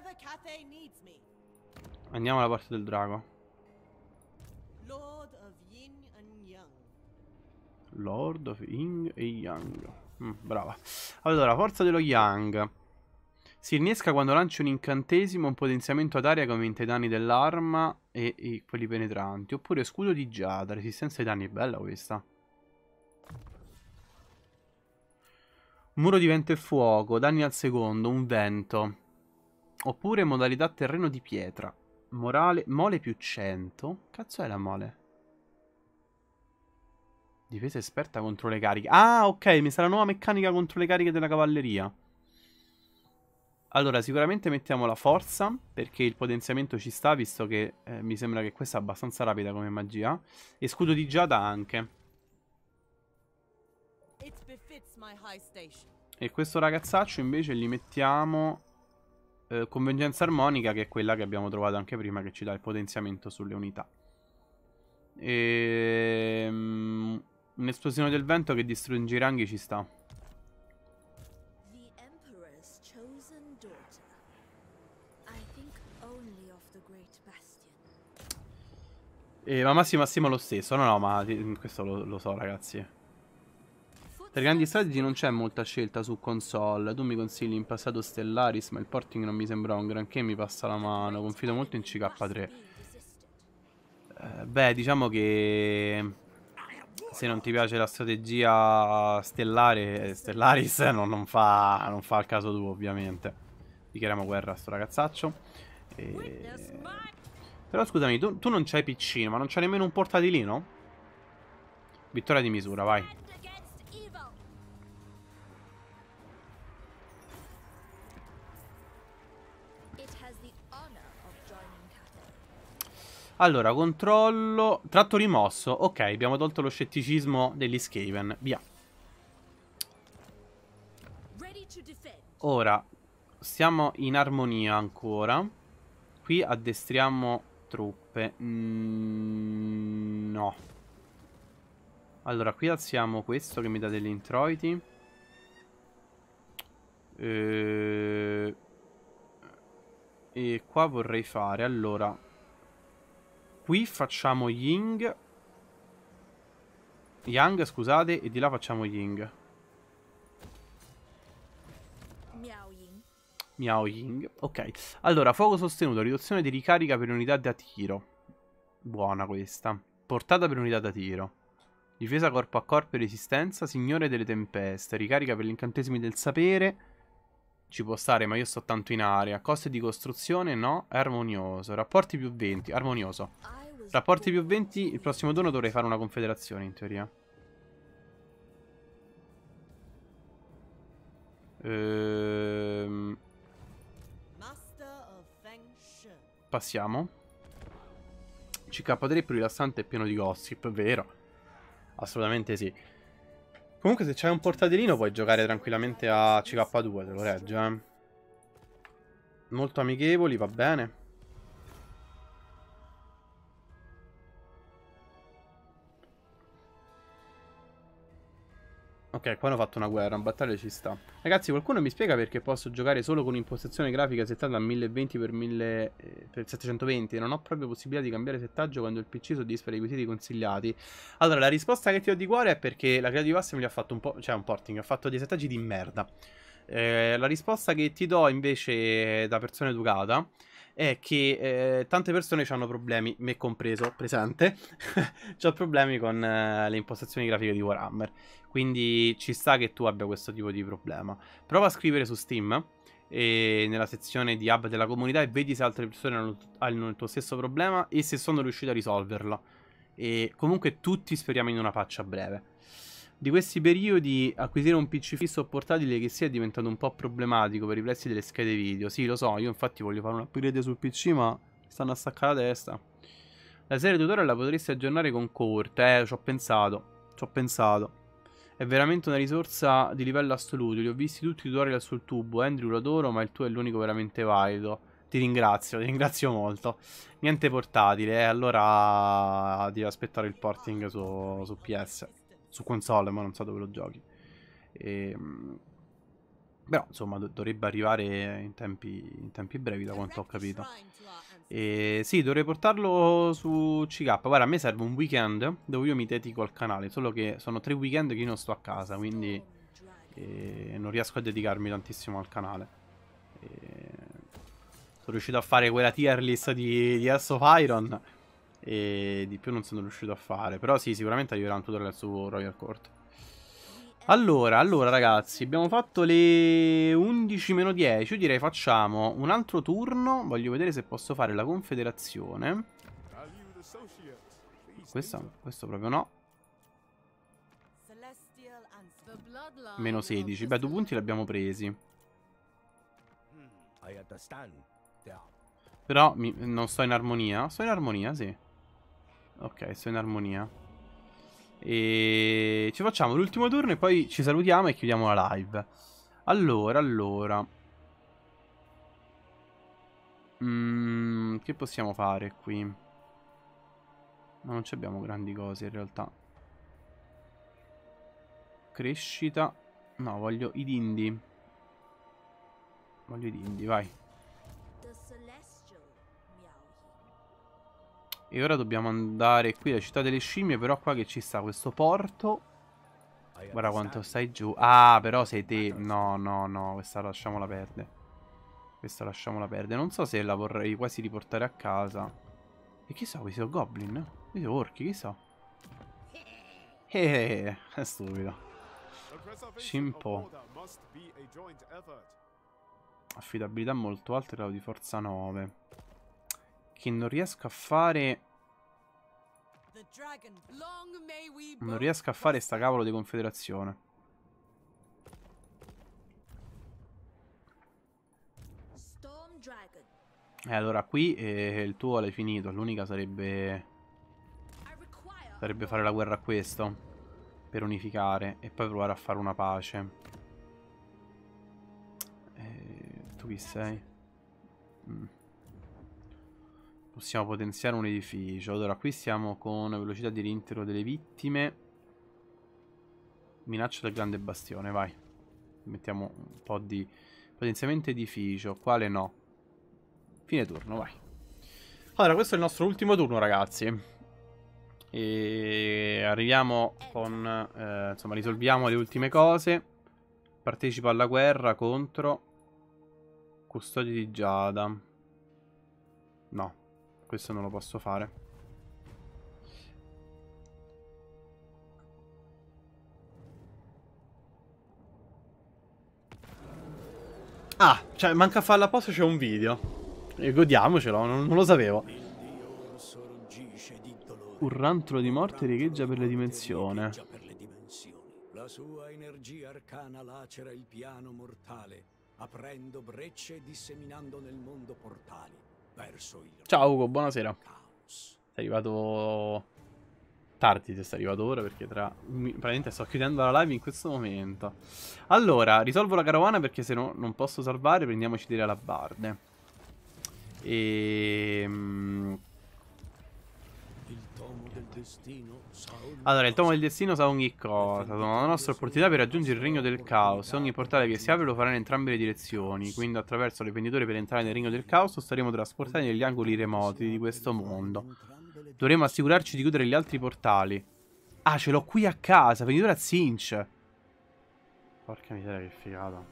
Andiamo alla porta del drago. Lord of Yin e Yang. Brava. Allora, forza dello Yang. Si innesca quando lanci un incantesimo, un potenziamento ad aria che aumenta i danni dell'arma e quelli penetranti. Oppure scudo di giada, resistenza ai danni. È bella questa. Muro di vento e fuoco, danni al secondo, un vento. Oppure modalità terreno di pietra. Mole più 100. Cazzo è la mole? Difesa esperta contro le cariche. Ah, ok, mi sa la nuova meccanica contro le cariche della cavalleria. Allora, sicuramente mettiamo la forza, perché il potenziamento ci sta, visto che mi sembra che questa è abbastanza rapida come magia. E scudo di giada anche. E questo ragazzaccio invece gli mettiamo convergenza armonica, che è quella che abbiamo trovato anche prima, che ci dà il potenziamento sulle unità. Un'esplosione del vento che distrugge i ranghi ci sta. Ma massimo lo stesso. No, ma questo lo so, ragazzi. Tra i grandi strategy non c'è molta scelta su console. Tu mi consigli in passato Stellaris, ma il porting non mi sembra un granché, mi passa la mano. Confido molto in CK3. Beh, diciamo che se non ti piace la strategia stellare, Stellaris non fa il caso tuo, ovviamente. Dichiariamo guerra a sto ragazzaccio. Però scusami, tu non c'hai PC, ma non c'hai nemmeno un portatilino? Vittoria di misura, vai. Allora, controllo. Tratto rimosso. Ok, abbiamo tolto lo scetticismo degli Skaven. Via. Ora, siamo in armonia ancora. Qui addestriamo truppe. No. Allora, qui alziamo questo che mi dà degli introiti. E qua vorrei fare, allora, qui facciamo Yang, scusate, e di là facciamo Ying. Miao Ying. Ok. Allora, fuoco sostenuto, riduzione di ricarica per unità da tiro. Buona questa. Portata per unità da tiro. Difesa corpo a corpo e resistenza. Signore delle tempeste. Ricarica per gli incantesimi del sapere. Ci può stare, ma io sto tanto in area. Coste di costruzione, no. È armonioso. Rapporti più 20. Armonioso. Rapporti più 20. Il prossimo turno dovrei fare una confederazione, in teoria. Passiamo. CK3 più rilassante e pieno di gossip, vero? Assolutamente sì. Comunque se c'hai un portatilino puoi giocare tranquillamente a CK2, te lo regge, eh. Molto amichevoli, va bene. Ok, qua hanno fatto una guerra, un battaglia ci sta. Ragazzi, qualcuno mi spiega perché posso giocare solo con impostazione grafica settata a 1020x per 720 e non ho proprio possibilità di cambiare settaggio quando il PC soddisfa i requisiti consigliati? Allora, la risposta che ti ho di cuore è perché la Creative Assembly ha fatto un po', cioè un porting, ha fatto dei settaggi di merda. La risposta che ti do invece da persona educata è che tante persone hanno problemi, me compreso, presente, c'ho problemi con le impostazioni grafiche di Warhammer. Quindi ci sta che tu abbia questo tipo di problema. Prova a scrivere su Steam e nella sezione di hub della comunità e vedi se altre persone hanno il tuo stesso problema e se sono riusciti a risolverlo. E comunque tutti speriamo in una patch a breve. Di questi periodi acquisire un PC fisso o portatile che sia diventato un po' problematico per i prezzi delle schede video. Sì, lo so, io infatti voglio fare un upgrade sul PC, ma stanno a staccare la testa. La serie tutorial la potresti aggiornare con Court. Ci ho pensato. Ci ho pensato. È veramente una risorsa di livello assoluto. Li ho visti tutti i tutorial sul tubo. Andrew lo adoro, ma il tuo è l'unico veramente valido. Ti ringrazio molto. Niente portatile, allora devi aspettare il porting su PS. Su console, ma non so dove lo giochi. Però, insomma, dovrebbe arrivare in tempi brevi, da quanto ho capito. Sì, dovrei portarlo su CK. Guarda, a me serve un weekend dove io mi dedico al canale. Solo che sono 3 weekend che io non sto a casa, quindi non riesco a dedicarmi tantissimo al canale. Sono riuscito a fare quella tier list di Hearts of Iron e di più non sono riuscito a fare. Però sì, sicuramente arriverà un tutorial su Royal Court. Allora ragazzi, abbiamo fatto le 11:10. Io direi facciamo un altro turno. Voglio vedere se posso fare la confederazione. Questo proprio no. Meno 16. Beh, 2 punti li abbiamo presi. Però non sto in armonia. Sto in armonia, sì. Ok, sto in armonia. E ci facciamo l'ultimo turno e poi ci salutiamo e chiudiamo la live. Allora. Che possiamo fare qui? No, non abbiamo grandi cose in realtà. Crescita. No, voglio i dindi. Vai. E ora dobbiamo andare qui alla città delle scimmie. Però qua che ci sta questo porto. Guarda quanto stai giù. Ah, però sei te. No, no, no, questa lasciamola perdere. Questa lasciamola perdere. Non so se la vorrei quasi riportare a casa. E chi so, questi sono goblin? Questi sono orchi, chi so? È stupido. Shimpo. Affidabilità molto alta e grado di forza 9. Che non riesco a fare... Non riesco a fare sta cavolo di confederazione. Allora qui il tuo l'hai finito. L'unica sarebbe... Sarebbe fare la guerra a questo. Per unificare. E poi provare a fare una pace. Tu chi sei? Possiamo potenziare un edificio. Allora qui siamo con velocità di rientro delle vittime. Minaccia del grande bastione, vai. Mettiamo un po' di potenziamento edificio. Quale no? Fine turno, vai. Allora, questo è il nostro ultimo turno, ragazzi. E arriviamo con... insomma, risolviamo le ultime cose. Partecipa alla guerra contro... Custodi di Giada. No, questo non lo posso fare. Ah, cioè manca a farla apposta, c'è un video. E godiamocelo, non lo sapevo. Un rantolo di morte riecheggia per le dimensioni. La sua energia arcana lacera il piano mortale, aprendo brecce e disseminando nel mondo portali verso il... Ciao Ugo, buonasera. Caos. Sei arrivato tardi, se sei arrivato ora, perché praticamente sto chiudendo la live in questo momento. Allora, risolvo la carovana perché se no non posso salvare, prendiamoci delle alabarde. Allora, il tomo del destino sa ogni cosa. Sono la nostra opportunità per raggiungere il regno del caos. Ogni portale che si apre lo farà in entrambe le direzioni. Quindi attraverso le penditure per entrare nel regno del caos staremo trasportati negli angoli remoti di questo mondo. Dovremo assicurarci di chiudere gli altri portali. Ah, ce l'ho qui a casa. Penditura a Cinch. Porca miseria, che figata.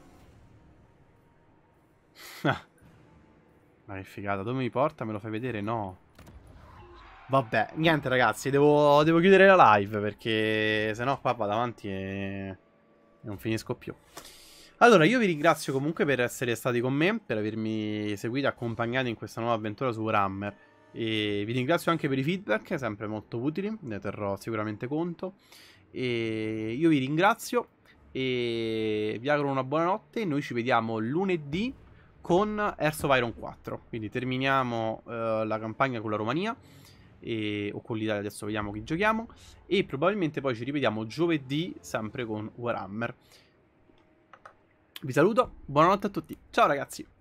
Ma che figata. Dove mi porta? Me lo fai vedere? No. Vabbè, niente ragazzi, devo chiudere la live perché sennò qua vado avanti e non finisco più. Allora, io vi ringrazio comunque per essere stati con me, per avermi seguito e accompagnato in questa nuova avventura su Warhammer. E vi ringrazio anche per i feedback, sempre molto utili, ne terrò sicuramente conto. E io vi ringrazio e vi auguro una buona notte. Noi ci vediamo lunedì con Hearts of Iron 4. Quindi terminiamo la campagna con la Romania. O con l'Italia, adesso vediamo chi giochiamo. E probabilmente poi ci rivediamo giovedì sempre con Warhammer. Vi saluto, buonanotte a tutti, ciao ragazzi.